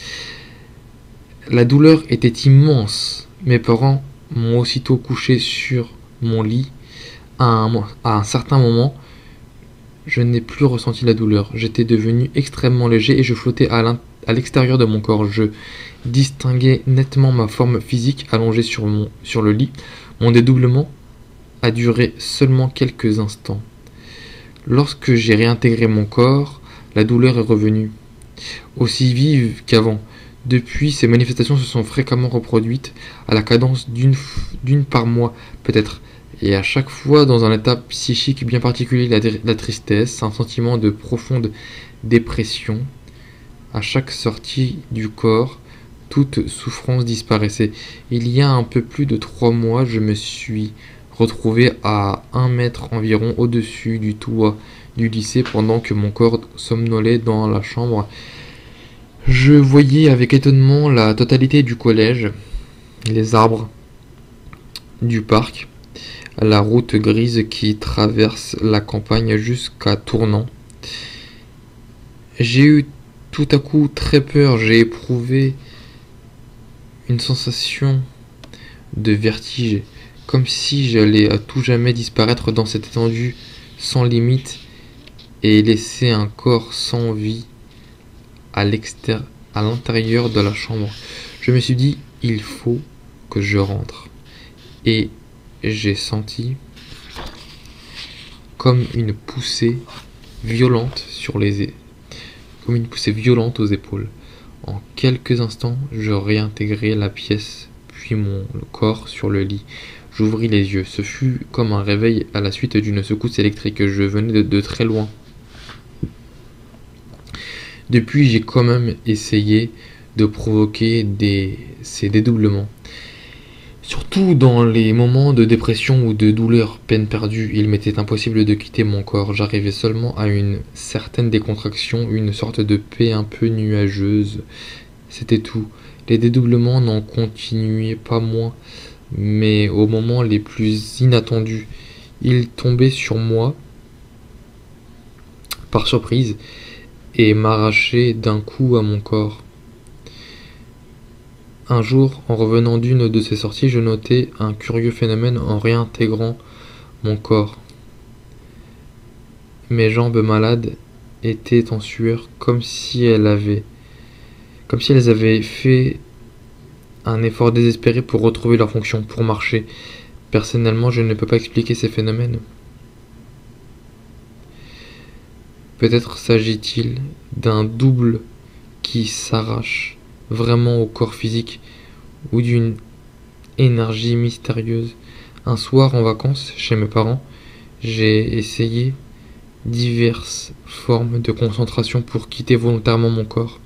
S1: La douleur était immense. Mes parents m'ont aussitôt couché sur mon lit. À un, à un certain moment, je n'ai plus ressenti la douleur. J'étais devenu extrêmement léger et je flottais à, à l'extérieur de mon corps. Je distinguais nettement ma forme physique allongée sur, mon, sur le lit. Mon dédoublement a duré seulement quelques instants. Lorsque j'ai réintégré mon corps, la douleur est revenue, aussi vive qu'avant. Depuis, ces manifestations se sont fréquemment reproduites, à la cadence d'une d'une par mois peut-être, et à chaque fois dans un état psychique bien particulier, la, la tristesse, un sentiment de profonde dépression. À chaque sortie du corps, toute souffrance disparaissait. Il y a un peu plus de trois mois, je me suis retrouvé à un mètre environ au-dessus du toit du lycée pendant que mon corps somnolait dans la chambre. Je voyais avec étonnement la totalité du collège, les arbres du parc, la route grise qui traverse la campagne jusqu'à Tournant. J'ai eu tout à coup très peur, j'ai éprouvé une sensation de vertige, comme si j'allais à tout jamais disparaître dans cette étendue sans limite et laisser un corps sans vie à l'extérieur, à l'intérieur de la chambre. Je me suis dit, il faut que je rentre. Et j'ai senti comme une poussée violente sur les comme une poussée violente aux épaules. En quelques instants, je réintégrai la pièce, puis mon corps sur le lit. J'ouvris les yeux. Ce fut comme un réveil à la suite d'une secousse électrique. Je venais de, de très loin. Depuis, j'ai quand même essayé de provoquer des, ces dédoublements. Surtout dans les moments de dépression ou de douleur, peine perdue, il m'était impossible de quitter mon corps. J'arrivais seulement à une certaine décontraction, une sorte de paix un peu nuageuse. C'était tout. Les dédoublements n'en continuaient pas moins, mais au moment les plus inattendus, ils tombaient sur moi par surprise et m'arrachaient d'un coup à mon corps. Un jour, en revenant d'une de ces sorties, je notai un curieux phénomène en réintégrant mon corps. Mes jambes malades étaient en sueur, comme si elles avaient, comme si elles avaient fait un effort désespéré pour retrouver leur fonction, pour marcher. Personnellement, je ne peux pas expliquer ces phénomènes. Peut-être s'agit-il d'un double qui s'arrache vraiment au corps physique ou d'une énergie mystérieuse. Un soir en vacances chez mes parents, j'ai essayé diverses formes de concentration pour quitter volontairement mon corps.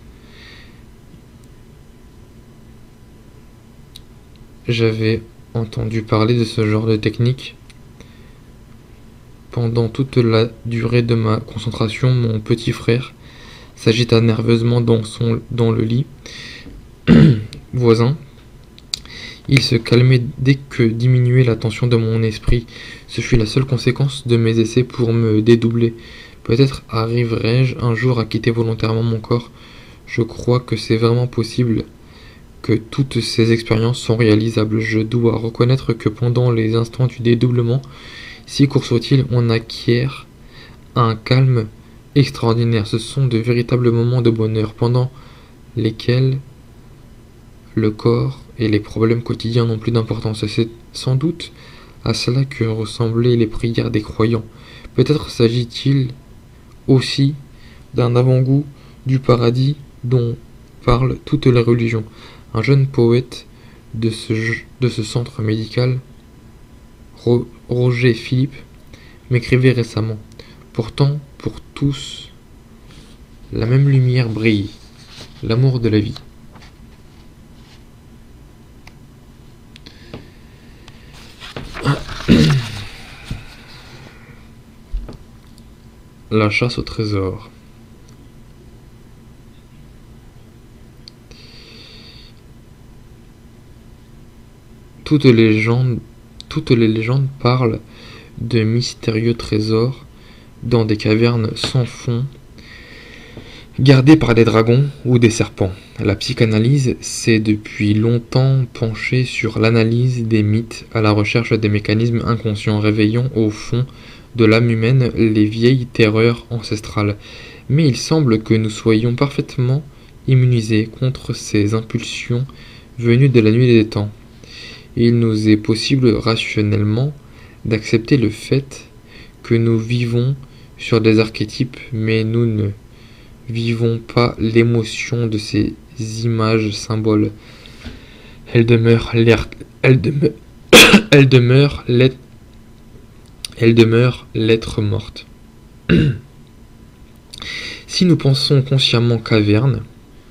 S1: J'avais entendu parler de ce genre de technique. Pendant toute la durée de ma concentration, mon petit frère s'agita nerveusement dans, son, dans le lit voisin. Il se calmait dès que diminuait la tension de mon esprit. Ce fut la seule conséquence de mes essais pour me dédoubler. Peut-être arriverai-je un jour à quitter volontairement mon corps. Je crois que c'est vraiment possible, que toutes ces expériences sont réalisables. Je dois reconnaître que pendant les instants du dédoublement, si court soit-il, on acquiert un calme extraordinaire. Ce sont de véritables moments de bonheur pendant lesquels le corps et les problèmes quotidiens n'ont plus d'importance. C'est sans doute à cela que ressemblaient les prières des croyants. Peut-être s'agit-il aussi d'un avant-goût du paradis dont parlent toutes les religions. Un jeune poète de ce, de ce centre médical, Ro, Roger Philippe, m'écrivait récemment. Pourtant, pour tous, la même lumière brille, l'amour de la vie. La chasse au trésor. Toutes les légendes, toutes les légendes parlent de mystérieux trésors dans des cavernes sans fond, gardées par des dragons ou des serpents. La psychanalyse s'est depuis longtemps penchée sur l'analyse des mythes à la recherche des mécanismes inconscients réveillant au fond de l'âme humaine les vieilles terreurs ancestrales. Mais il semble que nous soyons parfaitement immunisés contre ces impulsions venues de la nuit des temps. Il nous est possible rationnellement d'accepter le fait que nous vivons sur des archétypes, mais nous ne vivons pas l'émotion de ces images symboles. Elles demeurent l'air, elles demeurent, elles demeurent l'être, elles demeurent l'être morte. Si nous pensons consciemment caverne,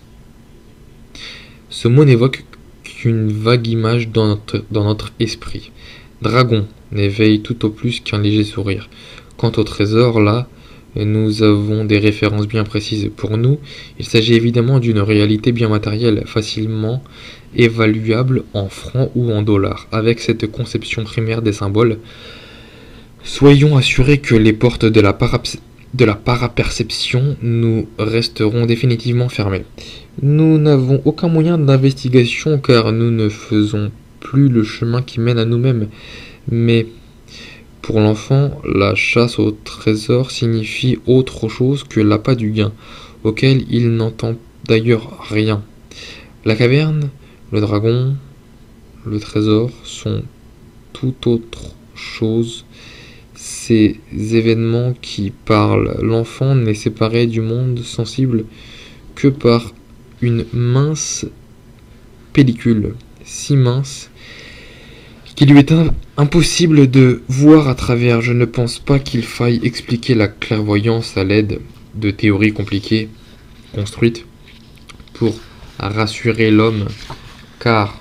S1: ce mot n'évoque qu'une vague image dans notre, dans notre esprit. Dragon n'éveille tout au plus qu'un léger sourire. Quant au trésor, là, nous avons des références bien précises. Pour nous, il s'agit évidemment d'une réalité bien matérielle, facilement évaluable en francs ou en dollars. Avec cette conception primaire des symboles, soyons assurés que les portes de la, de la paraperception nous resteront définitivement fermées. Nous n'avons aucun moyen d'investigation car nous ne faisons plus le chemin qui mène à nous-mêmes. Mais pour l'enfant, la chasse au trésor signifie autre chose que l'appât du gain, auquel il n'entend d'ailleurs rien. La caverne, le dragon, le trésor sont tout autre chose. Ces événements qui parlent, l'enfant n'est séparé du monde sensible que par une mince pellicule, si mince qu'il lui est impossible de voir à travers. Je ne pense pas qu'il faille expliquer la clairvoyance à l'aide de théories compliquées construites pour rassurer l'homme, car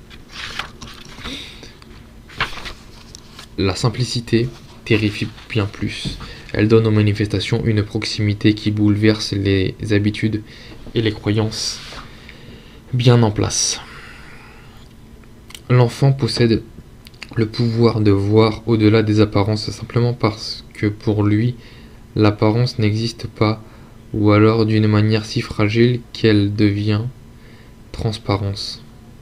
S1: la simplicité terrifie bien plus. Elle donne aux manifestations une proximité qui bouleverse les habitudes et les croyances bien en place. L'enfant possède le pouvoir de voir au-delà des apparences simplement parce que pour lui, l'apparence n'existe pas, ou alors d'une manière si fragile qu'elle devient transparence.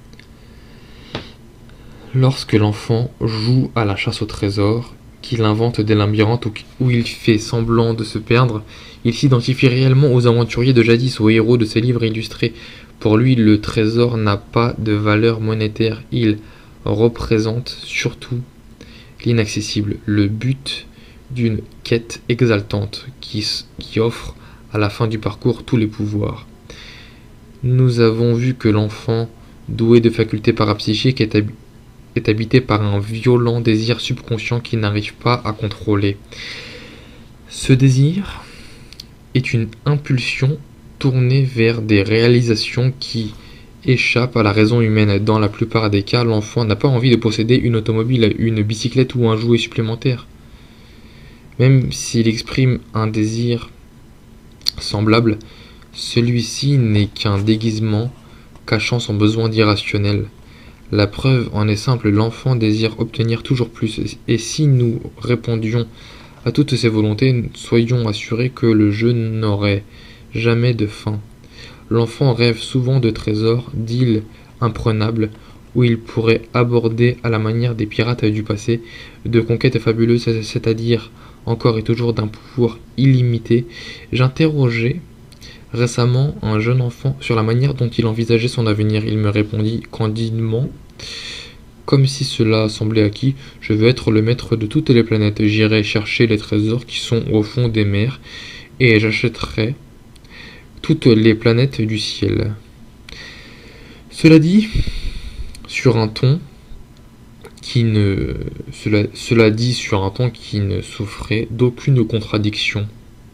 S1: Lorsque l'enfant joue à la chasse au trésor, qu'il invente des labyrinthes où il fait semblant de se perdre, il s'identifie réellement aux aventuriers de jadis, aux héros de ses livres illustrés. Pour lui, le trésor n'a pas de valeur monétaire, il représente surtout l'inaccessible, le but d'une quête exaltante qui, qui offre à la fin du parcours tous les pouvoirs. Nous avons vu que l'enfant, doué de facultés parapsychiques, est, hab- est habité par un violent désir subconscient qu'il n'arrive pas à contrôler. Ce désir est une impulsion tournée vers des réalisations qui échappent à la raison humaine. Dans la plupart des cas, l'enfant n'a pas envie de posséder une automobile, une bicyclette ou un jouet supplémentaire. Même s'il exprime un désir semblable, celui-ci n'est qu'un déguisement cachant son besoin d'irrationnel. La preuve en est simple, l'enfant désire obtenir toujours plus, et si nous répondions à toutes ces volontés, soyons assurés que le jeu n'aurait jamais de fin. L'enfant rêve souvent de trésors, d'îles imprenables, où il pourrait aborder à la manière des pirates du passé, de conquêtes fabuleuses, c'est-à-dire encore et toujours d'un pouvoir illimité. J'interrogeais récemment un jeune enfant sur la manière dont il envisageait son avenir. Il me répondit candidement, comme si cela semblait acquis: je veux être le maître de toutes les planètes, j'irai chercher les trésors qui sont au fond des mers, et j'achèterai toutes les planètes du ciel. Cela dit, sur un ton qui ne cela, cela dit sur un ton qui ne souffrait d'aucune contradiction.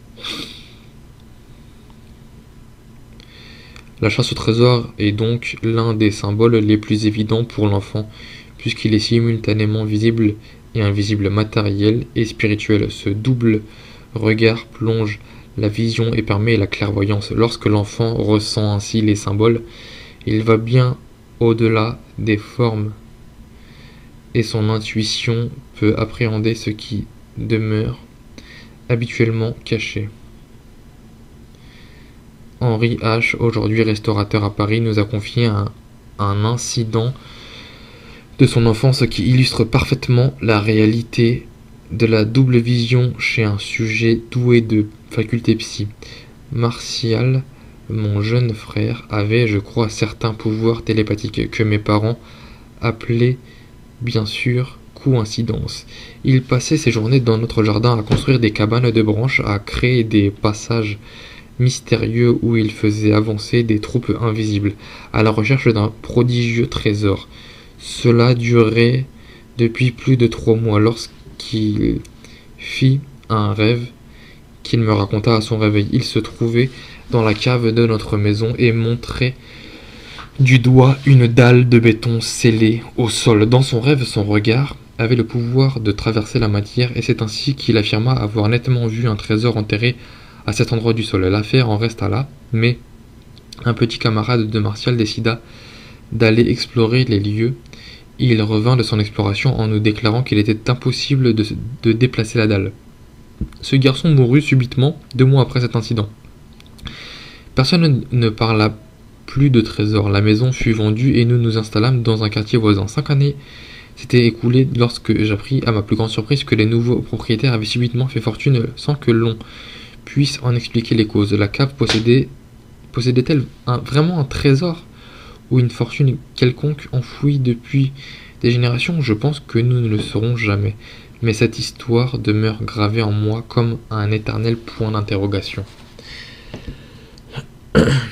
S1: La chasse au trésor est donc l'un des symboles les plus évidents pour l'enfant, puisqu'il est simultanément visible et invisible, matériel et spirituel. Ce double regard plonge la vision et permet la clairvoyance. Lorsque l'enfant ressent ainsi les symboles, il va bien au-delà des formes et son intuition peut appréhender ce qui demeure habituellement caché. Henri H., aujourd'hui restaurateur à Paris, nous a confié un, un incident de son enfance qui illustre parfaitement la réalité de la double vision chez un sujet doué de facultés psy. Martial, mon jeune frère, avait, je crois, certains pouvoirs télépathiques que mes parents appelaient bien sûr coïncidence. Il passait ses journées dans notre jardin à construire des cabanes de branches, à créer des passages mystérieux où il faisait avancer des troupes invisibles, à la recherche d'un prodigieux trésor. Cela durait depuis plus de trois mois lorsqu'il fit un rêve qu'il me raconta à son réveil. Il se trouvait dans la cave de notre maison et montrait du doigt une dalle de béton scellée au sol. Dans son rêve, son regard avait le pouvoir de traverser la matière, et c'est ainsi qu'il affirma avoir nettement vu un trésor enterré à cet endroit du sol. L'affaire en resta là, mais un petit camarade de Martial décida d'aller explorer les lieux. Il revint de son exploration en nous déclarant qu'il était impossible de, de déplacer la dalle. Ce garçon mourut subitement deux mois après cet incident. Personne ne parla plus de trésor. La maison fut vendue et nous nous installâmes dans un quartier voisin. Cinq années s'étaient écoulées lorsque j'appris, à ma plus grande surprise, que les nouveaux propriétaires avaient subitement fait fortune sans que l'on puisse en expliquer les causes. La cave possédait, possédait-elle un, vraiment un trésor ou une fortune quelconque enfouie depuis des générations? Je pense que nous ne le saurons jamais. Mais cette histoire demeure gravée en moi comme un éternel point d'interrogation.